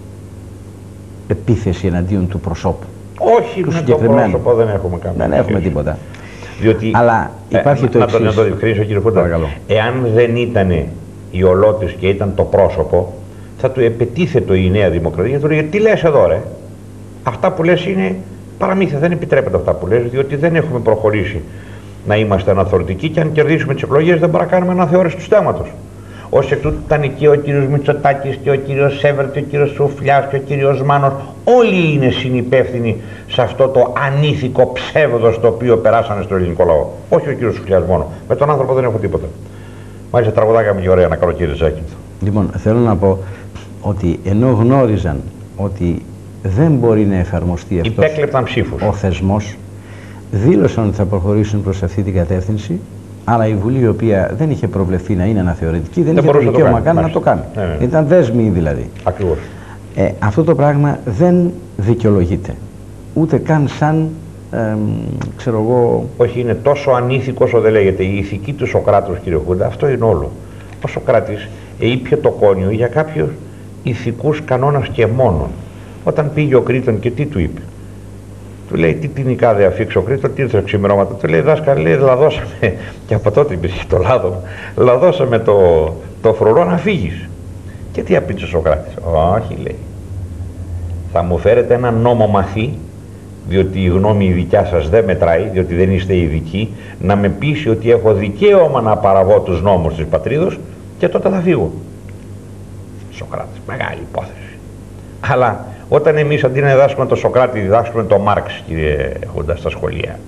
επίθεση εναντίον του προσώπου. Όχι, με το πρόσωπο δεν έχουμε καμία. Δεν έχουμε τίποτα. Διότι, αλλά υπάρχει το εξής. Να το διευκρινίσω, κύριε Φούντα. Εάν δεν ήταν η ολότης και ήταν το πρόσωπο, θα του επετίθετο η Νέα Δημοκρατία, του λέει: τι λες εδώ, ρε? Αυτά που λες είναι παραμύθια, δεν επιτρέπεται αυτά που λες, διότι δεν έχουμε προχωρήσει να είμαστε αναθεωρητικοί, και αν κερδίσουμε τις εκλογές δεν μπορούμε να κάνουμε αναθεώρηση του στέματος. Ως εκ τούτου ήταν και ο κύριος Μητσοτάκης και ο κύριος Σέβερ και ο κύριος Σουφλιάς και ο κύριος Μάνος, όλοι είναι συνυπεύθυνοι σε αυτό το ανήθικο ψεύδος το οποίο περάσανε στο ελληνικό λαό. Όχι ο κύριος Σουφλιάς μόνο. Με τον άνθρωπο δεν έχω τίποτα. Μάλιστα τραγουδάκια μου και ωραία, ένα καλοκαίρι Ζάκυνθο. Λοιπόν, θέλω να πω ότι ενώ γνώριζαν ότι δεν μπορεί να εφαρμοστεί αυτός ο θεσμός, δήλωσαν ότι θα προχωρήσουν προς αυτή την κατεύθυνση, αλλά η Βουλή, η οποία δεν είχε προβλεφθεί να είναι αναθεωρητική, δεν είχε το δικαίωμα καν να το κάνει. Ήταν δέσμοι δηλαδή. Ακριβώς. Αυτό το πράγμα δεν δικαιολογείται. Ούτε καν σαν, ξέρω εγώ... Όχι, είναι τόσο ανήθικο όσο δεν λέγεται. Η ηθική του Σοκράτους, κύριε Χούντα, αυτό είναι όλο. Ο Σοκράτης ήπια το κόνιο για κάποιους ηθικούς κανόνας και μόνον. Όταν πήγε ο Κρήτον, και τι του είπε? Του λέει: τι τινικά δε αφήξω Κρήτον, τι ήρθε ξημερώματα? Του λέει: δάσκαλε, λέει, λαδώσαμε, και από τότε υπήρχε το λάδο, λαδώσαμε το φρουρό να φύγεις. Και τι απίτσε ο Σοκράτης? Όχι, λέει, θα μου φέρετε ένα νόμο μαθή, διότι η γνώμη η δικιά σας δεν μετράει, διότι δεν είστε ειδικοί, να με πείσει ότι έχω δικαίωμα να παραβώ τους νόμους της πατρίδος, και τότε θα φύγω. Σοκράτης, μεγάλη υπόθεση. Αλλά όταν εμείς αντί να διδάσκουμε το Σοκράτη, διδάσκουμε το Μάρξ, κύριε Χούντα, στα σχολεία,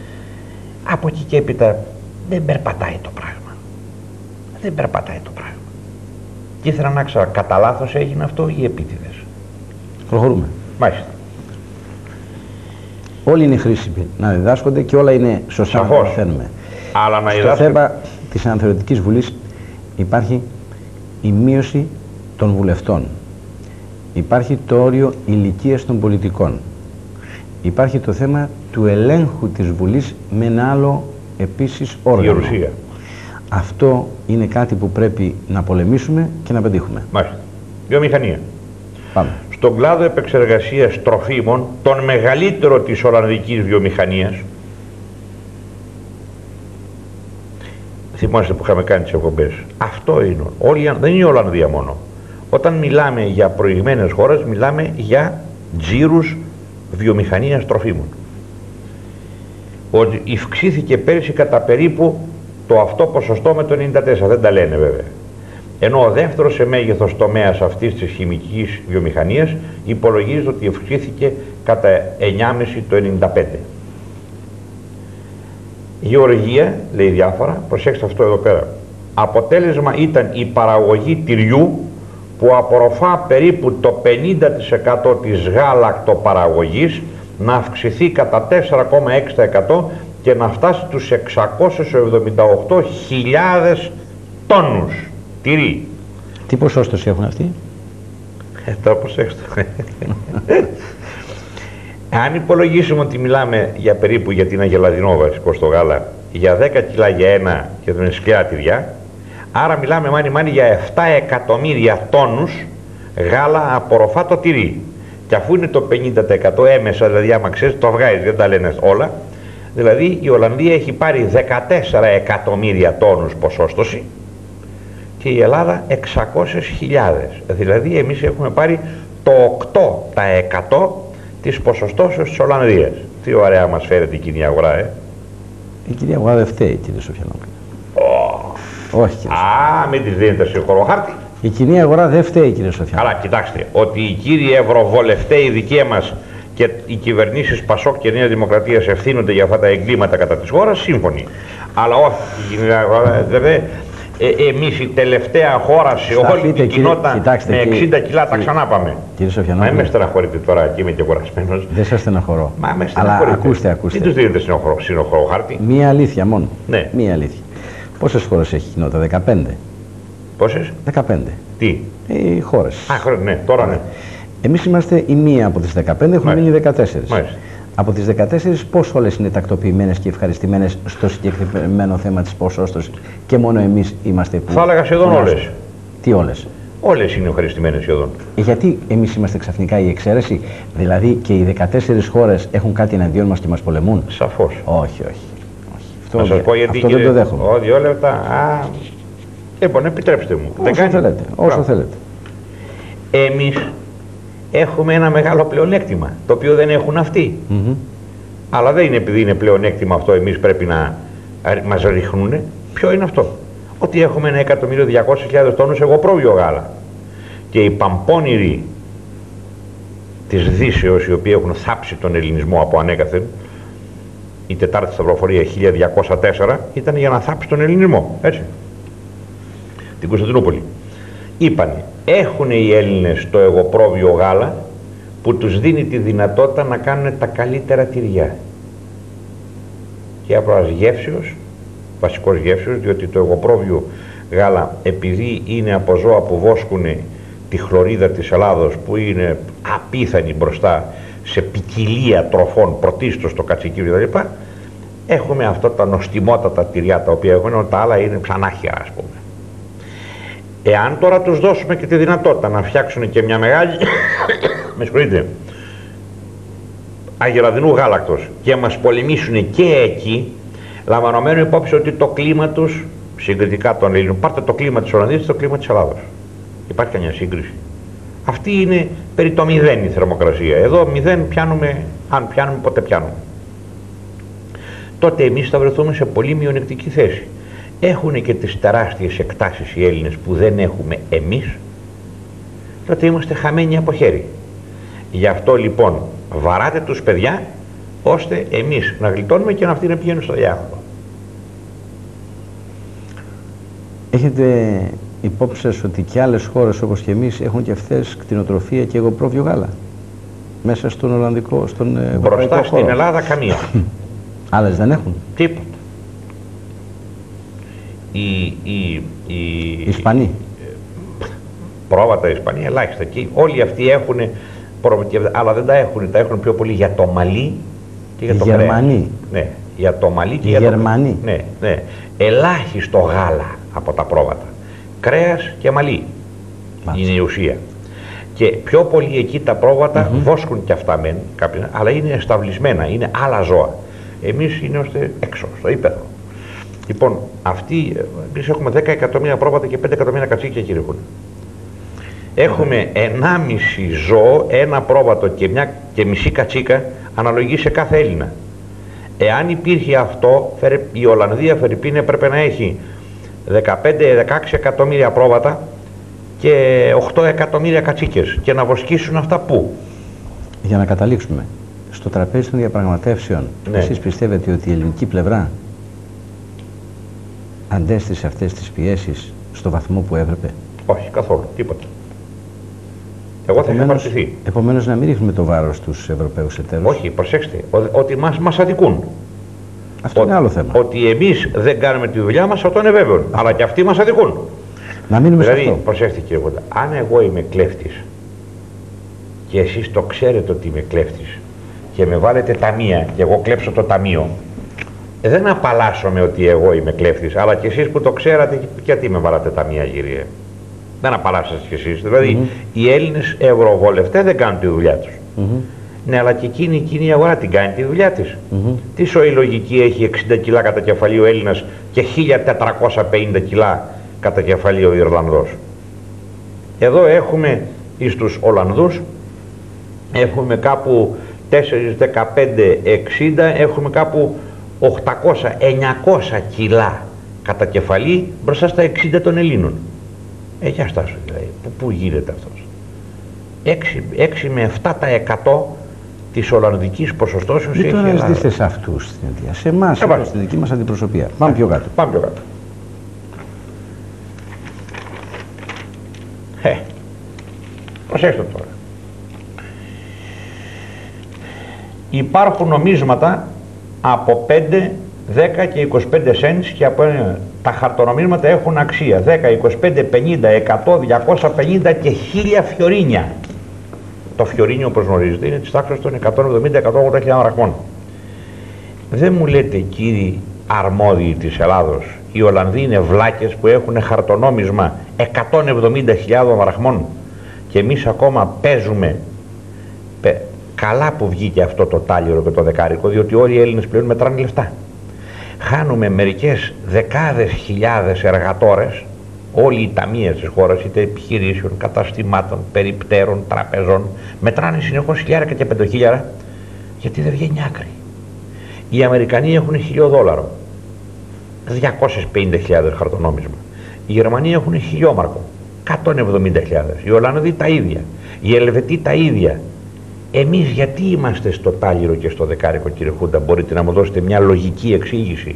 από εκεί και έπειτα δεν περπατάει το πράγμα. Δεν περπατάει το πράγμα. Και ήθελα να ξέρω, κατά λάθος έγινε αυτό ή επίτηδες? Προχωρούμε. Μάλιστα. Όλοι είναι χρήσιμοι να διδάσκονται και όλα είναι σωστά να μαθαίνουμε. Αλλά να στο θέμα της Αναθεωρητικής Βουλής υπάρχει η μείωση των βουλευτών. Υπάρχει το όριο ηλικίας των πολιτικών. Υπάρχει το θέμα του ελέγχου της Βουλής με ένα άλλο επίσης όργανο. Η Ρωσία. Αυτό είναι κάτι που πρέπει να πολεμήσουμε και να πετύχουμε. Μάλιστα. Βιομηχανία. Πάμε. Στον κλάδο επεξεργασίας τροφίμων, τον μεγαλύτερο της Ολλανδικής βιομηχανίας, θυμάστε που είχαμε κάνει τις εκπομπές, αυτό είναι. Δεν είναι η Ολλανδία μόνο. Όταν μιλάμε για προηγμένες χώρες, μιλάμε για τζίρους βιομηχανίας τροφίμων. Ότι αυξήθηκε πέρυσι κατά περίπου το αυτό ποσοστό με το 94, δεν τα λένε βέβαια. Ενώ ο δεύτερος σε μέγεθος τομέας αυτής της χημικής βιομηχανίας υπολογίζεται ότι αυξήθηκε κατά 9,5 το 95. Γεωργία, λέει διάφορα, προσέξτε αυτό εδώ πέρα. Αποτέλεσμα ήταν η παραγωγή τυριού, που απορροφά περίπου το 50% της γάλακτοπαραγωγής, να αυξηθεί κατά 4,6% και να φτάσει τους 678.000 τόνους τυρί. Τι ποσόστοση έχουν αυτοί? Τώρα προσέξτε. Αν υπολογίσουμε ότι μιλάμε για περίπου για την Αγελαδινόβα στο γάλα για 10 κιλά για ένα και με σκληρά τυριά. Άρα μιλάμε μάνι για 7 εκατομμύρια τόνους γάλα απορροφά τυρί. Και αφού είναι το 50% έμεσα, δηλαδή άμα ξέρεις το βγάζεις, δεν τα λένε όλα, δηλαδή η Ολλανδία έχει πάρει 14 εκατομμύρια τόνους ποσόστοση και η Ελλάδα 600.000. Δηλαδή εμείς έχουμε πάρει το 8% της ποσοστώσεως της Ολλανδίας. Τι ωραία μας φέρεται η κοινή αγορά, Η κοινή αγορά δεν φταίει, κύριε Σοφιανόπουλε. Όχι, κύριε Σοφιανόπουλε. Μην της δίνετε σε χωροχάρτη. Η κοινή αγορά δεν φταίει, κύριε Σοφιανόπουλε. Αλλά κοιτάξτε, ότι οι κύριοι ευρωβολευτές δικοί μας και οι κυβερνήσεις Πασόκ και Νέα Δημοκρατίας ευθύνονται για αυτά τα εγκλήματα κατά της χώρας, σύμφωνοι. Αλλά όχι, βέβαια, εμείς η τελευταία χώρα σε όλη την κοινότητα με 60 κιλά τα ξανά πάμε. Κύριε Σοφιανόπουλε. Μα είμαι στεναχωρείτε τώρα και είμαι και κουρασμένος. Δεν σας στεναχωρώ. Μα είμαι στεναχωρείτε. Αλλά ακούστε. Τι τους δίνετε συνοχωρό χάρτη. Μία αλήθεια μόνο. Ναι. Μία αλήθεια. Πόσες χώρες έχει η κοινότητα, 15? Πόσες? 15. Τι? Οι χώρες. Ναι, τώρα ναι. Εμείς είμαστε η μία από τις 15, έχουμε μείνει 14. Μάλιστα. Από τις 14, πώς όλες είναι τακτοποιημένες και ευχαριστημένες στο συγκεκριμένο θέμα της ποσόστοσης και μόνο εμείς είμαστε που... Θα έλεγα σχεδόν όλες. Τι όλες? Όλες είναι ευχαριστημένες σχεδόν. Γιατί εμείς είμαστε ξαφνικά η εξαίρεση, δηλαδή και οι 14 χώρες έχουν κάτι εναντίον μας και μας πολεμούν? Σαφώς. Όχι. Να σας πω γιατί, αυτό δεν το δέχομαι. 2 λεπτά. Λοιπόν, επιτρέψτε μου. Όσο θέλετε. Εμείς έχουμε ένα μεγάλο πλεονέκτημα, το οποίο δεν έχουν αυτοί. Αλλά δεν είναι επειδή είναι πλεονέκτημα αυτό, εμείς πρέπει να μας ριχνούνε. Ποιο είναι αυτό? Ότι έχουμε 1.200.000 τόνους εγωπρόβιο γάλα. Και οι παμπώνηροι της Δύσεως, οι οποίοι έχουν θάψει τον ελληνισμό από ανέκαθεν, η Τετάρτη Σταυροφορία 1204 ήταν για να θάψει τον ελληνισμό, έτσι, την Κωνσταντινούπολη. Είπανε, έχουν οι Έλληνες το εγωπρόβιο γάλα που τους δίνει τη δυνατότητα να κάνουν τα καλύτερα τυριά. Και από γεύσεως, βασικός γεύσεως, διότι το εγωπρόβιο γάλα, επειδή είναι από ζώα που βόσκουν τη χλωρίδα της Ελλάδος, που είναι απίθανη μπροστά σε ποικιλία τροφών, πρωτίστως το κατσικίδι κτλ., έχουμε αυτά τα νοστιμότατα τυριά τα οποία έχουν, τα άλλα είναι ξανάχυρα, ας πούμε. Εάν τώρα τους δώσουμε και τη δυνατότητα να φτιάξουν και μια μεγάλη με συγχωρείτε, αγελαδινού γάλακτος και μας πολεμήσουν και εκεί, λαμβανομένου υπόψη ότι το κλίμα τους, συγκριτικά των Ελλήνων, πάρτε το κλίμα της Ολλανδίας και το κλίμα της Ελλάδος. Υπάρχει καμιά σύγκριση? Αυτή είναι περί το 0 η θερμοκρασία. Εδώ 0 πιάνουμε, αν πιάνουμε ποτέ πιάνουμε. Τότε εμείς θα βρεθούμε σε πολύ μειονεκτική θέση. Έχουν και τις τεράστιες εκτάσεις οι Έλληνες που δεν έχουμε εμείς, τότε είμαστε χαμένοι από χέρι. Γι' αυτό λοιπόν βαράτε τους παιδιά, ώστε εμείς να γλιτώνουμε και να αυτοί να πηγαίνουν στο διάβολο. Έχετε υπόψη σας ότι και άλλες χώρες όπως και εμείς έχουν και αυτές κτηνοτροφία και εγωπρόβιο γάλα μέσα στον Ολλανδικό, στον ευρωπαϊκό χώρο? Μπροστά στην Ελλάδα καμία. Άλλες δεν έχουν? Τίποτα. Οι Ισπανοί. Πρόβατα Ισπανία, ελάχιστα. Και όλοι αυτοί έχουν, αλλά δεν τα έχουν. Τα έχουν πιο πολύ για το μαλλί και για το κρέας. Γερμανοί. Ναι, για το μαλλί και οι για Γερμανοί. το... Ναι. Ελάχιστο γάλα από τα πρόβατα. Κρέας και μαλλί. Μάλιστα. Είναι η ουσία. Και πιο πολύ εκεί τα πρόβατα βόσκουν και αυτά μεν, αλλά είναι εσταυλισμένα, είναι άλλα ζώα. Εμείς είμαστε έξω, στο ύπαιθρο. Λοιπόν, εμείς έχουμε 10 εκατομμύρια πρόβατα και 5 εκατομμύρια κατσίκια, κύριε Χούνη. Έχουμε 1,5 ζώο, ένα πρόβατο και μισή κατσίκα αναλογεί σε κάθε Έλληνα. Εάν υπήρχε αυτό, η Ολλανδία Φερρυπίν έπρεπε να έχει 15-16 εκατομμύρια πρόβατα και 8 εκατομμύρια κατσίκες και να βοσκήσουν αυτά πού? Για να καταλήξουμε στο τραπέζι των διαπραγματεύσεων, ναι. Εσείς πιστεύετε ότι η ελληνική πλευρά αντέστησε αυτές τις πιέσεις στο βαθμό που έπρεπε? Όχι, καθόλου, τίποτα. Εγώ θα είχα βαρθηθεί. Επομένως να μην ρίχνουμε το βάρος στους Ευρωπαίους εταίρους. Όχι, προσέξτε, ότι μας αδικούν. Αυτό είναι άλλο θέμα. Ότι εμείς δεν κάνουμε τη δουλειά μας, αυτό είναι βέβαιο. Αλλά και αυτοί μας αδικούν. Να μείνουμε δηλαδή, σε αυτό. Προσέξτε κύριε Κοντά, αν εγώ είμαι κλέφτης και εσείς το ξέρετε ότι είμαι κλέφτης και με βάλετε ταμεία και εγώ κλέψω το ταμείο, δεν απαλλάσσομαι ότι εγώ είμαι κλέφτης, αλλά και εσείς που το ξέρατε, γιατί με βάλατε ταμεία, κύριε? Δεν απαλλάσσατε κι εσείς. Δηλαδή, οι Έλληνες ευρωβουλευτές δεν κάνουν τη δουλειά τους. Ναι, αλλά και εκείνη η κοινή αγορά την κάνει τη δουλειά της. Τι σοή λογική έχει 60 κιλά κατά κεφαλή ο Έλληνας και 1450 κιλά κατά κεφαλή ο Ιρλανδός? Εδώ έχουμε στους Ολλανδούς, έχουμε κάπου 4, 15, 60, έχουμε κάπου 800, 900 κιλά κατά κεφαλή μπροστά στα 60 των Ελλήνων. Για στάσου δηλαδή, πού γίνεται αυτός? 6 με 7% της Ολλανδικής ποσοστώσεως έχει η Ελλάδα. Δεν τον ζητήστε σε αυτούς στην αιτία. Σε εμάς, στη δική μας αντιπροσωπεία. Πάμε πιο κάτω. Πάμε πιο κάτω. Προσέξτε τώρα. Υπάρχουν νομίσματα από 5, 10 και 25 cents και από τα χαρτονομίσματα έχουν αξία 10, 25, 50, 100, 250 και 1000 φιωρίνια. Το φιωρίνιο, όπως γνωρίζετε, είναι της τάξης των 170-180.000 δραχμών. Δεν μου λέτε, κύριοι αρμόδιοι της Ελλάδος, οι Ολλανδοί είναι βλάκες που έχουν χαρτονόμισμα 170.000 δραχμών και εμείς ακόμα παίζουμε? Καλά που βγήκε αυτό το τάλιρο και το δεκάρικο, διότι όλοι οι Έλληνες πλέον μετράνε λεφτά. Χάνουμε μερικές δεκάδες χιλιάδες εργατόρες, όλοι οι ταμείες της χώρας, είτε επιχειρήσεων, καταστημάτων, περιπτέρων, τραπεζών, μετράνε συνεχώς χιλιάρικα και πεντοχίλιαρα, γιατί δεν βγαίνει άκρη. Οι Αμερικανοί έχουν $1.000, 250.000 χαρτονόμισμα. Οι Γερμανοί έχουν $1.000, 170.000. Οι Ολλανδοί τα ίδια. Οι Ελβετοί τα ίδια. Εμείς γιατί είμαστε στο τάλιρο και στο δεκάρικο, κύριε Χούντα? Μπορείτε να μου δώσετε μια λογική εξήγηση?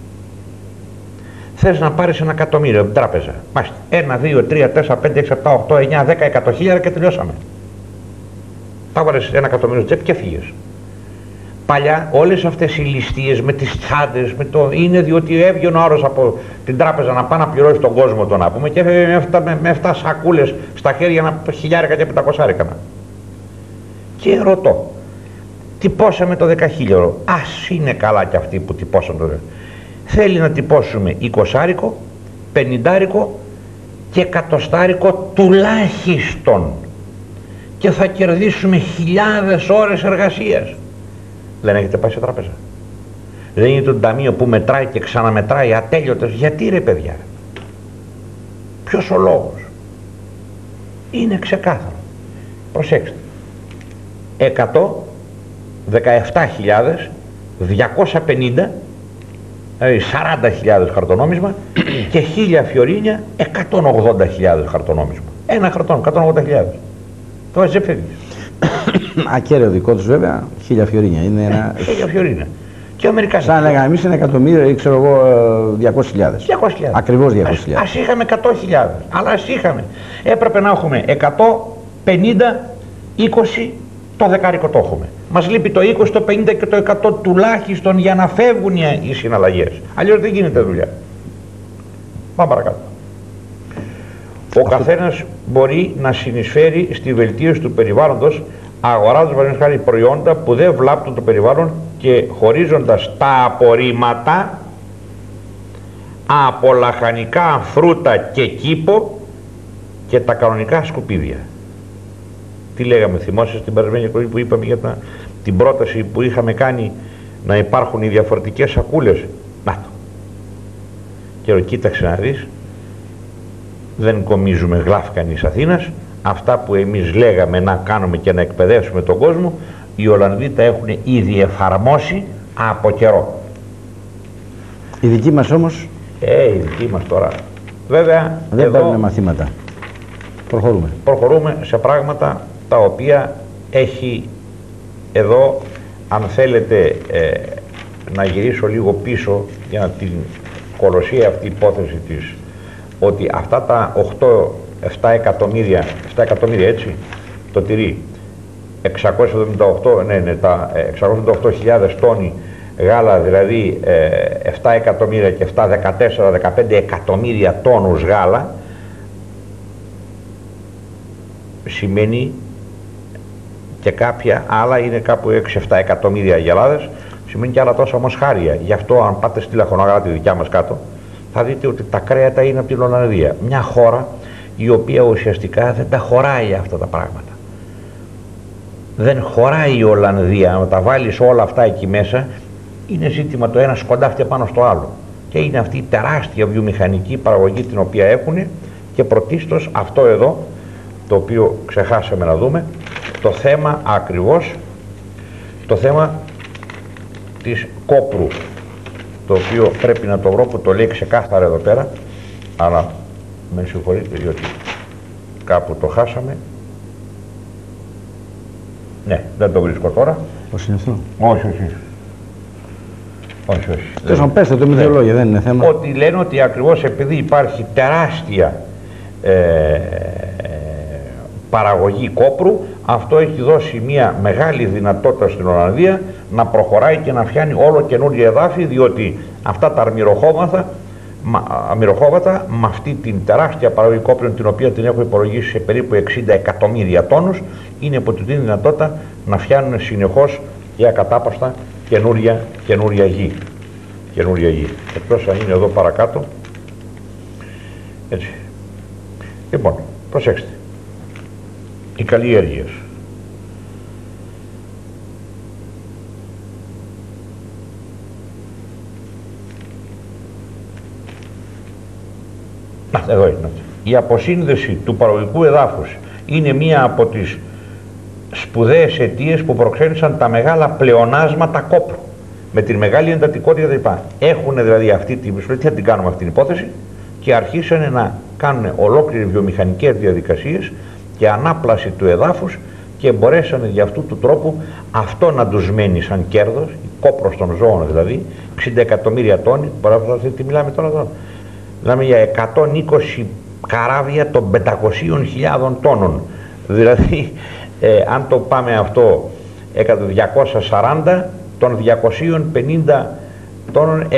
Θες να πάρεις 1 εκατομμύριο από την τράπεζα, μάλιστα, 1, 2, 3, 4, 5, 6, 7, 8, 9, 10, 100.000 και τελειώσαμε. Τα βάλες 1 εκατομμύριο τσέπ και φύγες. Παλιά όλες αυτές οι ληστείες με τις τσάντες, είναι διότι έβγαινε ο άλλος από την τράπεζα να πάει να πληρώσει τον κόσμο το να πούμε και με 7 σακούλες στα χέρια, να 1.000 και 500. Και ρωτώ, τυπώσαμε το 10.000, ας είναι καλά κι αυτοί που τυπώσαν το 10. Θέλει να τυπώσουμε 20, 50 και 100 τουλάχιστον και θα κερδίσουμε χιλιάδες ώρες εργασίας. Δεν έχετε πάει σε τράπεζα? Δεν είναι το ταμείο που μετράει και ξαναμετράει ατέλειωτες? Γιατί ρε παιδιά? Ποιος ο λόγος? Είναι ξεκάθαρο. Προσέξτε. 117.250, δηλαδή 40.000 χαρτονόμισμα και 1000 φιωρίνια, 180.000 χαρτονόμισμα. Ένα χαρτόν, 180.000. Το έτσι φεύγεις. Ακέραιο δικό τους βέβαια, 1000 φιωρίνια. Είναι ένα... 1000 φιωρίνια. Και ο Αμερικάνος. Σαν λέγαμε εμείς 1 εκατομμύριο ή ξέρω εγώ 200.000. 200.000. Ακριβώς 200.000. Ας είχαμε 100.000. Αλλά ας είχαμε. Έπρεπε να έχουμε 100, 50, 20, το δεκάρικο το έχουμε. Μας λείπει το 20, το 50 και το 100 τουλάχιστον για να φεύγουν οι συναλλαγές. Αλλιώς δεν γίνεται δουλειά. Πάμε παρακάτω. Ο καθένας μπορεί να συνεισφέρει στη βελτίωση του περιβάλλοντος αγοράζοντας παραδείγματος προϊόντα που δεν βλάπτουν το περιβάλλον και χωρίζοντας τα απορρίμματα από λαχανικά, φρούτα και κήπο και τα κανονικά σκουπίδια. Τι λέγαμε, θυμόσαστε στην περασμένη εκπομπή που είπαμε για την πρόταση που είχαμε κάνει να υπάρχουν οι διαφορετικές σακούλες? Να το. Και κοίταξε να δεις, δεν κομίζουμε γλάφκανης Αθήνας. Αυτά που εμείς λέγαμε να κάνουμε και να εκπαιδεύσουμε τον κόσμο, οι Ολλανδοί τα έχουν ήδη εφαρμόσει από καιρό. Οι δικοί μας όμως? Οι δικοί μας τώρα βέβαια δεν παίρνουν μαθήματα. Προχωρούμε σε πράγματα τα οποία έχει εδώ, αν θέλετε να γυρίσω λίγο πίσω για να την κολοσσία αυτή η υπόθεση της, ότι αυτά τα 7 εκατομμύρια έτσι, το τυρί, 678.000 τόνοι γάλα, δηλαδή 7 εκατομμύρια και 7, 14, 15 εκατομμύρια τόνους γάλα, σημαίνει και κάποια άλλα είναι κάπου 6-7 εκατομμύρια γελάδες, σημαίνει και άλλα τόσα όμως χάρια. Γι' αυτό, αν πάτε στη Λαχωναγάρα τη δικιά μας κάτω, θα δείτε ότι τα κρέατα είναι από την Ολλανδία. Μια χώρα η οποία ουσιαστικά δεν τα χωράει αυτά τα πράγματα. Δεν χωράει η Ολλανδία, να τα βάλεις όλα αυτά εκεί μέσα, είναι ζήτημα το ένα σκοντάφτει πάνω στο άλλο. Και είναι αυτή η τεράστια βιομηχανική παραγωγή την οποία έχουν, και πρωτίστως αυτό εδώ, το οποίο ξεχάσαμε να δούμε, το θέμα ακριβώς, το θέμα της κόπρου, το οποίο πρέπει να το βρω, που το λέει ξεκάθαρα εδώ πέρα, αλλά με συγχωρείτε διότι κάπου το χάσαμε. Ναι, δεν το βρίσκω τώρα. Πώς είναι αυτό? Όχι, όχι. Όχι, όχι. Τέλος πάντων, πέστε το με δύο λόγια, δεν είναι θέμα. Ότι λένε ότι ακριβώς επειδή υπάρχει τεράστια παραγωγή κόπρου, αυτό έχει δώσει μια μεγάλη δυνατότητα στην Ολλανδία να προχωράει και να φτιάνει όλο καινούργια εδάφη, διότι αυτά τα αμυροχώβατα με αυτή την τεράστια παραγωγή κόπρου, την οποία την έχω υπολογίσει σε περίπου 60 εκατομμύρια τόνους, είναι που του δίνει δυνατότητα να φτιάνουν συνεχώς και ακατάπαυστα καινούρια γη. Καινούρια γη. Εκτός αν είναι εδώ παρακάτω. Έτσι. Λοιπόν, προσέξτε. Οι καλλιέργειες. Εδώ είναι. Η αποσύνδεση του παραγωγικού εδάφους είναι μία από τις σπουδαίες αιτίες που προξένησαν τα μεγάλα πλεονάσματα κόπρου με την μεγάλη εντατικότητα κλπ. Έχουν δηλαδή αυτή τη μισθή, τι θα την κάνουμε αυτή την υπόθεση, και αρχίσανε να κάνουν ολόκληρες βιομηχανικές διαδικασίες και ανάπλαση του εδάφους, και μπορέσανε για αυτού του τρόπου αυτό να τους μένει σαν κέρδος, κόπρος των ζώων δηλαδή, 60 εκατομμύρια τόνοι, τι μιλάμε τώρα εδώ. Μιλάμε για 120 καράβια των 500.000 τόνων. Δηλαδή, αν το πάμε αυτό 240 των 250 τόνων,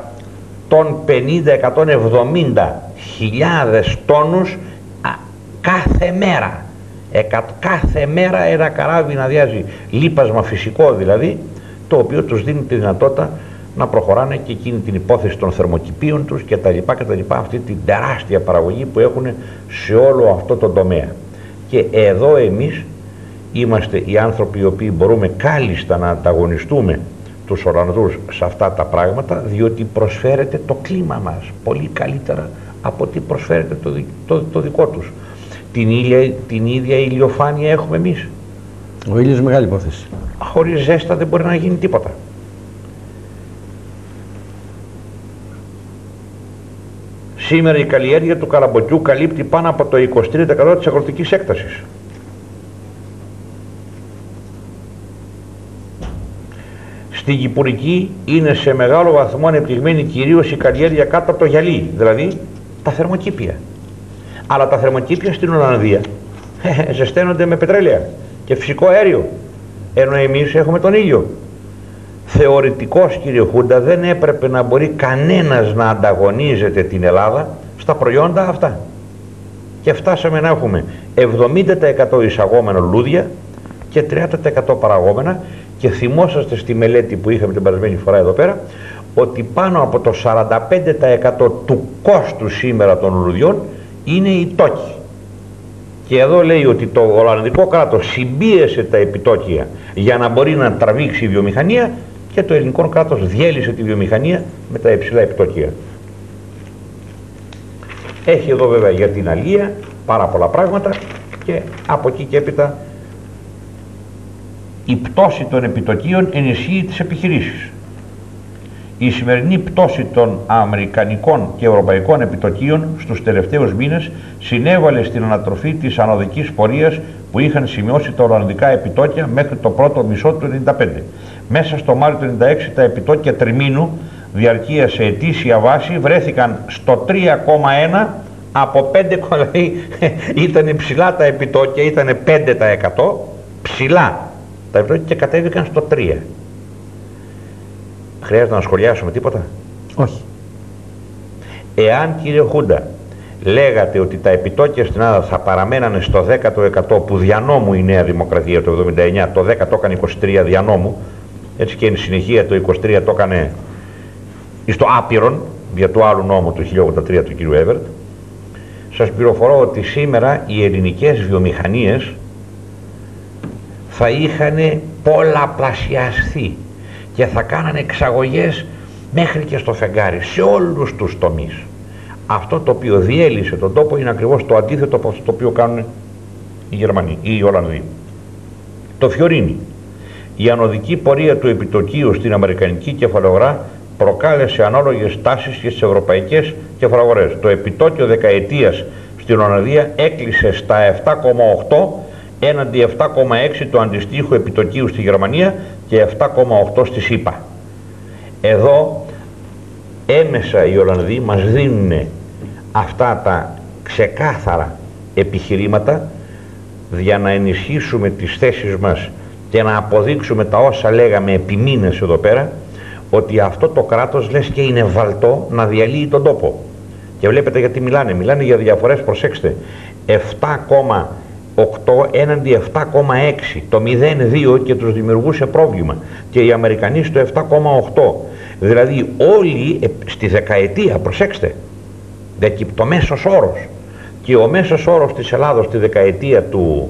150-170 χιλιάδες τόνους κάθε μέρα. Κάθε μέρα ένα καράβι να διάζει λίπασμα φυσικό δηλαδή, το οποίο τους δίνει τη δυνατότητα να προχωράνε και εκείνη την υπόθεση των θερμοκηπίων τους και τα λοιπά, αυτή την τεράστια παραγωγή που έχουν σε όλο αυτό το τομέα. Και εδώ εμείς είμαστε οι άνθρωποι οι οποίοι μπορούμε κάλλιστα να ανταγωνιστούμε τους Ολλανδούς σε αυτά τα πράγματα, διότι προσφέρεται το κλίμα μας πολύ καλύτερα από ό,τι προσφέρεται το δικό τους. Την ίδια ηλιοφάνεια έχουμε εμείς. Ο ήλιος μεγάλη υπόθεση. Χωρίς ζέστα δεν μπορεί να γίνει τίποτα. Σήμερα η καλλιέργεια του καλαμποκιού καλύπτει πάνω από το 23% της αγροτικής έκτασης. Στην Κυπουρική είναι σε μεγάλο βαθμό ανεπτυγμένη κυρίως η καλλιέργεια κάτω από το γυαλί, δηλαδή τα θερμοκήπια. Αλλά τα θερμοκήπια στην Ολλανδία ζεσταίνονται με πετρέλαια και φυσικό αέριο, ενώ εμείς έχουμε τον ήλιο. Θεωρητικώς, κύριε Χούντα, δεν έπρεπε να μπορεί κανένας να ανταγωνίζεται την Ελλάδα στα προϊόντα αυτά. Και φτάσαμε να έχουμε 70% εισαγόμενο λούδια και 30% παραγόμενα, και θυμόσαστε στη μελέτη που είχαμε την περασμένη φορά εδώ πέρα ότι πάνω από το 45% του κόστου σήμερα των λουδιών είναι οι τόκοι. Και εδώ λέει ότι το Ολλανδικό κράτος συμπίεσε τα επιτόκια για να μπορεί να τραβήξει η βιομηχανία, και το ελληνικό κράτος διέλυσε τη βιομηχανία με τα υψηλά επιτόκια. Έχει εδώ βέβαια για την αλία πάρα πολλά πράγματα, και από εκεί και έπειτα η πτώση των επιτοκίων ενισχύει τις επιχειρήσεις. Η σημερινή πτώση των αμερικανικών και ευρωπαϊκών επιτοκίων στους τελευταίους μήνες συνέβαλε στην ανατροφή της ανωδικής πορείας που είχαν σημειώσει τα ολλανδικά επιτόκια μέχρι το πρώτο μισό του 1995. Μέσα στο Μάρτιο του 1996 τα επιτόκια τριμήνου διαρκείας σε ετήσια βάση βρέθηκαν στο 3,1 από 5, δηλαδή ήταν ψηλά τα επιτόκια, ήταν 5% ψηλά τα επιτόκια και κατέβηκαν στο 3. Χρειάζεται να σχολιάσουμε τίποτα? Όχι. Εάν, κύριε Χούντα, λέγατε ότι τα επιτόκια στην Ελλάδα θα παραμένανε στο 10% που δια νόμου η Νέα Δημοκρατία το 79, το 10 το έκανε 23 δια νόμου, Έτσι και εν συνεχεία το 23 το έκανε εις το άπειρον για του άλλου νόμου του 1083 του κ. Έβερτ. Σας πληροφορώ ότι σήμερα οι ελληνικές βιομηχανίες θα είχαν πολλαπλασιαστεί και θα κάνανε εξαγωγές μέχρι και στο φεγγάρι, σε όλους τους τομείς. Αυτό το οποίο διέλυσε τον τόπο είναι ακριβώς το αντίθετο από αυτό το οποίο κάνουν οι Γερμανοί ή οι Ολλανδοί. Το Φιωρίνι. Η ανωδική πορεία του επιτοκίου στην αμερικανική κεφαλαιογορά προκάλεσε ανάλογες τάσεις και στις ευρωπαϊκές κεφαλαιογορές. Το επιτόκιο δεκαετίας στην Ολλανδία έκλεισε στα 7,8 έναντι 7,6 του αντιστοίχου επιτοκίου στη Γερμανία και 7,8 στη ΣΥΠΑ. Εδώ έμεσα οι Ολλανδοί μας δίνουν αυτά τα ξεκάθαρα επιχειρήματα για να ενισχύσουμε τις θέσεις μας και να αποδείξουμε τα όσα λέγαμε επί μήνες εδώ πέρα, ότι αυτό το κράτος λες και είναι βαλτό να διαλύει τον τόπο. Και βλέπετε γιατί μιλάνε για διαφορές, προσέξτε, 7,8 έναντι 7,6, το 0,2 και τους δημιουργούσε πρόβλημα, και οι Αμερικανοί στο 7,8. Δηλαδή όλοι στη δεκαετία, προσέξτε, το μέσος όρος, και ο μέσος όρος της Ελλάδος στη δεκαετία του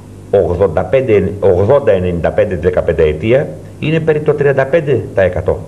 80-95, τη 15ετία, είναι περί το 35%.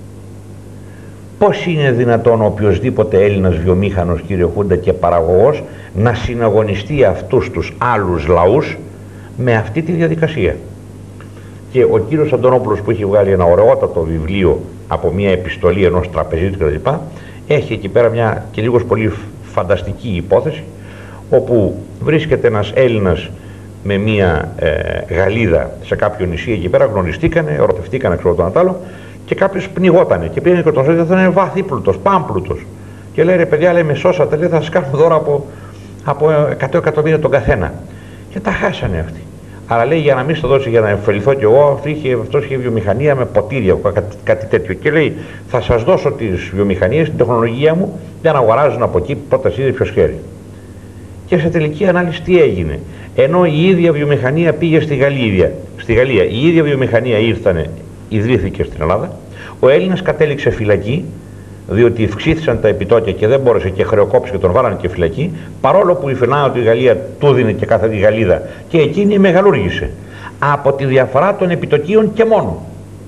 Πώς είναι δυνατόν οποιοσδήποτε Έλληνας βιομήχανος, κύριε Χούντα, και παραγωγός να συναγωνιστεί αυτούς τους άλλους λαούς με αυτή τη διαδικασία? Και ο κύριος Αντωνόπουλος, που έχει βγάλει ένα ωραιότατο βιβλίο από μια επιστολή ενός τραπεζίτη κτλ., έχει εκεί πέρα μια και λίγος πολύ φανταστική υπόθεση, όπου βρίσκεται ένας Έλληνας με μια Γαλλίδα σε κάποιο νησί εκεί πέρα, γνωριστήκανε, ερωτευτήκανε, ξέρω το άλλο, και κάποιος πνιγότανε και πήγαινε και τον σώζει, θα είναι βαθύπλουτος, πάμπλουτος, και λέει, ρε παιδιά, λέει, με σώσατε, λέει, θα σας κάνουμε δώρα από 100 εκατομμύρια τον καθένα. Και τα χάσανε αυτοί. Αλλά λέει, για να μην στο δώσει, για να εμφεληθώ κι εγώ, αυτός είχε βιομηχανία με ποτήρια, κάτι τέτοιο. Και λέει, θα σας δώσω τις βιομηχανίες, την τεχνολογία μου, για να αγοράζουν από εκεί πρώτα είδε ποιος χέρι. Και σε τελική ανάλυση τι έγινε? Ενώ η ίδια βιομηχανία πήγε στη Γαλλία, η ίδια βιομηχανία ιδρύθηκε στην Ελλάδα, ο Έλληνας κατέληξε φυλακή, διότι ευξήθησαν τα επιτόκια και δεν μπόρεσε και χρεοκόπησε και τον βάλανε και φυλακή, παρόλο που η φαινά η Γαλλία του δίνει και κάθε τη Γαλλίδα, και εκείνη μεγαλούργησε από τη διαφορά των επιτοκίων και μόνο.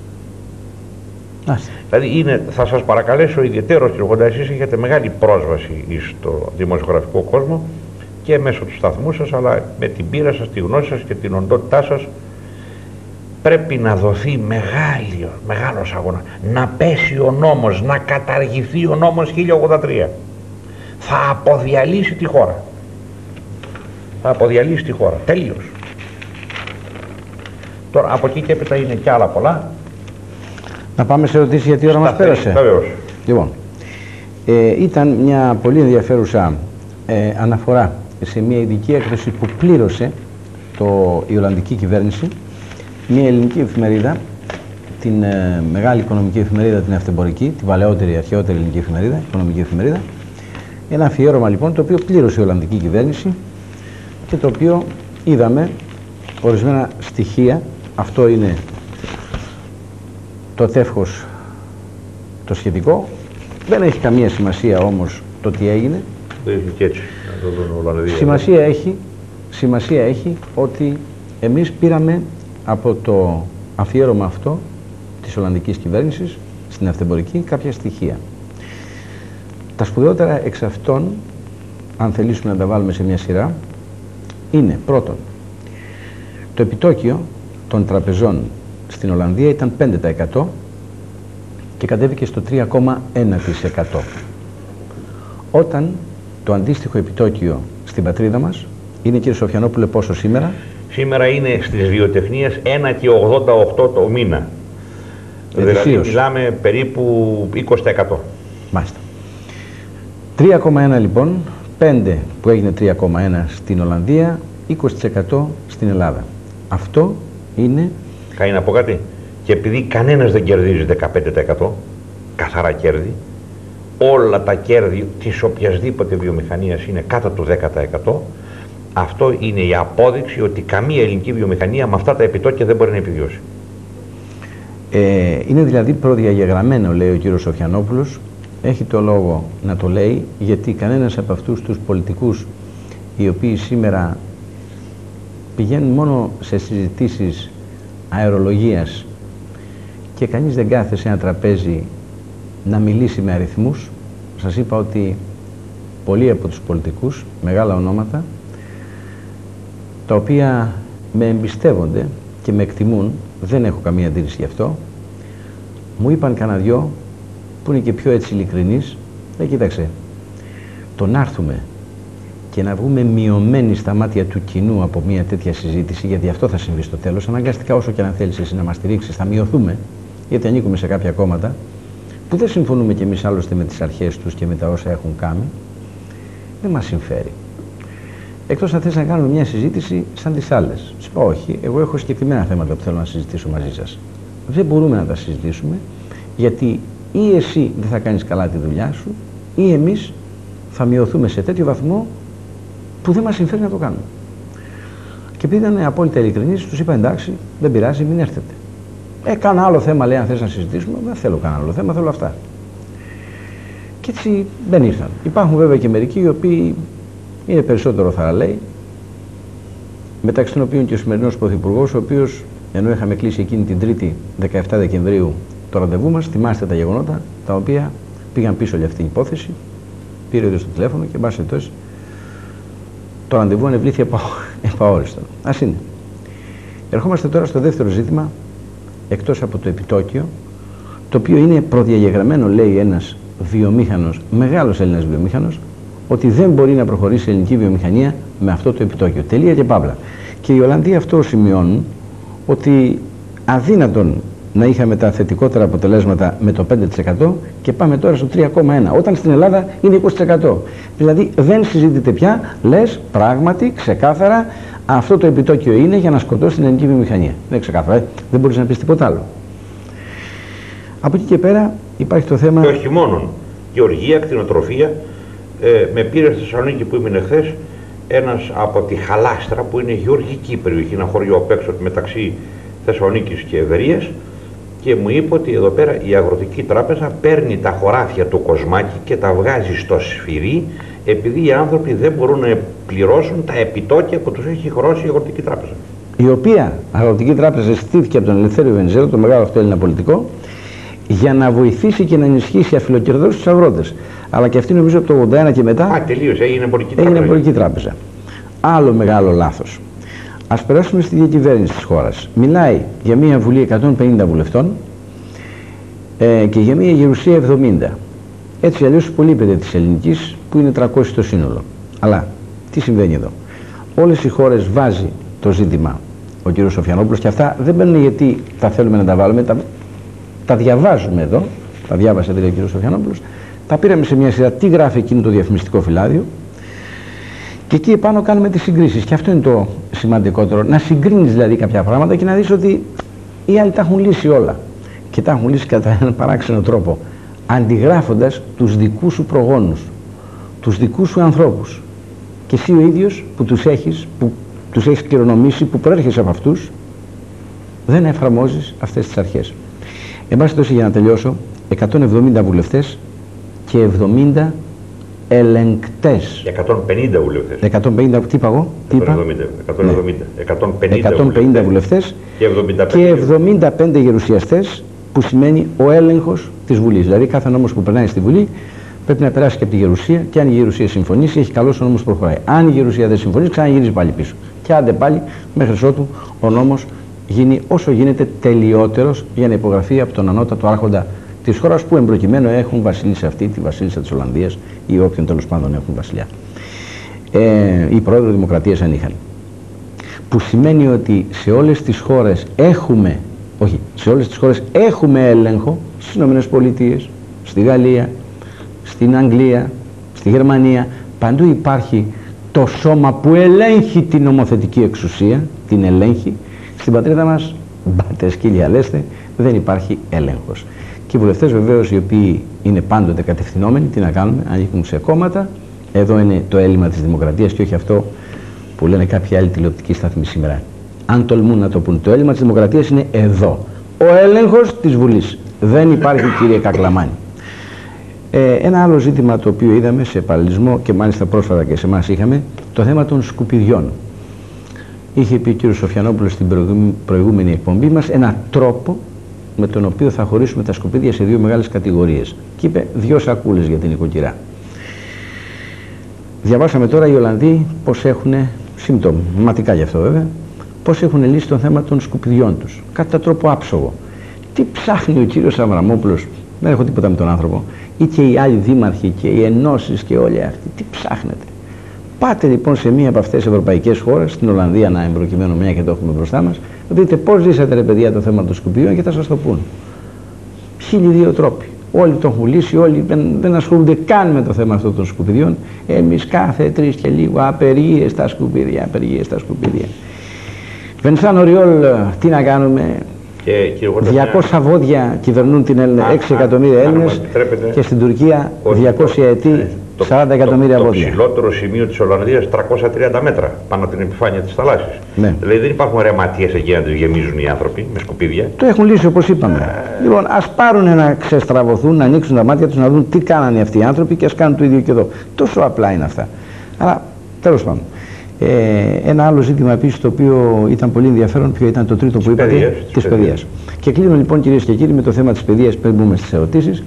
Δηλαδή θα σας παρακαλέσω ιδιαιτέρως, κύριε Χούντα, εσείς έχετε μεγάλη πρόσβαση στο δημοσιογραφικό κόσμο και μέσω του σταθμού σας, αλλά με την πείρα σας, τη γνώση σας και την οντότητά σας, πρέπει να δοθεί μεγάλος αγώνα, να πέσει ο νόμος, να καταργηθεί ο νόμος 1083. Θα αποδιαλύσει τη χώρα. Θα αποδιαλύσει τη χώρα, τελείως. Τώρα από εκεί και έπειτα είναι κι άλλα πολλά. Να πάμε σε ερωτήσεις, γιατί η ώρα μας πέρασε. Βεβαίως. Λοιπόν, ήταν μια πολύ ενδιαφέρουσα αναφορά σε μια ειδική έκδοση που πλήρωσε η Ολλανδική κυβέρνηση, μια ελληνική εφημερίδα, την μεγάλη οικονομική εφημερίδα, την Αυτεμπορική, την παλαιότερη, αρχαιότερη ελληνική εφημερίδα, οικονομική εφημερίδα. Ένα αφιέρωμα λοιπόν το οποίο πλήρωσε η Ολλανδική κυβέρνηση και το οποίο είδαμε ορισμένα στοιχεία. Αυτό είναι το τεύχος το σχετικό. Δεν έχει καμία σημασία όμως το τι έγινε. Δεν έχει και έτσι. Σημασία έχει ότι εμείς πήραμε από το αφιέρωμα αυτό της Ολλανδικής κυβέρνησης στην Αυτεμπορική κάποια στοιχεία. Τα σπουδαιότερα εξ αυτών, αν θελήσουμε να τα βάλουμε σε μια σειρά, είναι πρώτον, το επιτόκιο των τραπεζών στην Ολλανδία ήταν 5% και κατέβηκε στο 3,1%. Όταν το αντίστοιχο επιτόκιο στην πατρίδα μας είναι, κύριε Σοφιανόπουλε, πόσο σήμερα? Σήμερα είναι στις βιοτεχνίες 1,88 το μήνα. Δηλαδή μιλάμε περίπου 20%. Μάλιστα. 3,1 λοιπόν, 5 που έγινε 3,1 στην Ολλανδία, 20% στην Ελλάδα. Αυτό είναι... Κάνει να πω κάτι. Και επειδή κανένας δεν κερδίζει 15% καθαρά κέρδη, όλα τα κέρδη της οποιασδήποτε βιομηχανίας είναι κάτω του 10%, αυτό είναι η απόδειξη ότι καμία ελληνική βιομηχανία με αυτά τα επιτόκια δεν μπορεί να επιβιώσει. Είναι δηλαδή προδιαγεγραμμένο, λέει ο κύριος Σοφιανόπουλος. Έχει το λόγο να το λέει, γιατί κανένας από αυτούς τους πολιτικούς οι οποίοι σήμερα πηγαίνουν μόνο σε συζητήσεις αερολογίας και κανείς δεν κάθεται σε ένα τραπέζι να μιλήσει με αριθμούς. Σας είπα ότι πολλοί από τους πολιτικούς, μεγάλα ονόματα, τα οποία με εμπιστεύονται και με εκτιμούν, δεν έχω καμία αντίρρηση γι' αυτό, μου είπαν κανένα δυο που είναι και πιο έτσι ειλικρινείς, κοίταξε, το να έρθουμε και να βγούμε μειωμένοι στα μάτια του κοινού από μια τέτοια συζήτηση, γιατί αυτό θα συμβεί στο τέλος, αναγκαστικά όσο και αν θέλεις εσύ να μας στηρίξεις, θα μειωθούμε, γιατί ανήκουμε σε κάποια κόμματα που δεν συμφωνούμε κι εμείς άλλωστε με τις αρχές τους και με τα όσα έχουν κάνει, δεν μας συμφέρει. Εκτός αν θες να κάνουμε μια συζήτηση σαν τις άλλες. Σου πω όχι, εγώ έχω συγκεκριμένα θέματα που θέλω να συζητήσω μαζί σας. Δεν μπορούμε να τα συζητήσουμε, γιατί ή εσύ δεν θα κάνεις καλά τη δουλειά σου, ή εμείς θα μειωθούμε σε τέτοιο βαθμό που δεν μας συμφέρει να το κάνουμε. Και επειδή ήταν απόλυτα ειλικρινής, τους είπα εντάξει, δεν πειράζει, μην έρθετε. Κάνα άλλο θέμα, λέει, αν θες να συζητήσουμε. Δεν θέλω κανένα άλλο θέμα, θέλω αυτά. Και έτσι δεν ήρθαν. Υπάρχουν βέβαια και μερικοί οι οποίοι είναι περισσότερο θαραλέοι, μεταξύ των οποίων και ο σημερινός Πρωθυπουργός, ο οποίος, ενώ είχαμε κλείσει εκείνη την Τρίτη 17 Δεκεμβρίου το ραντεβού μας, θυμάστε τα γεγονότα, τα οποία πήγαν πίσω για αυτήν την υπόθεση, πήρε ο στο τηλέφωνο και εν πάση περιπτώσει το ραντεβού ανεβλήθη επαόριστο. Ας είναι. Ερχόμαστε τώρα στο δεύτερο ζήτημα, εκτός από το επιτόκιο, το οποίο είναι προδιαγεγραμμένο, λέει ένας βιομήχανος, μεγάλος Έλληνας βιομήχανος, ότι δεν μπορεί να προχωρήσει η ελληνική βιομηχανία με αυτό το επιτόκιο. Τελεία και παύλα. Και οι Ολλανδοί αυτό σημειώνουν, ότι αδύνατον να είχαμε τα θετικότερα αποτελέσματα με το 5% και πάμε τώρα στο 3,1%, όταν στην Ελλάδα είναι 20%. Δηλαδή δεν συζητείται πια, λες πράγματι, ξεκάθαρα, αυτό το επιτόκιο είναι για να σκοτώσει την ελληνική βιομηχανία. Δεν ξεκάθαρα, δεν μπορείς να πεις τίποτα άλλο. Από εκεί και πέρα υπάρχει το θέμα... Και όχι μόνο, γεωργία, κτηνοτροφία. Με πήρε στη Θεσσαλονίκη που ήμουν χθες ένας από τη Χαλάστρα, που είναι γεωργική περιοχή, ένα χωριό απ' έξω μεταξύ Θεσσαλονίκης και Ευερίας, και μου είπε ότι εδώ πέρα η Αγροτική Τράπεζα παίρνει τα χωράφια του Κοσμάκη και τα βγάζει στο Σφυρί, επειδή οι άνθρωποι δεν μπορούν να πληρώσουν τα επιτόκια που τους έχει χρώσει η Αγροτική Τράπεζα. Η οποία Αγροτική Τράπεζα στήθηκε από τον Ελευθέριο Βενιζέλο, τον μεγάλο αυτό Έλληνα πολιτικό, για να βοηθήσει και να ενισχύσει αφιλοκερδώς τους αγρότες. Αλλά και αυτή νομίζω από το 81 και μετά τελείωσε, έγινε εμπορική τράπεζα. Άλλο μεγάλο λάθος. Ας περάσουμε στη διακυβέρνηση της χώρας. Μιλάει για μια βουλή 150 βουλευτών και για μια γερουσία 70. Έτσι αλλιώς υπολείπεται της ελληνικής, που είναι 300 το σύνολο. Αλλά τι συμβαίνει εδώ? Όλες οι χώρες βάζει το ζήτημα ο κ. Σοφιανόπουλος, και αυτά δεν μπαίνουν γιατί τα θέλουμε να τα βάλουμε, τα διαβάζουμε εδώ, τα διάβασε δηλαδή ο κ. Σοφιανόπουλος, τα πήραμε σε μια σειρά, τι γράφει εκείνο το διαφημιστικό φυλάδιο, και εκεί επάνω κάνουμε τις συγκρίσεις. Και αυτό είναι το σημαντικότερο, να συγκρίνεις δηλαδή κάποια πράγματα και να δεις ότι οι άλλοι τα έχουν λύσει όλα. Και τα έχουν λύσει κατά έναν παράξενο τρόπο, αντιγράφοντας τους δικούς σου προγόνους, τους δικούς σου ανθρώπους. Και εσύ ο ίδιος που τους έχεις κληρονομήσει, που προέρχεσαι από αυτούς, δεν εφαρμόζεις αυτές τις αρχές. Εν πάση περιπτώσει, για να τελειώσω, 170 βουλευτές και 70 ελεγκτές. 150 βουλευτές. 150, τι είπα εγώ? 150 βουλευτές και 75 γερουσιαστές, που σημαίνει ο έλεγχος της Βουλής. Δηλαδή κάθε νόμος που περνάει στη Βουλή πρέπει να περάσει και από τη Γερουσία, και αν η Γερουσία συμφωνήσει, έχει καλός ο νόμος που προχωράει. Αν η Γερουσία δεν συμφωνήσει, ξαναγυρίζει πάλι πίσω. Και άντε πάλι μέχρι ότου ο νόμος γίνει όσο γίνεται τελειότερος για να υπογραφεί από τον ανώτατο άρχοντα της χώρας, που εμπροκειμένου έχουν βασίλισσα αυτή, τη βασίλισσα της Ολλανδίας, ή όποιον τέλος πάντων έχουν βασιλιά. Η πρόεδρο Δημοκρατίας αν είχαν. Που σημαίνει ότι σε όλες τις χώρες έχουμε, έχουμε έλεγχο, στις Ηνωμένες Πολιτείες, στη Γαλλία, στην Αγγλία, στη Γερμανία, παντού υπάρχει το σώμα που ελέγχει την νομοθετική εξουσία, την ελέγχει. Στην πατρίδα μας, μπάτε σκύλια λέστε, δεν υπάρχει έλεγχος. Και οι βουλευτές βεβαίως, οι οποίοι είναι πάντοτε κατευθυνόμενοι, τι να κάνουμε, ανήκουν σε κόμματα. Εδώ είναι το έλλειμμα της δημοκρατίας και όχι αυτό που λένε κάποιοι άλλοι τηλεοπτικοί σταθμοί σήμερα. Αν τολμούν να το πούν, το έλλειμμα της δημοκρατίας είναι εδώ. ο έλεγχος της Βουλής. Δεν υπάρχει, κύριε Κακλαμάνη. Ένα άλλο ζήτημα το οποίο είδαμε σε παραλληλισμό και μάλιστα πρόσφατα και σε εμάς είχαμε, το θέμα των σκουπιδιών. Είχε πει ο κύριος Σοφιανόπουλος στην προηγούμενη εκπομπή μας ένα τρόπο με τον οποίο θα χωρίσουμε τα σκουπίδια σε δύο μεγάλες κατηγορίες. Και είπε 2 σακούλες για την οικοκυρά. Διαβάσαμε τώρα οι Ολλανδοί πώς έχουν, συμπτωματικά γι' αυτό βέβαια, πώς έχουν λύσει το θέμα των σκουπιδιών τους. Κατά τρόπο άψογο. Τι ψάχνει ο κύριος Αβραμόπουλος, δεν έχω τίποτα με τον άνθρωπο, ή και οι άλλοι δήμαρχοι και οι ενώσεις και όλοι αυτοί, τι ψάχνετε. Πάτε λοιπόν σε μία από αυτές τις ευρωπαϊκές χώρες, στην Ολλανδία να εμπροκειμένου, μια και το έχουμε μπροστά μας, δείτε πώς ζήσατε ρε παιδιά το θέμα των σκουπιδιών και θα σας το πούν. 1002 τρόποι. Όλοι το έχουν λύσει, όλοι δεν ασχολούνται καν με το θέμα αυτό των σκουπιδιών. Εμείς κάθε 3 και λίγο απεργίες στα σκουπίδια, απεργίες στα σκουπίδια. Βενσάνο Ριόλ, τι να κάνουμε. 200 βόδια κυβερνούν την Έλληνα, 6 εκατομμύρια Έλληνες και στην Τουρκία 200 ετή 40 εκατομμύρια βόδια. Το ψηλότερο σημείο της Ολλανδίας 330 μέτρα πάνω από την επιφάνεια της θαλάσσης. Ναι. Δηλαδή δεν υπάρχουν ρεματίες εκεί να τους γεμίζουν οι άνθρωποι με σκουπίδια. Το έχουν λύσει όπως είπαμε. Λοιπόν, ας πάρουν να ξεστραβωθούν, να ανοίξουν τα μάτια τους, να δουν τι κάνανε αυτοί οι άνθρωποι και ας κάνουν το ίδιο και εδώ. Τόσο απλά είναι αυτά. Αλλά τέλος πάντων. Ένα άλλο ζήτημα επίσης το οποίο ήταν πολύ ενδιαφέρον, ποιο ήταν το τρίτο που είπατε, της παιδείας. Και κλείνω λοιπόν κυρίες και κύριοι με το θέμα της παιδείας πριν μπούμε στις ερωτήσεις,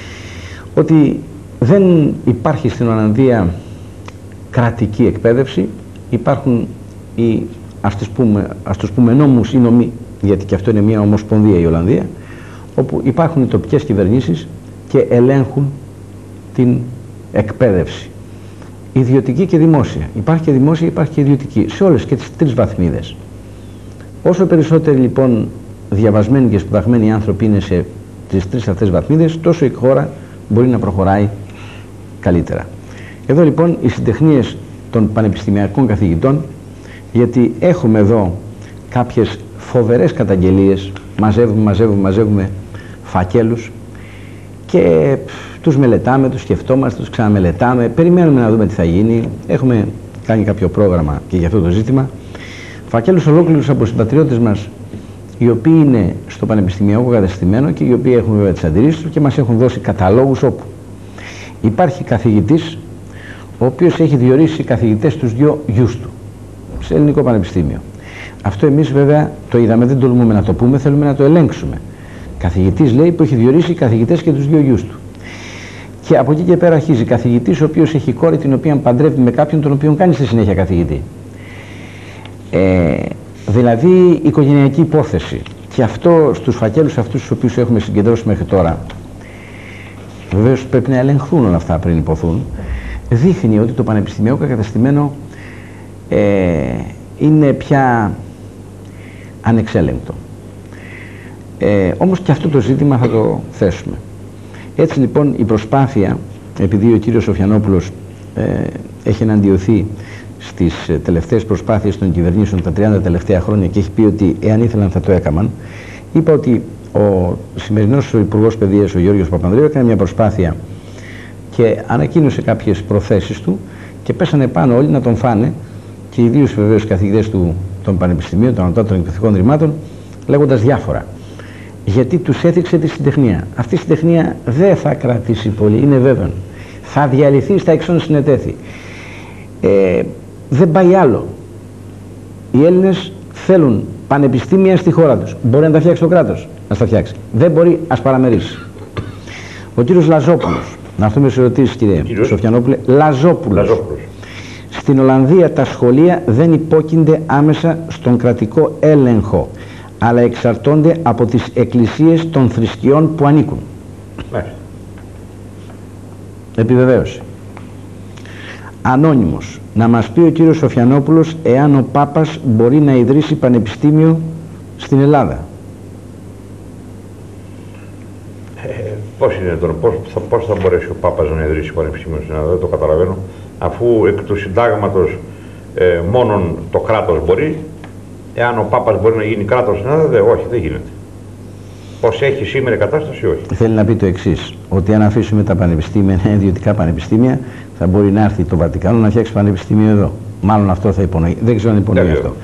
ότι δεν υπάρχει στην Ολλανδία κρατική εκπαίδευση, υπάρχουν οι, ας τους πούμε νόμους ή νομοί, γιατί και αυτό είναι μια ομοσπονδία η Ολλανδία, όπου υπάρχουν οι τοπικές κυβερνήσεις και ελέγχουν την εκπαίδευση. Ιδιωτική και δημόσια. Υπάρχει και δημόσια, υπάρχει και ιδιωτική. Σε όλες και τις 3 βαθμίδες. Όσο περισσότεροι λοιπόν διαβασμένοι και σπουδαγμένοι άνθρωποι είναι σε τις 3 αυτές βαθμίδες, τόσο η χώρα μπορεί να προχωράει καλύτερα. Εδώ λοιπόν οι συντεχνίες των πανεπιστημιακών καθηγητών, γιατί έχουμε εδώ κάποιες φοβερές καταγγελίες, μαζεύουμε φακέλους και τους μελετάμε, τους σκεφτόμαστε, τους ξαναμελετάμε, περιμένουμε να δούμε τι θα γίνει. Έχουμε κάνει κάποιο πρόγραμμα και για αυτό το ζήτημα. Φακέλους ολόκληρους από συμπατριώτες μας, οι οποίοι είναι στο πανεπιστημιακό κατεστημένο και οι οποίοι έχουν βέβαια τις αντιρρήσεις τους και μας έχουν δώσει καταλόγους όπου υπάρχει καθηγητής, ο οποίος έχει διορίσει καθηγητές τους 2 γιους του σε ελληνικό πανεπιστήμιο. Αυτό εμείς βέβαια το είδαμε, δεν τολμούμε να το πούμε, θέλουμε να το ελέγξουμε. Καθηγητής λέει που έχει διορίσει καθηγητές και τους 2 γιους του. Και από εκεί και πέρα αρχίζει καθηγητής ο οποίος έχει κόρη την οποία παντρεύει με κάποιον τον οποίο κάνει στη συνέχεια καθηγητή. Δηλαδή οικογενειακή υπόθεση. Και αυτό στους φακέλους αυτούς τους οποίους έχουμε συγκεντρώσει μέχρι τώρα, βεβαίως πρέπει να ελεγχθούν όλα αυτά πριν υποθούν, δείχνει ότι το πανεπιστημιακό κατεστημένο είναι πια ανεξέλεγκτο. Όμως και αυτό το ζήτημα θα το θέσουμε. Έτσι λοιπόν η προσπάθεια, επειδή ο κύριος Σοφιανόπουλος έχει εναντιωθεί στις τελευταίες προσπάθειες των κυβερνήσεων τα 30 τελευταία χρόνια και έχει πει ότι εάν ήθελαν θα το έκαναν, είπα ότι ο σημερινός Υπουργός Παιδείας, ο Γιώργος Παπανδρέου, έκανε μια προσπάθεια και ανακοίνωσε κάποιες προθέσεις του και πέσανε πάνω όλοι να τον φάνε, και ιδίως βεβαίως οι καθηγητές των πανεπιστημίων, των ανώτατων εκπαιδευτικών ιδρυμάτων, λέγοντας διάφορα. Γιατί τους έθιξε τη συντεχνία. Αυτή η συντεχνία δεν θα κρατήσει πολύ, είναι βέβαιο. Θα διαλυθεί στα εξών συνετέθη. Δεν πάει άλλο. Οι Έλληνες θέλουν πανεπιστήμια στη χώρα τους. Μπορεί να τα φτιάξει το κράτος, να τα φτιάξει. Δεν μπορεί, ας παραμερίσει. Ο κύριος Λαζόπουλος, να έρθουμε σε ερωτήσεις κύριε Σοφιανόπουλε, Λαζόπουλος. Στην Ολλανδία τα σχολεία δεν υπόκεινται άμεσα στον κρατικό έλεγχο, αλλά εξαρτώνται από τις εκκλησίες των θρησκειών που ανήκουν. Επιβεβαίωση. Ανώνυμος. Να μας πει ο κύριος Σοφιανόπουλος εάν ο Πάπας μπορεί να ιδρύσει πανεπιστήμιο στην Ελλάδα. Πώς είναι τώρα, πώς θα μπορέσει ο Πάπας να ιδρύσει πανεπιστήμιο στην Ελλάδα, δεν το καταλαβαίνω, αφού εκ του συντάγματος μόνον το κράτος μπορεί. Εάν ο Πάπας μπορεί να γίνει κράτος στην Ελλάδα, όχι, δεν γίνεται. Πώς έχει σήμερα η κατάσταση, όχι. Θέλει να πει το εξής, ότι αν αφήσουμε τα πανεπιστήμια, ιδιωτικά πανεπιστήμια, θα μπορεί να έρθει το Βατικάνο να φτιάξει πανεπιστήμιο εδώ. Μάλλον αυτό θα υπονοεί. Δεν ξέρω αν υπονοεί αυτό.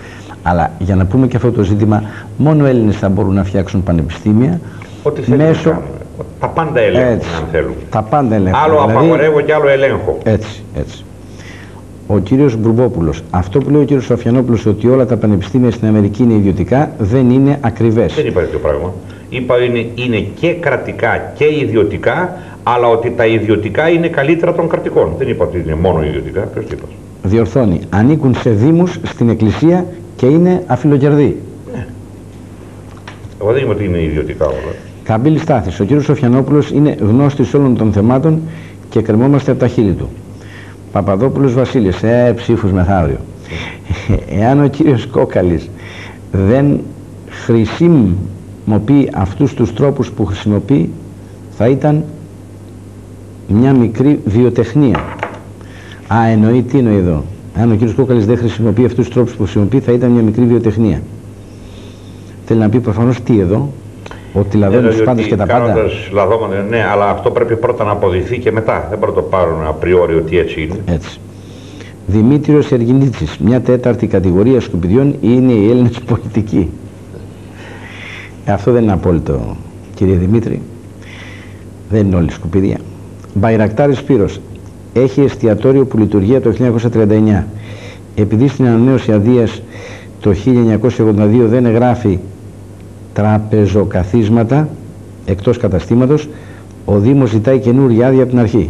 Αλλά για να πούμε και αυτό το ζήτημα, μόνο Έλληνες θα μπορούν να φτιάξουν πανεπιστήμια. Ό,τι θέλουν να κάνουν. Τα πάντα ελέγχουν, αν θέλουν. Τα πάντα ελέγχουν. Άλλο δηλαδή, απαγορεύω και άλλο ελέγχω. Έτσι. Ο κύριος Μπουρμπόπουλος, αυτό που λέει ο κύριος Σοφιανόπουλος, ότι όλα τα πανεπιστήμια στην Αμερική είναι ιδιωτικά, δεν είναι ακριβές. Δεν είπα τέτοιο πράγμα. Είπα είναι και κρατικά και ιδιωτικά, αλλά ότι τα ιδιωτικά είναι καλύτερα των κρατικών. Δεν είπα ότι είναι μόνο ιδιωτικά. Ποιος το είπα? Διορθώνει. Ανήκουν σε δήμους, στην εκκλησία και είναι αφιλοκερδοί. Ναι. Εγώ δεν είπα ότι είναι ιδιωτικά όλα. Καμπύλη Στάθης. Ο κύριος Σοφιανόπουλος είναι γνώστης όλων των θεμάτων και κρεμόμαστε από τα χείλη του. Παπαδόπουλος Βασίλης. Ψήφους μεθαύριο. Εάν ο κύριος Κόκαλης δεν χρησιμοποιεί αυτούς τους τρόπους που χρησιμοποιεί, θα ήταν μια μικρή βιοτεχνία. Εννοεί, τι εννοεί εδώ? Αν ο κύριος Κόκαλης δεν χρησιμοποιεί αυτούς τους τρόπους που χρησιμοποιεί, θα ήταν μια μικρή βιοτεχνία. Θέλει να πει προφανώς τι εδώ? Ότι λαδώνει τους πάντες και τα πάντα. Λαδώματα, ναι, αλλά αυτό πρέπει πρώτα να αποδειχθεί και μετά. Δεν πρέπει να το πάρουν απριόρι ότι έτσι είναι. Έτσι. Δημήτριος Εργινίτσης. Μια τέταρτη κατηγορία σκουπιδιών είναι οι Έλληνες πολιτικοί. Αυτό δεν είναι απόλυτο, κύριε Δημήτρη. Δεν είναι όλη σκουπίδια. Μπαϊρακτάρης Σπύρος. Έχει εστιατόριο που λειτουργεί το 1939. Επειδή στην ανανέωση αδείας το 1982 δεν εγγράφει τραπεζοκαθίσματα εκτός καταστήματος, ο Δήμος ζητάει καινούργια άδεια από την αρχή.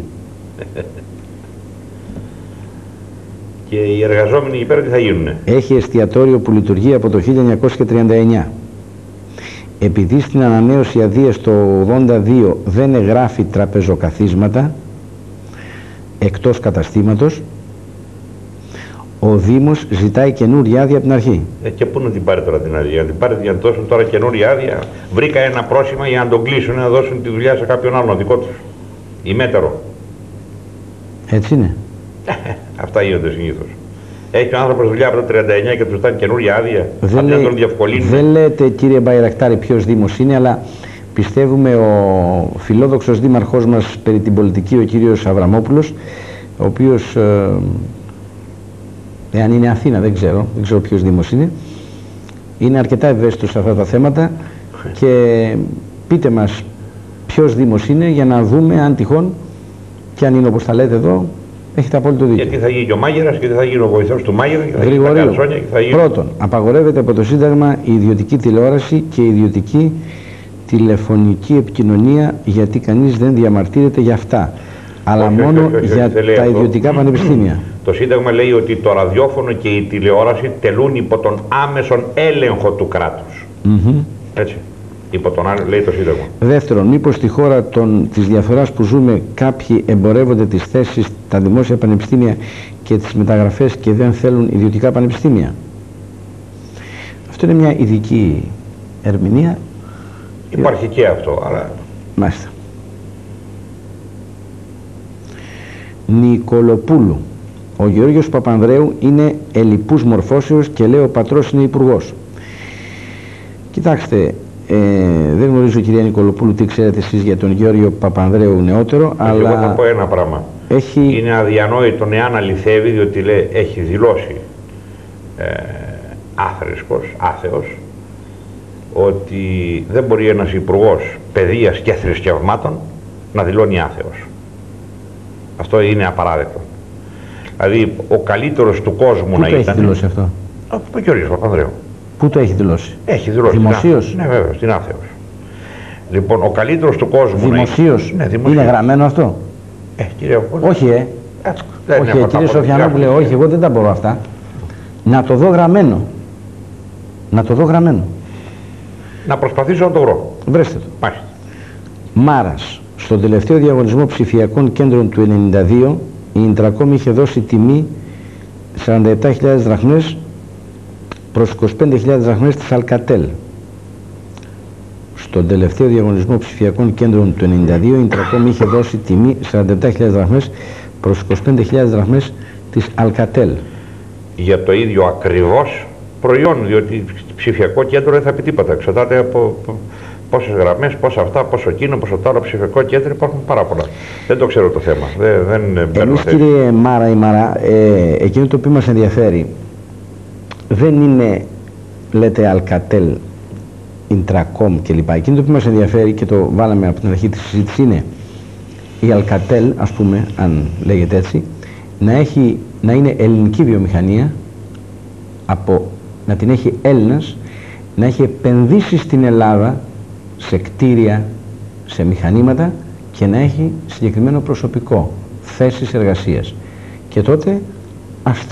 Και οι εργαζόμενοι εκεί πέρα τι θα γίνουνε? Έχει εστιατόριο που λειτουργεί από το 1939. Επειδή στην ανανέωση αδείας το 82 δεν εγγράφει τραπεζοκαθίσματα εκτός καταστήματος, ο Δήμος ζητάει καινούργια άδεια από την αρχή. Και πού να την πάρει τώρα την άδεια? Να την πάρει για να δώσουν τώρα καινούργια άδεια? Βρήκα ένα πρόσημα για να τον κλείσουν, να δώσουν τη δουλειά σε κάποιον άλλον δικό τους. Ημέτερο. Έτσι είναι. Αυτά γίνονται συνήθως. Έχει ο άνθρωπος δουλειά από το 39 και του ζητάνε καινούργια άδεια. Δεν, να τον διευκολύνουν. Δεν λέτε, κύριε Μπαϊρακτάρη, ποιος Δήμος είναι, αλλά πιστεύουμε ο φιλόδοξος δήμαρχός μας περί την πολιτική, ο κύριος Αβραμόπουλος, ο οποίος, εάν είναι Αθήνα δεν ξέρω ποιος Δήμος είναι αρκετά ευαίσθητος σε αυτά τα θέματα και πείτε μας ποιος Δήμος είναι για να δούμε αν τυχόν και αν είναι όπως τα λέτε εδώ, έχετε απόλυτο δίκιο. Γιατί θα γίνει και ο μάγειρας και θα γίνει ο βοηθός του μάγειρα και θα γίνει Γρηγορίου. τα καρσόνια και θα γίνει... Πρώτον, απαγορεύεται από το Σύνταγμα η ιδιωτική τηλεόραση και η ιδιωτική τηλεφωνική επικοινωνία, γιατί κανείς δεν διαμαρτύρεται για αυτά, αλλά μόνο για τα ιδιωτικά πανεπιστήμια. Το Σύνταγμα λέει ότι το ραδιόφωνο και η τηλεόραση τελούν υπό τον άμεσον έλεγχο του κράτους. Έτσι. Υπό τον άλλο, λέει το Σύνταγμα. Δεύτερον, μήπως στη χώρα της διαφοράς που ζούμε κάποιοι εμπορεύονται τις θέσεις, τα δημόσια πανεπιστήμια και τις μεταγραφές και δεν θέλουν ιδιωτικά πανεπιστήμια? Αυτό είναι μια ειδική ερμηνεία. Υπάρχει και αυτό, αλλά... Μάλιστα. Νικολοπούλου. Ο Γεώργιος Παπανδρέου είναι ελλειπούς μορφώσεως και λέει ο πατρός είναι υπουργός. Κοιτάξτε, δεν γνωρίζω, κυρία Νικολοπούλου, τι ξέρετε εσείς για τον Γεώργιο Παπανδρέου νεότερο, αλλά... Εγώ θα πω ένα πράγμα. Είναι αδιανόητο εάν αληθεύει, διότι λέει, έχει δηλώσει άθεος, ότι δεν μπορεί ένας υπουργός παιδείας και θρησκευμάτων να δηλώνει άθεος. Αυτό είναι απαράδεκτο. Δηλαδή, ο καλύτερος του κόσμου να ήταν... Πού το έχει δηλώσει αυτό? Ο Γεώργιος Παπανδρέου. Πού το έχει δηλώσει? Έχει δηλώσει. Δημοσίως? Ναι, βέβαια, στην Άθεος. Λοιπόν, ο καλύτερος του κόσμου... Δημοσίως? Ναι, δημοσίως. Είναι γραμμένο αυτό? Κύριε, όχι, όχι, κύριε Σοφιανόπουλε, όχι, εγώ δεν τα μπορώ αυτά. Να το δω γραμμένο. Να το δω γραμμένο. Να προσπαθήσω να το βρω. Βρέστε το. Μάλιστα. Μάρας. Στον τελευταίο διαγωνισμό ψηφιακών κέντρων του 1992, η Ιντρακόμ είχε δώσει τιμή 47.000 δραχμές προς 25.000 δραχμές της Αλκατέλ. Στον τελευταίο διαγωνισμό ψηφιακών κέντρων του 1992, η Ιντρακόμ είχε δώσει τιμή 47.000 δραχμές προς 25.000 δραχμές της Αλκατέλ. Για το ίδιο ακριβώς προϊόν, διότι ψηφιακό κέντρο δεν θα πει τίποτα. Εξαρτάται από πόσες γραμμές, πόσα αυτά, πόσο εκείνο, πόσο το άλλο ψηφιακό κέντρο, υπάρχουν πάρα πολλά. Δεν το ξέρω το θέμα. Εμείς, κύριε Μάρα, εκείνο το οποίο μας ενδιαφέρει δεν είναι λέτε Alcatel, Intracom κλπ. Εκείνο το που μας ενδιαφέρει και το βάλαμε από την αρχή της συζήτησης είναι η Alcatel, ας πούμε, αν λέγεται έτσι, να είναι ελληνική βιομηχανία, να την έχει Έλληνας, να έχει επενδύσει στην Ελλάδα σε κτίρια, σε μηχανήματα και να έχει συγκεκριμένο προσωπικό, θέσεις εργασίας. Και τότε ας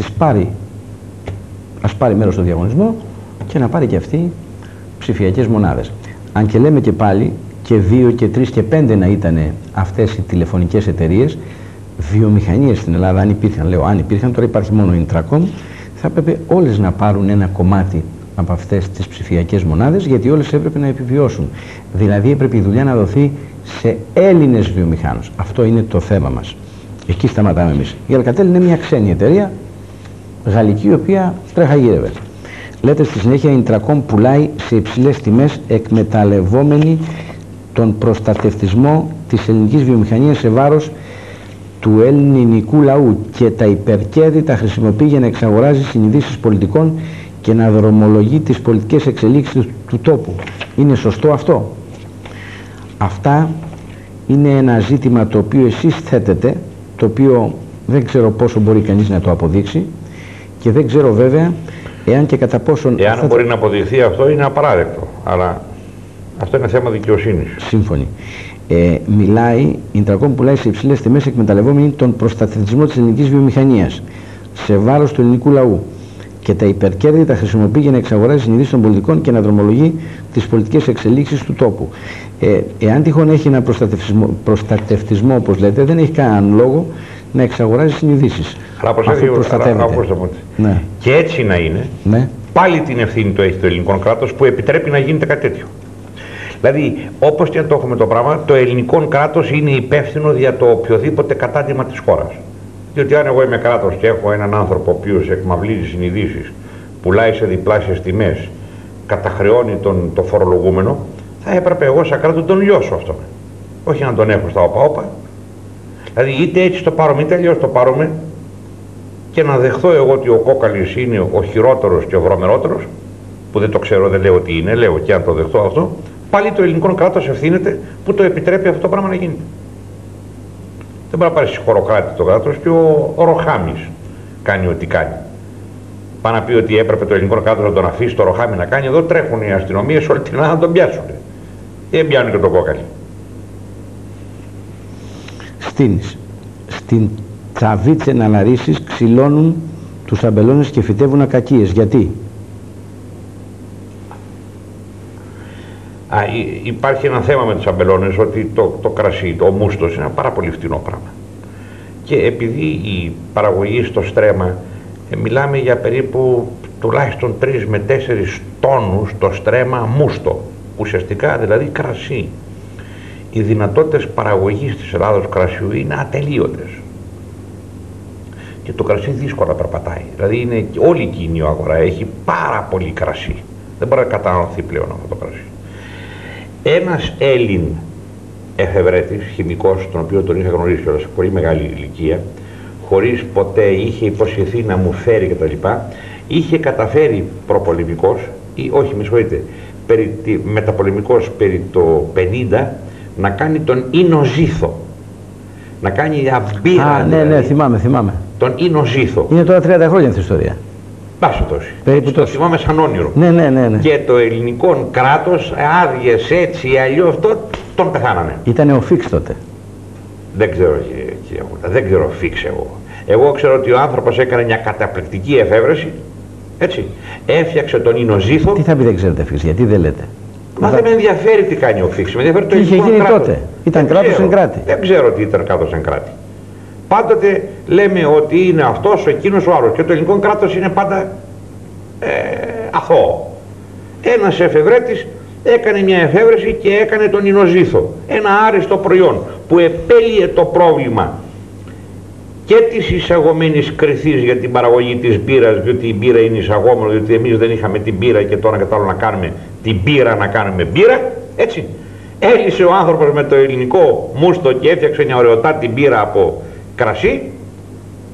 πάρει μέρος στο διαγωνισμό και να πάρει και αυτή ψηφιακές μονάδες. Αν και λέμε και πάλι και 2 και 3 και 5 να ήταν αυτές οι τηλεφωνικές εταιρείες, βιομηχανίες στην Ελλάδα, αν υπήρχαν, τώρα υπάρχει μόνο η Intracom, θα έπρεπε όλες να πάρουν ένα κομμάτι από αυτές τις ψηφιακές μονάδες, γιατί όλες έπρεπε να επιβιώσουν. Δηλαδή έπρεπε η δουλειά να δοθεί σε Έλληνες βιομηχάνους. Αυτό είναι το θέμα μας. Εκεί σταματάμε εμείς. Η Alcatel είναι μια ξένη εταιρεία, γαλλική, η οποία τρέχα-γύρευε. Λέτε στη συνέχεια η Intracom πουλάει σε υψηλές τιμές, εκμεταλλευόμενη τον προστατευτισμό της ελληνικής βιομηχανίας σε βάρος του ελληνικού λαού, και τα υπερκέρδη τα χρησιμοποιεί για να εξαγοράζει συνειδήσεις πολιτικών και να δρομολογεί τις πολιτικές εξελίξεις του τόπου. Είναι σωστό αυτό? Αυτά είναι ένα ζήτημα το οποίο εσείς θέτετε, το οποίο δεν ξέρω πόσο μπορεί κανείς να το αποδείξει, και δεν ξέρω βέβαια εάν και κατά πόσον... Εάν μπορεί να αποδειχθεί αυτό, είναι απαράδεκτο, αλλά αυτό είναι θέμα δικαιοσύνης. Σύμφωνοι. Μιλάει, η Intracom πουλάει σε υψηλές τιμές, εκμεταλλευόμενη τον προστατευτισμό της ελληνικής βιομηχανίας σε βάρος του ελληνικού λαού, και τα υπερκέρδη τα χρησιμοποιεί για να εξαγοράζει συνειδήσεις των πολιτικών και να δρομολογεί τις πολιτικές εξελίξεις του τόπου. Εάν τυχόν έχει ένα προστατευτισμό, όπως λέτε, δεν έχει κανέναν λόγο να εξαγοράζει συνειδήσεις. Αλλά προστατεύεται. Ναι. Και έτσι να είναι, ναι, πάλι την ευθύνη το έχει το ελληνικό κράτος που επιτρέπει να γίνεται κάτι τέτοιο. Δηλαδή, όπως και αν το έχουμε το πράγμα, το ελληνικό κράτος είναι υπεύθυνο για το οποιοδήποτε κατάντημα της χώρας. Διότι αν εγώ είμαι κράτος και έχω έναν άνθρωπο ο οποίος εκμαυλίζει συνειδήσεις, πουλάει σε διπλάσιες τιμές, καταχρεώνει το φορολογούμενο, θα έπρεπε εγώ σαν κράτος τον λιώσω αυτόν. Όχι να τον έχω στα όπα-όπα. Δηλαδή, είτε έτσι το πάρουμε, είτε αλλιώς το πάρουμε, και να δεχθώ εγώ ότι ο κόκαλης είναι ο χειρότερος και ο βρωμερότερος, που δεν το ξέρω, δεν λέω τι είναι, λέω και αν το δεχθώ αυτό, πάλι το ελληνικό κράτος ευθύνεται που το επιτρέπει αυτό το πράγμα να γίνεται. Δεν μπορεί να πάρει συγχωροκράτη το κράτος, και ο Ροχάμης κάνει ό,τι κάνει. Πάει να πει ότι έπρεπε το ελληνικό κράτος να τον αφήσει το Ροχάμι να κάνει, εδώ τρέχουν οι αστυνομίες όλη την Ελλάδα να τον πιάσουν. Δεν πιάνουν και τον κόκαλη. Στην Τραβίτσε να λαρίσεις ξυλώνουν τους αμπελώνες και φυτεύουν ακακίες. Γιατί? Υπάρχει ένα θέμα με τους αμπελώνες, ότι το κρασί, ο μούστος, είναι ένα πάρα πολύ φτηνό πράγμα. Και επειδή η παραγωγή στο στρέμμα, μιλάμε για περίπου τουλάχιστον 3 με 4 τόνους το στρέμμα μούστο, ουσιαστικά δηλαδή κρασί. Οι δυνατότητες παραγωγής της Ελλάδος κρασιού είναι ατελείωτες. Και το κρασί δύσκολα περπατάει. Δηλαδή είναι όλη η κοινή αγορά, έχει πάρα πολύ κρασί. Δεν μπορεί να καταναλωθεί πλέον αυτό το κρασί. Ένας Έλλην εφευρέτης, χημικός, τον οποίο τον είχα γνωρίσει σε πολύ μεγάλη ηλικία, χωρίς ποτέ είχε υποσχεθεί να μου φέρει κτλ., είχε καταφέρει προπολεμικός, ή όχι, με συγχωρείτε, μεταπολεμικός περί το 50, να κάνει τον Ινωζήθο. Να κάνει αμπύρα. Ναι, θυμάμαι. Τον Ινωζήθο. Είναι τώρα 30 χρόνια αυτή η ιστορία. Πάσο τόση. Περίπου το θυμάμαι σαν όνειρο. Ναι. Και το ελληνικό κράτος άδειες έτσι ή αλλιώς αυτό τον πεθάνανε. Ήτανε ο Φίξ τότε. Δεν ξέρω, κύριε Μούτα, δεν ξέρω Φίξ εγώ. Εγώ ξέρω ότι ο άνθρωπος έκανε μια καταπληκτική εφεύρεση, έτσι. Έφτιαξε τον Ινωζήθο. Τι θα πει δεν ξέρετε Φίξ, γιατί δεν λέτε? Μα δεν με ενδιαφέρει τι κάνει ο Φίξ, με ενδιαφέρει το ελληνικό κράτος. κράτος. Τότε. Ήταν κράτος εν κράτη. Δεν ξέρω τι ήταν κράτος εν κράτη. Πάντοτε λέμε ότι είναι αυτός, εκείνος, ο άλλος, και το ελληνικό κράτος είναι πάντα αθώο. Ένας εφευρέτης έκανε μια εφεύρεση και έκανε τον Ινωζήθο, ένα άριστο προϊόν που επέλυε το πρόβλημα και της εισαγωμένης κρυθής για την παραγωγή της μπύρας, διότι η μπύρα είναι εισαγόμενο, διότι εμείς δεν είχαμε την μπύρα και τώρα κατάλληλο να κάνουμε την μπύρα, να κάνουμε μπύρα, έτσι. Έλυσε ο άνθρωπος με το ελληνικό μούστο και έφτιαξε μια ωραιοτάτη μπύρα από κρασί,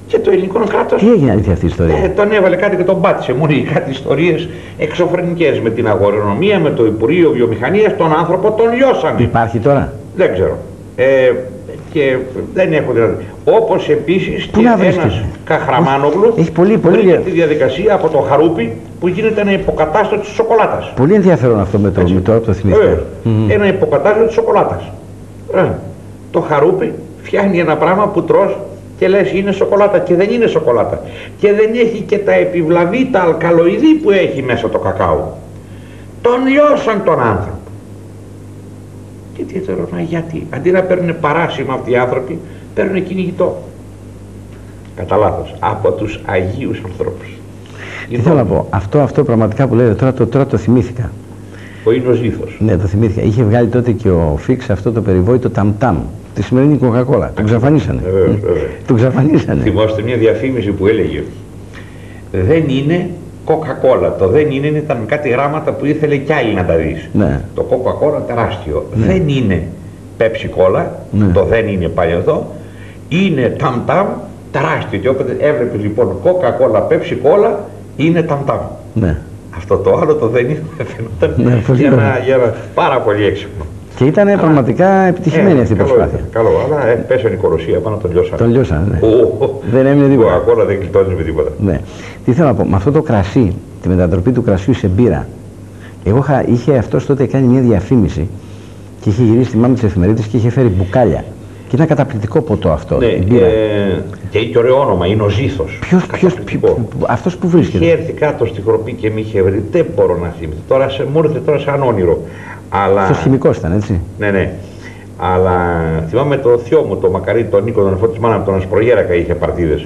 Και το ελληνικό κράτος. Τι έγινε αυτή η ιστορία? Τον έβαλε κάτι και τον πάτησε. Μου λέει κάτι ιστορίες εξωφρενικές με την αγρονομία, με το Υπουργείο Βιομηχανίας. Τον άνθρωπο τον λιώσανε. Υπάρχει τώρα? Δεν ξέρω. Και δεν έχω δηλαδή. Όπως επίσης και ένας Καχραμάνογλου βρήκε τη διαδικασία από το Χαρούπι που γίνεται ένα υποκατάστατο της σοκολάτας. Πολύ ενδιαφέρον αυτό με το θυμήθηκα. Ένα υποκατάστατο της σοκολάτας. Το Χαρούπι φτιάχνει ένα πράγμα που τρως και λες είναι σοκολάτα και δεν είναι σοκολάτα. Και δεν έχει και τα επιβλαβή, τα αλκαλοειδή που έχει μέσα το κακάο. Τον λιώσαν τον άνθρωπο. Και τι τώρα, γιατί αντί να παίρνουν παράσημα αυτοί οι άνθρωποι, παίρνουν κυνηγητό. Κατά λάθος, από τους Αγίους ανθρώπους. Τι θέλω να πω, αυτό πραγματικά που λέτε τώρα το θυμήθηκα. Ο Ίνος Λίθος. Ναι, το θυμήθηκα. Είχε βγάλει τότε και ο Φίξ αυτό το περιβόητο ταμ-ταμ. Τη σημερινή κοκακόλα. Τον ξαφανίσανε. Βεβαίως. Τον ξαφανίσανε. Θυμάστε μια διαφήμιση που έλεγε δεν είναι κοκακόλα. Το δεν είναι ήταν κάτι γράμματα που ήθελε κι άλλοι να τα δεις. Ναι. Το κοκακόλα τεράστιο. Ναι. Δεν είναι πέψη κόλα. Ναι. Το δεν είναι πάλι εδώ. Είναι ταμ-ταμ τεράστιο. Και όποτε έβλεπε λοιπόν κοκακόλα, πέψη κόλα, είναι ταμ-ταμ. Ναι. Αυτό το άλλο το δεν είναι φαινόταν για ένα πάρα πολύ έξυπνο. Και ήταν πραγματικά επιτυχημένη αυτή η προσπάθεια. Καλό, αλλά πέσανε η κοροσία πάνω τον λιώσανε. Τον λιώσανε, ναι. Δεν έμεινε τίποτα. Ακόμα δεν γλιτώνει με τίποτα. Ναι. Τι θέλω να πω, με αυτό το κρασί, τη μετατροπή του κρασιού σε μπύρα, είχε αυτός τότε κάνει μια διαφήμιση και είχε γυρίσει τη μάμα της εφημερίδας και είχε φέρει μπουκάλια. Και ήταν καταπληκτικό ποτό αυτό. Ναι, και είχε ωραίο όνομα, είναι ο Ζήθος. Αυτός που βρίσκεται? Είχε έρθει κάτω στη χροπή και με είχε βρει. Δεν μπορώ να θυμηθώ. Μου ήρθε τώρα σαν όνειρο. Αυτός χημικός ήταν, έτσι? Ναι. Αλλά θυμάμαι το θειό μου, το Μακαρί, τον Νίκο, τον αδερφό της μάνα, τον Ασπρογέρακα, είχε παρτίδες.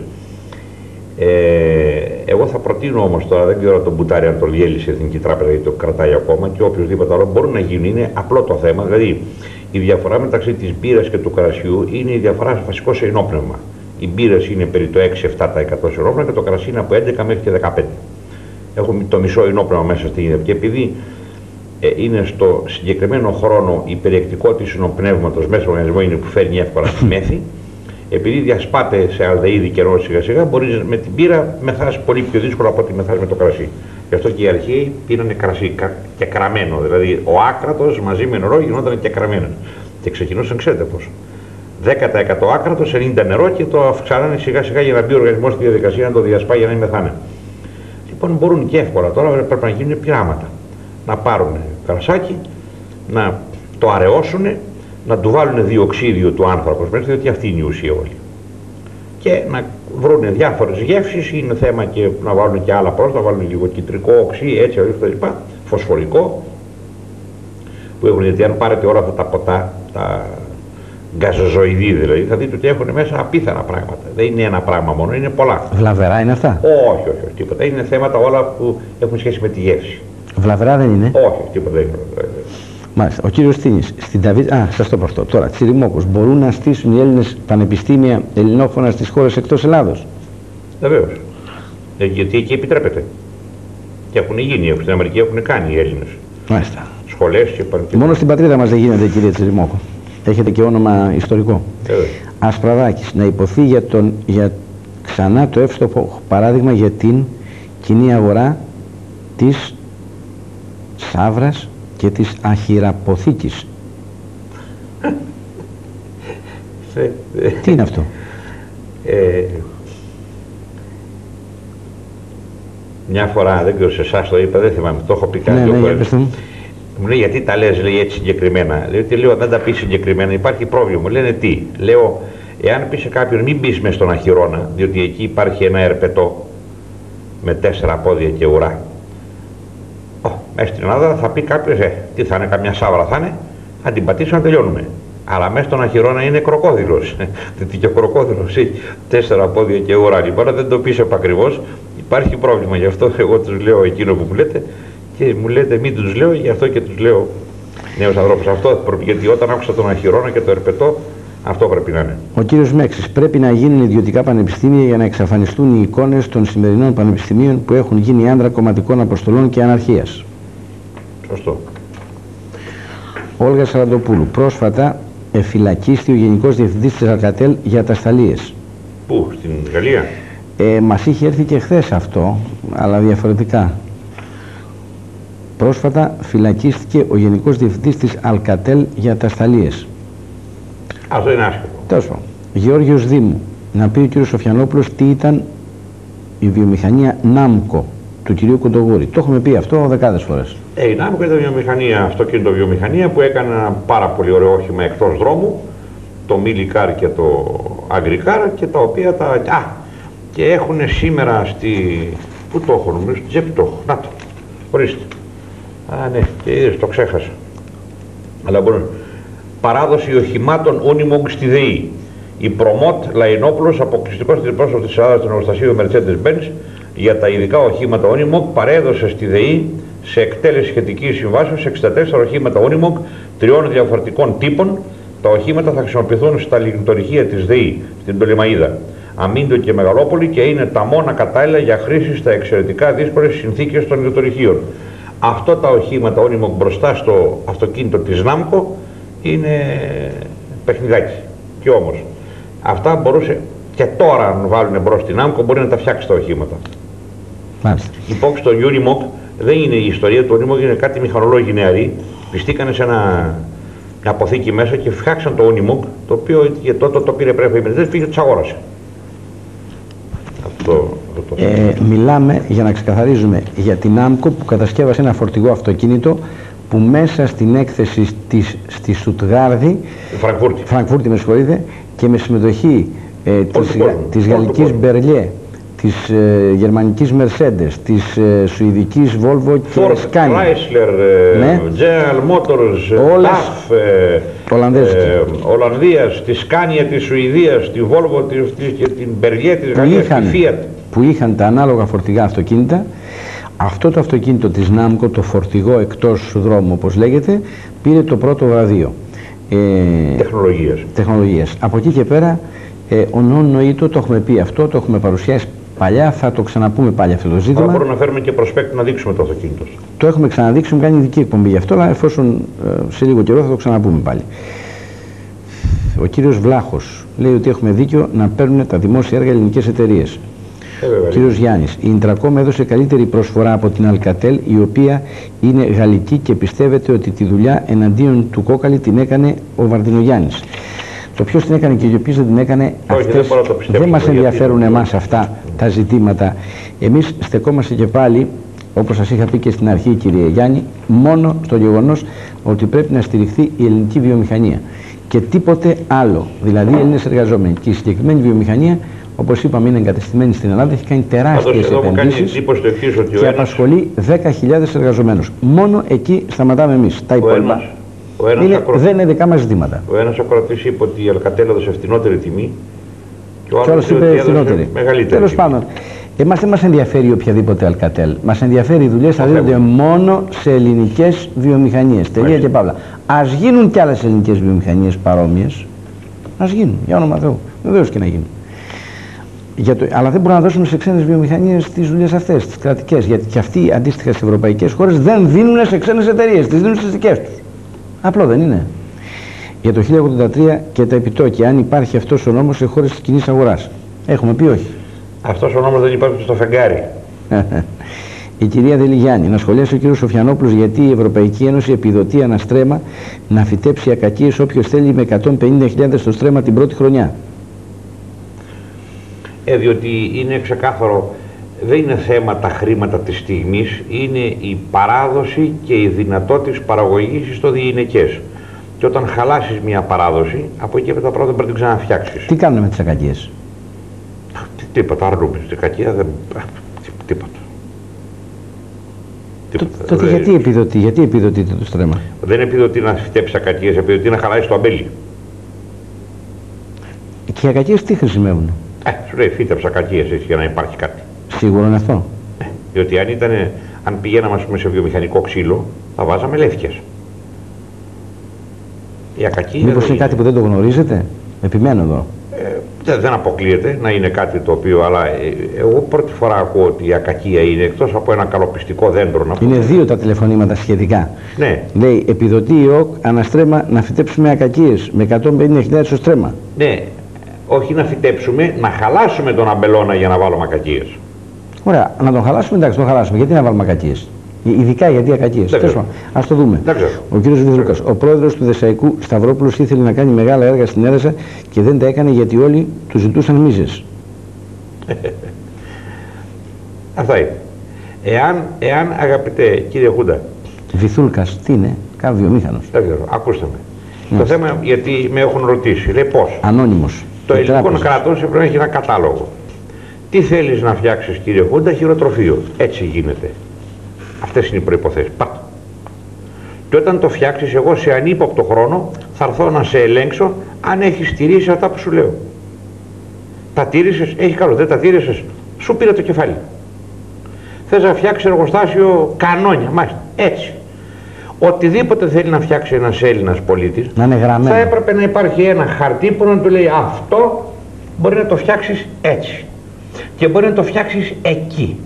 Εγώ θα προτείνω όμως τώρα, δεν ξέρω τον Μπουτάρη αν το διέλυσε η Εθνική Τράπεζα γιατί το κρατάει ακόμα και οποιοδήποτε άλλο μπορούν να γίνουν. Είναι απλό το θέμα. Δηλαδή η διαφορά μεταξύ της μπύρας και του κρασιού είναι η διαφορά βασικό σε ενόπνευμα. Οι μπύρες είναι περί το 6-7% σε ενόπνευμα και το κρασί είναι από 11 μέχρι και 15. Έχουμε το μισό ενόπνευμα μέσα στην ίδια. Και επειδή είναι στο συγκεκριμένο χρόνο η περιεκτικότητα του πνεύματος μέσα στον οργανισμό είναι που φέρνει εύκολα στη μέθη. Επειδή διασπάται σε αλδεΐδη καιρό σιγά σιγά, μπορείς με την πύρα μεθάς πολύ πιο δύσκολα από ό,τι μεθάς με το κρασί. Γι' αυτό και οι αρχαίοι πήρανε κρασί και κραμένο. Δηλαδή ο άκρατος μαζί με νερό γινόταν και κραμένο. Και ξεκινούσαν, ξέρετε πώς. 10% άκρατος, 90 νερό και το αυξάνανε σιγά σιγά για να μπει ο οργανισμός στη διαδικασία να το διασπάει για να μην μεθάνε. Λοιπόν, μπορούν και εύκολα τώρα πρέπει να γίνουν πειράματα. Να πάρουν κρασάκι, να το αραιώσουν, να του βάλουν διοξίδιο του άνθρακος μέσα, διότι αυτή είναι η ουσία όλη. Και να βρουν διάφορες γεύσεις, είναι θέμα και να βάλουν και άλλα πρόσθετα, να βάλουν λίγο κιτρικό, οξύ, έτσι, κτλ. Φωσφορικό, που έχουν, γιατί αν πάρετε όλα αυτά τα ποτά, τα γκαζοζοειδή δηλαδή, θα δείτε ότι έχουν μέσα απίθανα πράγματα. Δεν είναι ένα πράγμα μόνο, είναι πολλά. Βλαβερά είναι αυτά? Όχι, τίποτα. Είναι θέματα όλα που έχουν σχέση με τη γεύση. Βλαβερά δεν είναι? Όχι, τίποτα δεν είναι. Μάλιστα. Ο κύριος Τίνης, σας το πω αυτό. Τώρα, Τσιριμόκος, μπορούν να στήσουν οι Έλληνες πανεπιστήμια ελληνόφωνα στις χώρες εκτός Ελλάδος? Βεβαίως. Γιατί εκεί επιτρέπεται. Και έχουν γίνει, στην Αμερική έχουν κάνει οι Έλληνες. Μάλιστα. Σχολές και πανεπιστήμια. Μόνο στην πατρίδα μας δεν γίνεται, κύριε Τσιριμόκο. Έχετε και όνομα ιστορικό. Ασπραδάκης, να υποθεί για ξανά το εύστοχο παράδειγμα για την κοινή αγορά της Σαύρας και της Αχυραποθήκης. Τι είναι αυτό? Μια φορά, δεν ξέρω σε εσάς το είπα, δεν θυμάμαι, το έχω πει κάτι. Μου λέει γιατί τα λες, λέει, έτσι συγκεκριμένα. Λέει ότι λέω δεν τα πεις συγκεκριμένα, υπάρχει πρόβλημα. Μου λένε τι. Λέω, εάν πεις σε κάποιον μην μπεις μες στον Αχυρώνα, διότι εκεί υπάρχει ένα ερπετό με 4 πόδια και ουρά. Μέσα στην Ελλάδα θα πει κάποιος, τι θα είναι, καμιά σάβρα θα είναι, θα την πατήσω να τελειώνουμε. Αλλά μέσα στον Αχυρώνα είναι κροκόδιλος. Γιατί και ο κροκόδιλος έχει 4 πόδια και ουρά. Λοιπόν, δεν το πεις επακριβώς, υπάρχει πρόβλημα. Γι' αυτό εγώ τους λέω εκείνο που μου λέτε. Και μου λέτε μην τους λέω, γι' αυτό και τους λέω νέους ανθρώπους. Αυτό γιατί όταν άκουσα τον Αχυρώνα και το ερπετό, αυτό πρέπει να είναι. Ο κύριος Μέξης, πρέπει να γίνουν ιδιωτικά πανεπιστήμια για να εξαφανιστούν οι εικόνες των σημερινών πανεπιστημίων που έχουν γίνει άντρα κομματικών αποστολών και αναρχίας. Σωστό. Όλγα Σαραντοπούλου, πρόσφατα εφυλακίστη ο Γενικός Διευθυντής της Αλκατέλ για ατασταλίες. Πού, στην Γαλλία? Μας είχε έρθει και χθες αυτό, αλλά διαφορετικά. Πρόσφατα φυλακίστηκε ο Γενικός Διευθυντής της Αλκατέλ για ατασταλίες. Αυτό είναι άσχετο. Τέλος πάντων. Γεώργιος Δήμου. Να πει ο κύριος Σοφιανόπουλος τι ήταν η βιομηχανία Νάμκο του κυρίου Κοντογούρη. Το έχουμε πει αυτό δεκάδες φορές. Η Νάμκο ήταν βιομηχανία, αυτοκίνητο-βιομηχανία που έκανε ένα πάρα πολύ ωραίο όχημα εκτός δρόμου, το Μιλικάρ και το Αγκρικάρ, και τα οποία και έχουν σήμερα πού το έχω, νομίζω, στη τσέπη το έχω. Να το, ορίστε. Ναι, και είδες, το ξέχασα. Αλλά μπορούν. Παράδοση οχημάτων Unimog στη ΔΕΗ. Η Προμότ Λαϊνόπουλος, αποκλειστικός αντιπρόσωπος της Ελλάδας στον εργοστασίο Mercedes-Benz για τα ειδικά οχήματα Unimog, παρέδωσε στη ΔΕΗ σε εκτέλεση σχετικής συμβάσεως 64 οχήματα Unimog 3 διαφορετικών τύπων. Τα οχήματα θα χρησιμοποιηθούν στα λικτορυχεία της ΔΕΗ, στην Πτολεμαΐδα, Αμίντο και Μεγαλόπολη, και είναι τα μόνα κατάλληλα για χρήση στα εξαιρετικά δύσκολες συνθήκες των λικτορυχείων. Αυτό τα οχήματα Unimog μπροστά στο αυτοκίνητο της Νάμκο είναι παιχνιδάκι. Και όμως αυτά μπορούσε και τώρα, αν βάλουν μπρος την Νάμκο, μπορεί να τα φτιάξει τα οχήματα. Μάλιστα. Υπόψη το Unimog δεν είναι η ιστορία του Unimog, είναι κάτι μηχανολόγοι νεαροί. Πιστήκανε σε μια αποθήκη μέσα και φτιάξαν το Unimog, το οποίο για τότε το πήρε πρέπει να δεν πήγε, το αγόρασε. Μιλάμε, για να ξεκαθαρίζουμε, για την Νάμκο που κατασκεύασε ένα φορτηγό αυτοκίνητο που μέσα στην έκθεση στη Στουτγάρδη, Φραγκφούρτη με συγχωρείτε, και με συμμετοχή της γαλλικής Μπερλιέ, της γερμανικής Mercedes, της σουηδικής Volvo και Ford, Scania, Chrysler, General Motors, DAF, Ολλανδίας, τη Scania της Σουηδίας, τη Volvo και την Berlier της Γαλλίας, τη Fiat, που είχαν τα ανάλογα φορτηγά αυτοκίνητα. Αυτό το αυτοκίνητο της Νάμκο, το φορτηγό εκτός δρόμου όπως λέγεται, πήρε το πρώτο βραβείο τεχνολογίας. Από εκεί και πέρα ο νοήτο, το έχουμε πει αυτό, το έχουμε παρουσιάσει παλιά, θα το ξαναπούμε πάλι αυτό το ζήτημα. Άρα μπορούμε να φέρουμε και προσπέκτη να δείξουμε το αυτοκίνητο. Το έχουμε ξαναδείξει, έχουμε κάνει ειδική εκπομπή γι' αυτό, αλλά εφόσον σε λίγο καιρό θα το ξαναπούμε πάλι. Ο κύριος Βλάχος λέει ότι έχουμε δίκιο να παίρνουν τα δημόσια έργα ελληνικές εταιρείες. Ο κύριος Γιάννης, η Ιντρακόμ έδωσε καλύτερη προσφορά από την Αλκατέλ, η οποία είναι γαλλική, και πιστεύετε ότι τη δουλειά εναντίον του Κόκαλη την έκανε ο Βαρδινογιάννης. Το ποιος την έκανε και ο ποιος δεν την έκανε, αυτές δεν μας ενδιαφέρουν εμάς αυτά τα ζητήματα. Εμείς στεκόμαστε και πάλι, όπως σας είχα πει και στην αρχή, κύριε Γιάννη, μόνο στο γεγονός ότι πρέπει να στηριχθεί η ελληνική βιομηχανία και τίποτε άλλο. Δηλαδή οι Έλληνες εργαζόμενοι και η συγκεκριμένη βιομηχανία, όπως είπαμε, είναι εγκατεστημένη στην Ελλάδα, έχει κάνει τεράστιες επενδύσεις και απασχολεί 10.000 εργαζομένους. Μόνο εκεί σταματάμε εμείς. Τα υπόλοιπα δεν είναι δικά μας ζητήματα. Ο ένας ακροατής είπε ότι η Αλκατέλ έδωσε φτηνότερη τιμή και ο άλλος είπε φτηνότερη. Μεγαλύτερη. Τέλος πάντων, εμάς δεν μας ενδιαφέρει οποιαδήποτε Αλκατέλ. Μας ενδιαφέρει οι δουλειές θα δίνονται μόνο σε ελληνικές βιομηχανίες. Τελεία και παύλα. Ας γίνουν κι άλλες ελληνικές βιομηχανίες παρόμοιες. Ας γίνουν, για όνομα Θεού. Βεβαίως και να γίνουν. Αλλά δεν μπορούμε να δώσουμε σε ξένες βιομηχανίες τις δουλειές αυτές, τις κρατικές. Γιατί και αυτοί αντίστοιχα στις ευρωπαϊκές χώρες δεν δίνουν σε ξένες εταιρείες, τις δίνουν στις δικές τους. Απλό δεν είναι? Για το 1083 και τα επιτόκια, αν υπάρχει αυτός ο νόμος σε χώρες της κοινής αγοράς. Έχουμε πει όχι. Αυτός ο νόμος δεν υπάρχει στο φεγγάρι. Η κυρία Δελιγιάννη, να σχολιάσει ο κύριος Σοφιανόπουλος γιατί η Ευρωπαϊκή Ένωση επιδοτεί αναστρέμα να φυτέψει ακακίες όποιος θέλει με 150.000 στο στρέμμα την πρώτη χρονιά. Διότι είναι ξεκάθαρο, δεν είναι θέμα τα χρήματα της στιγμής, είναι η παράδοση και η δυνατότητα παραγωγής στο διηνεκές. Και όταν χαλάσεις μια παράδοση, από εκεί τα πράγματα δεν πρέπει να ξαναφτιάξεις. Τι κάνουμε με τις ακακίες? Τίποτα, αρνούμε. Στην κακία δεν... Τίποτα. Τότε γιατί επιδοτείτε το στρέμμα? Δεν επιδοτεί να φυτέψει ακακίες, επιδοτεί να χαλάσει το αμπέλι. Και οι ακακίες τι χρησιμεύουν? Σου λέει φύτεψα ακακίες έτσι για να υπάρχει κάτι. Σίγουρο είναι αυτό. Διότι αν πηγαίναμε σε βιομηχανικό ξύλο, θα βάζαμε λεύκες. Η ακακία... Μήπως είναι κάτι που δεν το γνωρίζετε? Επιμένω εδώ. Δεν αποκλείεται να είναι κάτι το οποίο, αλλά εγώ πρώτη φορά ακούω ότι η ακακία είναι, εκτός από ένα καλοπιστικό δέντρο. Είναι δύο τα τηλεφωνήματα σχετικά. Ναι. Λέει, επιδοτεί η ΟΚ αναστρέμα να φυτέψουμε ακακίες με 150.000 στο στρέμμα. Ναι. Όχι να φυτέψουμε, να χαλάσουμε τον αμπελώνα για να βάλουμε ακακίες. Ωραία, να τον χαλάσουμε, εντάξει, τον χαλάσουμε. Γιατί να βάλουμε ακακίες? Ειδικά γιατί ακακίες. Ας το δούμε. Ο κύριος Βιδρούκας, ο πρόεδρος του Δεσσαϊκού Σταυρόπουλος ήθελε να κάνει μεγάλα έργα στην Έδεσα και δεν τα έκανε γιατί όλοι του ζητούσαν μίζες. Αυτά είναι. Εάν αγαπητέ κύριε Χούντα. Βυθούλκας, τι είναι, κάποιο βιομήχανος. Δεν ξέρω, ακούστε με. Το θέμα, γιατί με έχουν ρωτήσει, λέει πώς. Ανώνυμος. Το ελληνικό κράτος πρέπει να έχει ένα κατάλογο. Τι θέλεις να φτιάξεις κύριε Χούντα? Χειροτροφείο. Έτσι γίνεται. Αυτές είναι οι προϋποθέσεις. Πάρ' το. Και όταν το φτιάξεις, εγώ σε ανύποπτο χρόνο θα έρθω να σε ελέγξω αν έχεις τηρήσει αυτά που σου λέω. Τα τήρησες, έχει καλό. Δεν τα τήρησες, σου πήρε το κεφάλι. Θες να φτιάξεις εργοστάσιο κανόνια, μάλιστα. Έτσι. Οτιδήποτε θέλει να φτιάξει ένας Έλληνας πολίτης, θα έπρεπε να υπάρχει ένα χαρτί που να του λέει αυτό μπορεί να το φτιάξεις έτσι και μπορεί να το φτιάξεις εκεί.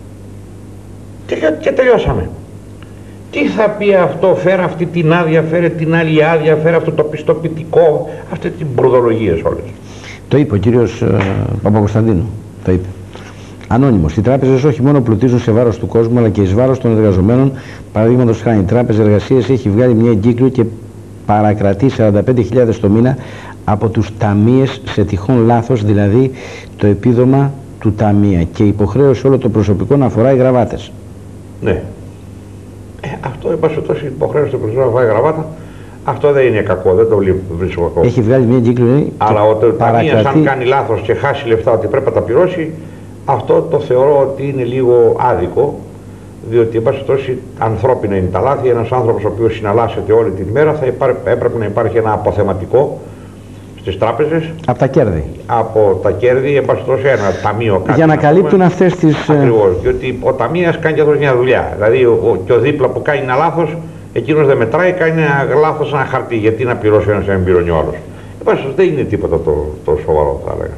Και τελειώσαμε. Τι θα πει αυτό, φέρε αυτή την άδεια, φέρε την άλλη άδεια, φέρε αυτό το πιστοποιητικό, αυτή την μπουρδολογίες όλες. Το είπε ο κύριος Παπακοσταντίνου, το είπε. Ανώνυμος. Οι τράπεζες όχι μόνο πλουτίζουν σε βάρος του κόσμου, αλλά και εις βάρος των εργαζομένων. Παραδείγματος χάρη, η Τράπεζα Εργασίας έχει βγάλει μια εγκύκλιο και παρακρατεί 45.000 το μήνα από τους ταμείες σε τυχόν λάθος, δηλαδή το επίδομα του ταμεία, και υποχρέωσε όλο το προσωπικό να φοράει γραβάτες. Ναι. Αυτό, εν πάση περιπτώσει, υποχρέωσε το προσωπικό να φοράει γραβάτα. Αυτό δεν είναι κακό, δεν το βρίσκω κακό. Έχει βγάλει μια εγκύκλιο. Αλλά ο ταμείας, αν κάνει λάθος και χάσει λεφτά ότι πρέπει να τα πληρώσει, αυτό το θεωρώ ότι είναι λίγο άδικο, διότι εν πάση περιπτώσει ανθρώπινα είναι τα λάθη. Ένας άνθρωπος ο οποίος συναλλάσσεται όλη την ημέρα έπρεπε να υπάρχει ένα αποθεματικό στις τράπεζες. Από τα κέρδη. Από τα κέρδη, εν πάση περιπτώσει ένα ταμείο. Για να καλύπτουν αυτές τις. Ακριβώς, διότι ο ταμείας κάνει και αυτό μια δουλειά. Δηλαδή και ο δίπλα που κάνει ένα λάθος, εκείνος δεν μετράει, κάνει ένα λάθος, ένα χαρτί. Γιατί να πληρώσει ένας και να μην πληρώνει ο άλλος. Εν πάση περιπτώσει δεν είναι τίποτα το σοβαρό, θα έλεγα.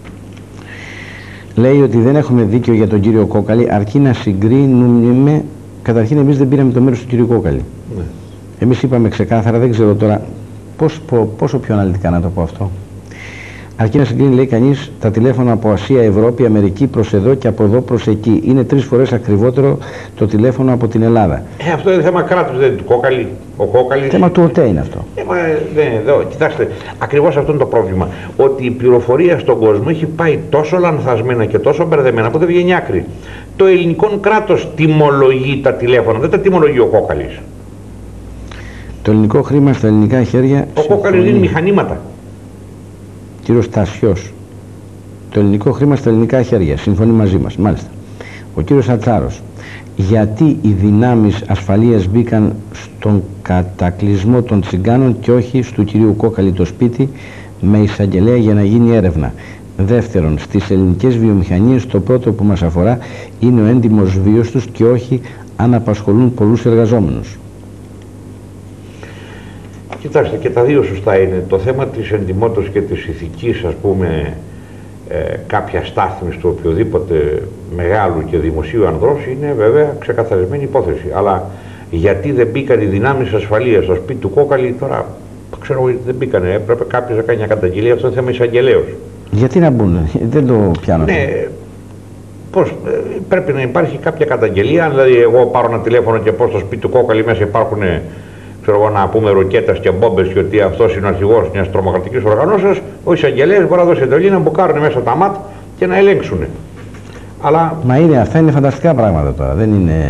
Λέει ότι δεν έχουμε δίκιο για τον κύριο Κόκαλη, αρκεί να συγκρίνουμε. Καταρχήν, εμείς δεν πήραμε το μέρος του κύριου Κόκαλη. Ναι. Εμείς είπαμε ξεκάθαρα, δεν ξέρω τώρα πόσο πιο αναλυτικά να το πω αυτό. Αρκεί να συγκρίνει, λέει κανείς, τα τηλέφωνα από Ασία, Ευρώπη, Αμερική προς εδώ και από εδώ προς εκεί. Είναι 3 φορές ακριβότερο το τηλέφωνο από την Ελλάδα. Αυτό είναι θέμα κράτους, δεν είναι του Κόκαλη. Ο Κόκαλης... Θέμα του ΟΤΕ είναι αυτό. Κοιτάξτε, ακριβώς αυτό είναι το πρόβλημα. Ότι η πληροφορία στον κόσμο έχει πάει τόσο λανθασμένα και τόσο μπερδεμένα που δεν βγαίνει άκρη. Το ελληνικό κράτος τιμολογεί τα τηλέφωνα, δεν τα τιμολογεί ο Κόκαλης. Το ελληνικό χρήμα στα ελληνικά χέρια. Ο Κόκαλης δίνει μηχανήματα. Κύριος Τασιός, το ελληνικό χρήμα στα ελληνικά χέρια, συμφωνεί μαζί μας, μάλιστα. Ο κύριος Ατσάρος, γιατί οι δυνάμεις ασφαλείας μπήκαν στον κατακλυσμό των τσιγκάνων και όχι του κυρίου Κόκαλη το σπίτι με εισαγγελέα για να γίνει έρευνα. Δεύτερον, στις ελληνικές βιομηχανίες το πρώτο που μας αφορά είναι ο έντιμος βίος τους και όχι αν απασχολούν πολλούς εργαζόμενους. Κοιτάξτε, και τα δύο σωστά είναι. Το θέμα της εντιμότητας και της ηθικής, ας πούμε, κάποια στάθμης του οποιοδήποτε μεγάλου και δημοσίου ανδρός είναι βέβαια ξεκαθαρισμένη υπόθεση. Αλλά γιατί δεν μπήκαν οι δυνάμεις ασφαλείας στο σπίτι του Κόκαλη, τώρα ξέρω δεν μπήκανε. Έπρεπε κάποιος να κάνει μια καταγγελία, αυτό είναι θέμα εισαγγελέως. Γιατί να μπουν, δεν το πιάνω. Ναι, πώς, πρέπει να υπάρχει κάποια καταγγελία. Δηλαδή, εγώ πάρω ένα τηλέφωνο και πω στο σπίτι του Κόκαλη μέσα υπάρχουν, ξέρω εγώ, να πούμε ροκέτας και μπόμπες και ότι αυτός είναι ο αρχηγός μιας τρομοκρατικής οργανώσεως, ο εισαγγελέας μπορεί να δώσει εντολή να μπουκάρουν μέσα τα ΜΑΤ και να ελέγξουν. Αλλά... Μα είναι, αυτά είναι φανταστικά πράγματα τώρα, δεν είναι...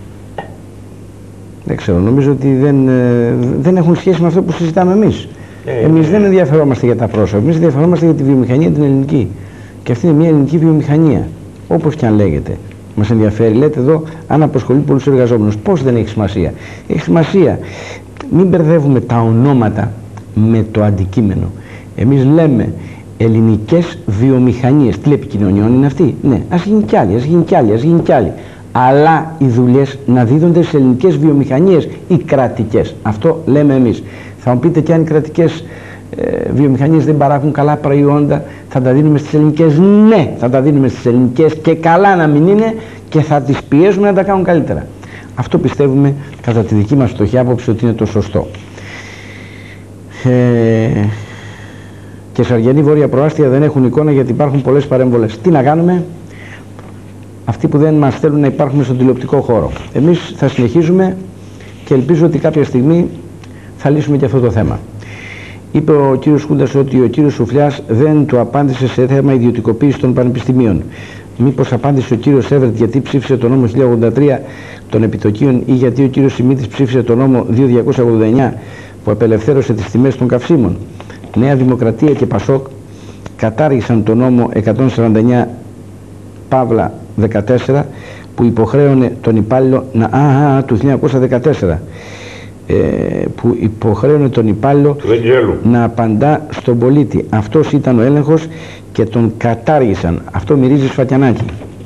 Δεν ξέρω, νομίζω ότι δεν έχουν σχέση με αυτό που συζητάμε εμείς. Εμείς δεν ενδιαφερόμαστε για τα πρόσωπα, εμείς ενδιαφερόμαστε για τη βιομηχανία την ελληνική. Και αυτή είναι μια ελληνική βιομηχανία, όπως και αν λέγεται. Μας ενδιαφέρει, λέτε εδώ, αν απασχολεί πολλούς εργαζόμενους. Πώς δεν έχει σημασία? Έχει σημασία. Μην μπερδεύουμε τα ονόματα με το αντικείμενο. Εμείς λέμε ελληνικές βιομηχανίες. Τηλεπικοινωνιών είναι αυτή. Ναι, ας γίνει κι άλλη, ας γίνει κι άλλη, ας γίνει κι άλλη. Αλλά οι δουλειές να δίδονται σε ελληνικές βιομηχανίες ή κρατικές. Αυτό λέμε εμείς. Θα μου πείτε, και αν οι κρατικές βιομηχανίες δεν παράγουν καλά προϊόντα, θα τα δίνουμε στις ελληνικές? Ναι, θα τα δίνουμε στις ελληνικές και καλά να μην είναι, και θα τις πιέζουμε να τα κάνουν καλύτερα. Αυτό πιστεύουμε, κατά τη δική μας φτωχή άποψη, ότι είναι το σωστό. και Σαργιανή Βόρεια Προάστια δεν έχουν εικόνα γιατί υπάρχουν πολλές παρέμβολες. Τι να κάνουμε, αυτοί που δεν μας θέλουν να υπάρχουμε στον τηλεοπτικό χώρο. Εμείς θα συνεχίζουμε και ελπίζω ότι κάποια στιγμή θα λύσουμε και αυτό το θέμα. Είπε ο κύριος Χούντας ότι ο κύριος Σουφλιάς δεν του απάντησε σε θέμα ιδιωτικοποίηση των πανεπιστημίων. Μήπως απάντησε ο κύριος Εύερτ γιατί ψήφισε το νόμο 1083 των επιτοκίων ή γιατί ο κύριος Σιμίτης ψήφισε το νόμο 2289 που απελευθέρωσε τις τιμές των καυσίμων. Νέα Δημοκρατία και Πασόκ κατάργησαν το νόμο 149 Παύλα 14 που υποχρέωνε τον υπάλληλο του 1914 που υποχρέωνε τον υπάλληλο να απαντά στον πολίτη. Αυτός ήταν ο έλεγχος και τον κατάργησαν. Αυτό μυρίζει Σφακιανάκη.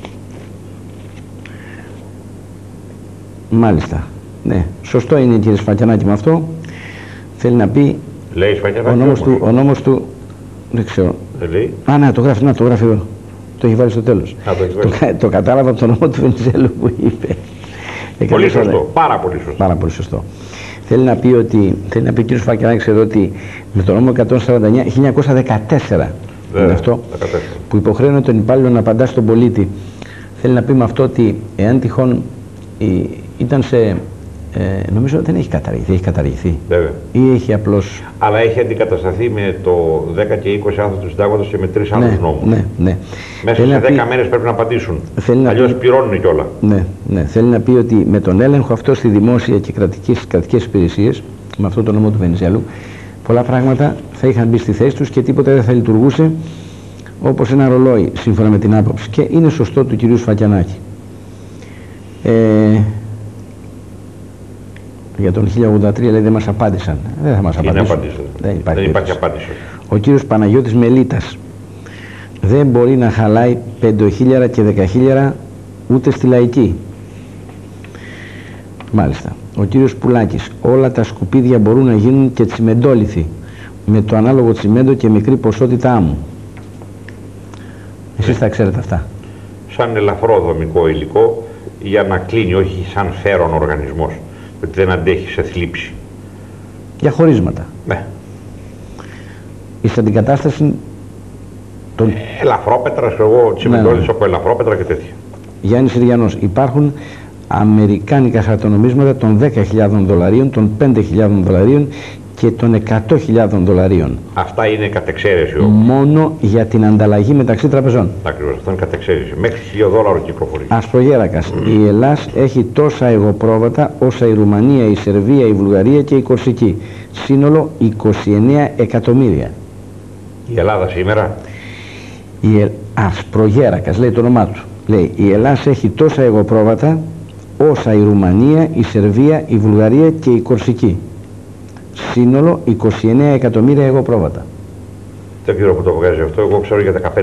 Μάλιστα. Ναι, σωστό είναι κύριε Σφακιανάκη με αυτό. Θέλει να πει λέει ο νόμος του δεν ξέρω. Λέει. Ναι, το γράφει εδώ. Το έχει βάλει στο τέλος. Το κατάλαβα από τον νόμο του Βενιζέλου που είπε. Πολύ σωστό. Πάρα πολύ σωστό. Πάρα πολύ σωστό. Θέλει να πει ο κύριος Φακιανάκης εδώ ότι με το νόμο 1914 είναι αυτό 14. Που υποχρέωνε τον υπάλληλο να απαντά στον πολίτη. Θέλει να πει με αυτό ότι εάν τυχόν ήταν σε νομίζω δεν έχει καταργηθεί. Βέβαια. Ή έχει απλώς... Αλλά έχει αντικατασταθεί με το 10 και 20 άρθρο του Συντάγματος και με 3 άλλους νόμους. Ναι. Μέσα σε 10 μέρες πρέπει να απαντήσουν. Αλλιώς πληρώνουν κιόλα. Ναι. Θέλει να πει ότι με τον έλεγχο αυτό στη δημόσια και κρατικές υπηρεσίες, με αυτό το νόμο του Βενιζέλου, πολλά πράγματα θα είχαν μπει στη θέση τους και τίποτα δεν θα λειτουργούσε όπως ένα ρολόι, σύμφωνα με την άποψη. Και είναι σωστό του κυρίου Σφακιανάκη. Για τον 1083 λέει δεν μας απάντησαν. Δεν θα μας απαντήσουν. Δεν υπάρχει απάντηση. Ο κύριος Παναγιώτης Μελίτας δεν μπορεί να χαλάει 5.000 και 10.000 ούτε στη λαϊκή. Μάλιστα. Ο κύριος Πουλάκης, όλα τα σκουπίδια μπορούν να γίνουν και τσιμεντόλιθοι με το ανάλογο τσιμέντο και μικρή ποσότητα άμμου. Εσείς τα ξέρετε αυτά. Σαν ελαφρό δομικό υλικό για να κλείνει, όχι σαν φέρον οργανισμός. Ότι δεν αντέχει σε θλίψη. Για χωρίσματα. Ναι. Εις αντικατάσταση των... ελαφρόπετρα, εγώ τσιμεντόλιθος από ελαφρόπετρα και τέτοια. Γιάννης Συριανός, υπάρχουν αμερικάνικα χαρτονομίσματα των $10.000, των $5.000 και των $100.000. Αυτά είναι κατ' εξαίρεση όμως. Μόνο για την ανταλλαγή μεταξύ τραπεζών. Ακριβώς, αυτό είναι κατ' εξαίρεση. Μέχρι $1.000 κυκλοφορεί. Ασπρογέρακας. Η Ελλάς έχει τόσα εγωπρόβατα όσα η Ρουμανία, η Σερβία, η Βουλγαρία και η Κορσική. Σύνολο 29 εκατομμύρια. Η Ελλάδα σήμερα. Ασπρογέρακας λέει το όνομά του. Λέει η Ελλάς έχει τόσα εγωπρόβατα όσα η Ρουμανία, η Σερβία, η Βουλγαρία και η Κορσική. Σύνολο 29 εκατομμύρια εγωπρόβατα. Δεν ξέρω που το βγάζει αυτό, εγώ ξέρω για 15.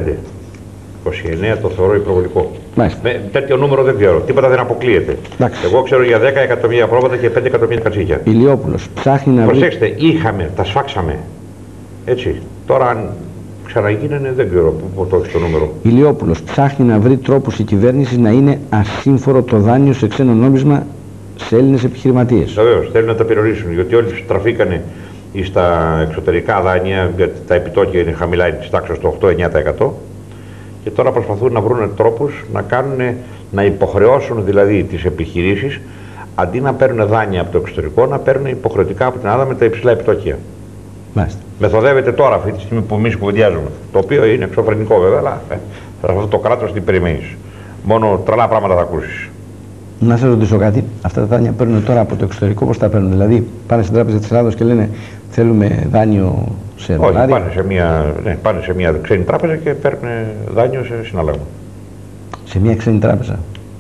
29 το θεωρώ υπερβολικό. Με τέτοιο νούμερο δεν ξέρω, τίποτα δεν αποκλείεται. Εντάξει. Εγώ ξέρω για 10 εκατομμύρια πρόβατα και 5 εκατομμύρια κατσίκια. Ηλιόπουλος ψάχνει να βρει... Προσέξτε, είχαμε, τα σφάξαμε. Έτσι, τώρα αν ξαναγίνανε δεν ξέρω πού το έχει το νούμερο. Ηλιόπουλος ψάχνει να βρει τρόπους η κυβέρνηση να είναι ασύμφορο το δάνειο σε ξένο νόμισμα σε Έλληνες επιχειρηματίες. Βεβαίως, θέλουν να τα περιορίσουν, γιατί όλοι στραφήκανε στα εξωτερικά δάνεια, γιατί τα επιτόκια είναι χαμηλά, είναι της τάξης του 8-9%. Και τώρα προσπαθούν να βρουν τρόπους να υποχρεώσουν δηλαδή τις επιχειρήσεις, αντί να παίρνουν δάνεια από το εξωτερικό, να παίρνουν υποχρεωτικά από την Ελλάδα με τα υψηλά επιτόκια. Μάλιστα. Μεθοδεύεται τώρα αυτή τη στιγμή που εμείς κουβεντιάζουμε. Το οποίο είναι εξωφρενικό βέβαια, αλλά αυτό το κράτος τι περιμένεις. Μόνο τρελά πράγματα θα ακούσεις. Να σας ρωτήσω κάτι. Αυτά τα δάνεια παίρνουν τώρα από το εξωτερικό, πώς τα παίρνουν? Δηλαδή πάνε στην Τράπεζα της Ελλάδος και λένε θέλουμε δάνειο σε δολάρια. Όχι, πάνε σε μια ξένη τράπεζα και παίρνουν δάνειο σε συναλλαγμα. Σε μια ξένη τράπεζα.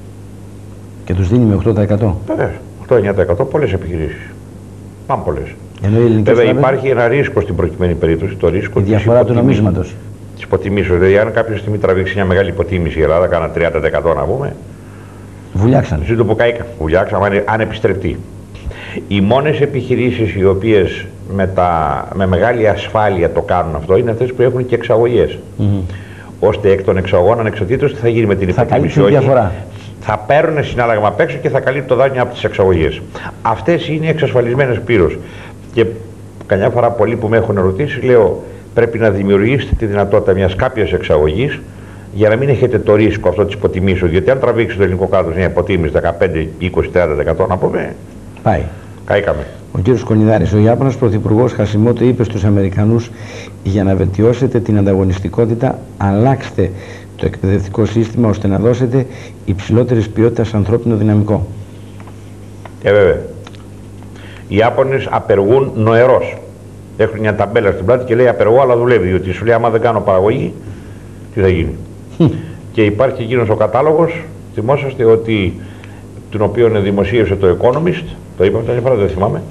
Και τους δίνει με 8%. Βεβαίως. 8-9% πολλές επιχειρήσεις. Πάμε πολλές. Βέβαια υπάρχει ένα ρίσκο στην προκειμένη περίπτωση. Το ρίσκο η διαφορά του νομίσματος. Της υποτιμήσεως. Δηλαδή, αν κάποια στιγμή τραβήξει μια μεγάλη υποτίμηση η Ελλάδα, κάνα 30% να πούμε. Βουλιάξαν. Ζήτω που καήκα. Βουλιάξαν, αν επιστρεπτεί. Οι μόνες επιχειρήσεις οι οποίες με μεγάλη ασφάλεια το κάνουν αυτό είναι αυτές που έχουν και εξαγωγές. Ώστε εκ των εξαγωγών ανεξαρτήτως τι θα γίνει με την υποτίμηση. Διαφορά. Θα παίρνουν συνάλλαγμα απ' έξω και θα καλύπτει το δάνειο από τις εξαγωγές. Αυτές είναι εξασφαλισμένες πλήρως. Και καμιά φορά πολλοί που με έχουν ρωτήσει, λέω, πρέπει να δημιουργήσετε τη δυνατότητα μιας κάποιας εξαγωγής για να μην έχετε το ρίσκο αυτό της υποτιμήσεως. Γιατί αν τραβήξει το ελληνικό κράτος μια υποτίμηση 15, 20, 30% να πούμε, πάει. Καήκαμε. Ο κύριος Κονιδάρης, ο Ιάπωνας πρωθυπουργός Χασιμότο είπε στους Αμερικανούς, για να βελτιώσετε την ανταγωνιστικότητα, αλλάξτε το εκπαιδευτικό σύστημα ώστε να δώσετε υψηλότερης ποιότητας ανθρώπινο δυναμικό. Βέβαια. Οι Ιάπωνες απεργούν νοερός. Έχουν μια ταμπέλα στην πλάτη και λέει απεργώ, αλλά δουλεύει. Διότι σου λέει, άμα δεν κάνω παραγωγή, τι θα γίνει. Και υπάρχει εκείνος ο κατάλογος, θυμόσαστε, ότι τον οποίο δημοσίευσε το Economist, το είπαμε την φορά, δεν θυμάμαι,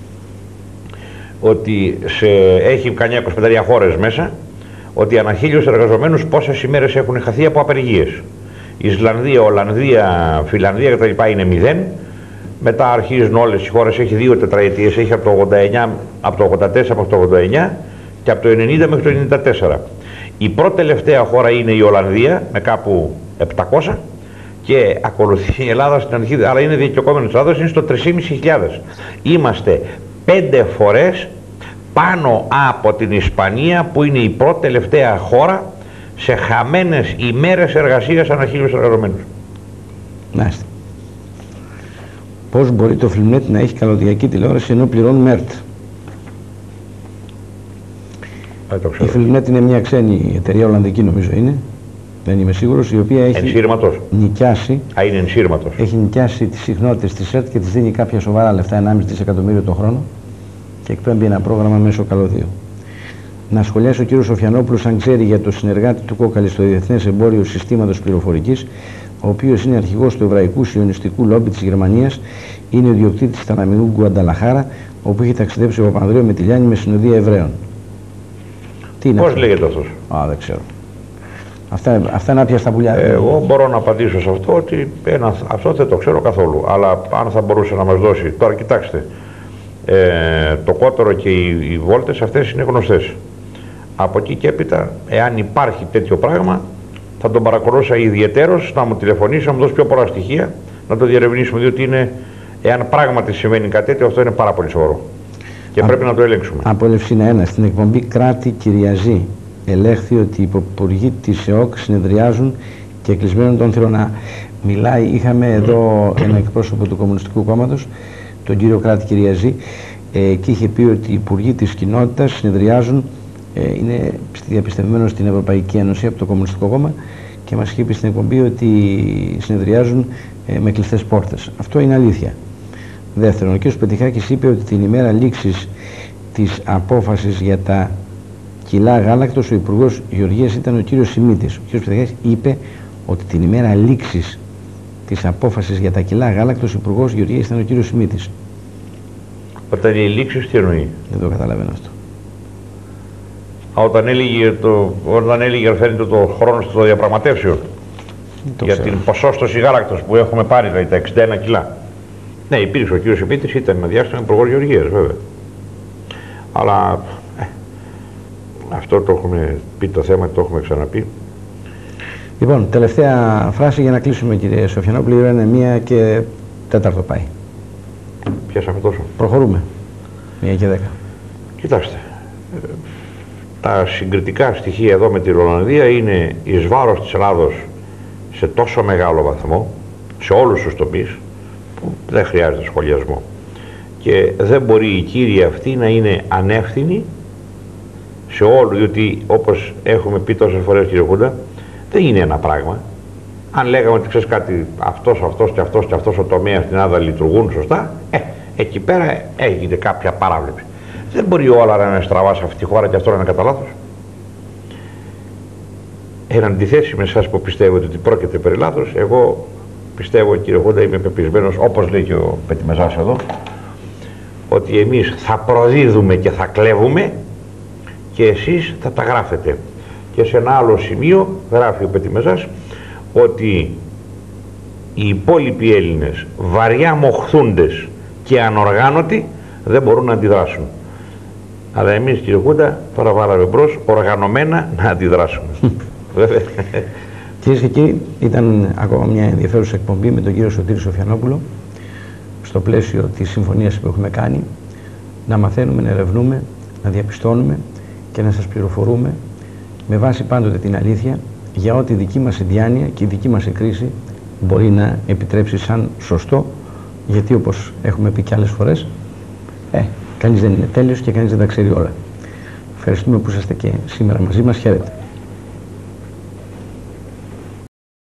ότι έχει κανένα 25 χώρες μέσα, ότι ανά 1.000 εργαζομένους πόσες ημέρες έχουν χαθεί από απεργίες. Η Ισλανδία, Ολλανδία, Φιλανδία κτλ. Είναι 0. Μετά αρχίζουν όλες οι χώρες, έχει 2 τετραετίες, έχει από το 89, από το 84 μέχρι το 89 και από το 90 μέχρι το 94. Η πρώτη τελευταία χώρα είναι η Ολλανδία με κάπου 700 και ακολουθεί η Ελλάδα στην αρχή, αλλά είναι διεκδικόμενο της Ελλάδας, είναι στο 3.500. Είμαστε 5 φορές πάνω από την Ισπανία που είναι η πρώτη τελευταία χώρα σε χαμένες ημέρες εργασίας ανά 1.000 εργαζομένους. Μάλιστα. Πώς μπορεί το Filmnet να έχει καλωδιακή τηλεόραση ενώ πληρώνει ΜΕΡΤ? Η Filmnet είναι μια ξένη εταιρεία, ολλανδική νομίζω είναι, δεν είμαι σίγουρος, η οποία έχει νοικιάσει, είναι ενσύρματος. Έχει νοικιάσει τις συχνότητες της ΕΡΤ και της δίνει κάποια σοβαρά λεφτά, 1,5 δισεκατομμύριο το χρόνο, και εκπέμπει ένα πρόγραμμα μέσω καλωδίου. Να σχολιάσει ο κ. Σοφιανόπουλος αν ξέρει για το συνεργάτη του Κόκαλη στο Διεθνές Εμπόριο Συστήματος Πληροφορικής, ο οποίος είναι αρχηγός του Εβραϊκού Σιωνιστικού Λόμπι της Γερμανίας, είναι ο ιδιοκτήτης Ταναμινού Γκουανταλαχάρα, όπου έχει ταξιδέψει ο Παπανδρέου με τη Λιάννη με συνοδεία Εβραίων. Πώς λέγεται αυτός? Δεν ξέρω. Αυτά είναι άπια στα πουλιά. Εγώ μπορώ να απαντήσω σε αυτό ότι αυτό δεν το ξέρω καθόλου. Αλλά αν θα μπορούσε να μας δώσει. Τώρα κοιτάξτε, το κότερο και οι βόλτες αυτές είναι γνωστές. Από εκεί και έπειτα, εάν υπάρχει τέτοιο πράγμα, θα τον παρακολούσα ιδιαιτέρως να μου τηλεφωνήσει, να μου δώσει πιο πολλά στοιχεία, να το διερευνήσουμε. Διότι εάν πράγματι συμβαίνει κάτι τέτοιο, αυτό είναι πάρα πολύ σοβαρό. Και πρέπει να το ελέγξουμε. Από Ελευσίνα 1, στην εκπομπή Κράτη Κυριαζή, ελέγχθη ότι οι υπουργοί της ΕΟΚ συνεδριάζουν και κλεισμένων των θυρών. Είχαμε εδώ ένα εκπρόσωπο του Κομμουνιστικού Κόμματος, τον κύριο Κράτη Κυριαζή, και είχε πει ότι οι υπουργοί της κοινότητας συνεδριάζουν, είναι διαπιστευμένος στην Ευρωπαϊκή Ένωση από το Κομμουνιστικό Κόμμα, και μας είχε πει στην εκπομπή ότι συνεδριάζουν με κλειστές πόρτες. Αυτό είναι αλήθεια. Δεύτερον, ο κ. Πετυχάκης είπε ότι την ημέρα λήξης της απόφασης για τα κιλά γάλακτος ο Υπουργός Γεωργίας ήταν ο κ. Σιμίτης. Ο κ. Πετυχάκης είπε ότι την ημέρα λήξης της απόφασης για τα κιλά γάλακτος ο Υπουργός Γεωργίας ήταν ο κ. Σιμίτης. Όταν η λήξης τι εννοεί? Δεν το καταλαβαίνω αυτό. Όταν έλεγε φαίνεται το χρόνο των διαπραγματεύσεων για την ποσόστοση γάλακτος που έχουμε πάρει, δηλαδή τα 61 κιλά. Ναι, υπήρξε ο κύριος Σιμίτης, ήταν ένα διάστημα υπουργός Γεωργίας, βέβαια. Αλλά αυτό το έχουμε πει το θέμα, το έχουμε ξαναπεί. Λοιπόν, τελευταία φράση για να κλείσουμε, κύριε Σοφιανόπουλο. Είναι 1 και 4 πάει. Πιάσαμε τόσο. Προχωρούμε. 1 και 10. Κοιτάξτε, τα συγκριτικά στοιχεία εδώ με την Ολλανδία είναι εις βάρος της Ελλάδος σε τόσο μεγάλο βαθμό, σε όλους τους τομείς, που δεν χρειάζεται σχολιασμό. Και δεν μπορεί η κύρια αυτή να είναι ανεύθυνη σε όλο, διότι όπως έχουμε πει τόσες φορές, κύριε Κούντα, δεν είναι ένα πράγμα. Αν λέγαμε ότι ξέρεις κάτι, αυτός και αυτός ο τομέας στην Ελλάδα λειτουργούν σωστά, εκεί πέρα έγινε κάποια παράβλεψη. Δεν μπορεί όλα να είναι στραβά σε αυτή τη χώρα και αυτό να είναι κατά λάθος. Εν αντιθέσει με εσάς που πιστεύετε ότι πρόκειται περί λάθος, εγώ πιστεύω, κύριε Χούντα, είμαι πεπισμένος, όπως λέει και ο Πετιμεζάς εδώ, ότι εμείς θα προδίδουμε και θα κλέβουμε και εσείς θα τα γράφετε. Και σε ένα άλλο σημείο γράφει ο Πετιμεζάς ότι οι υπόλοιποι Έλληνες, βαριά μοχθούντες και ανοργάνωτοι, δεν μπορούν να αντιδράσουν. Αλλά εμείς, κύριε Χούντα, τώρα βάλαμε μπρος οργανωμένα να αντιδράσουμε. Κυρίες και κύριοι, ήταν ακόμα μια ενδιαφέρουσα εκπομπή με τον κύριο Σωτήρη Σοφιανόπουλο, στο πλαίσιο της συμφωνίας που έχουμε κάνει, να μαθαίνουμε, να ερευνούμε, να διαπιστώνουμε και να σας πληροφορούμε με βάση πάντοτε την αλήθεια για ό,τι δική μας διάνοια και η δική μας κρίση μπορεί να επιτρέψει σαν σωστό, γιατί όπως έχουμε πει και άλλες φορές, κανείς δεν είναι τέλειος και κανείς δεν τα ξέρει όλα. Ευχαριστούμε που είσαστε και σήμερα μαζί μας. Χαίρετε.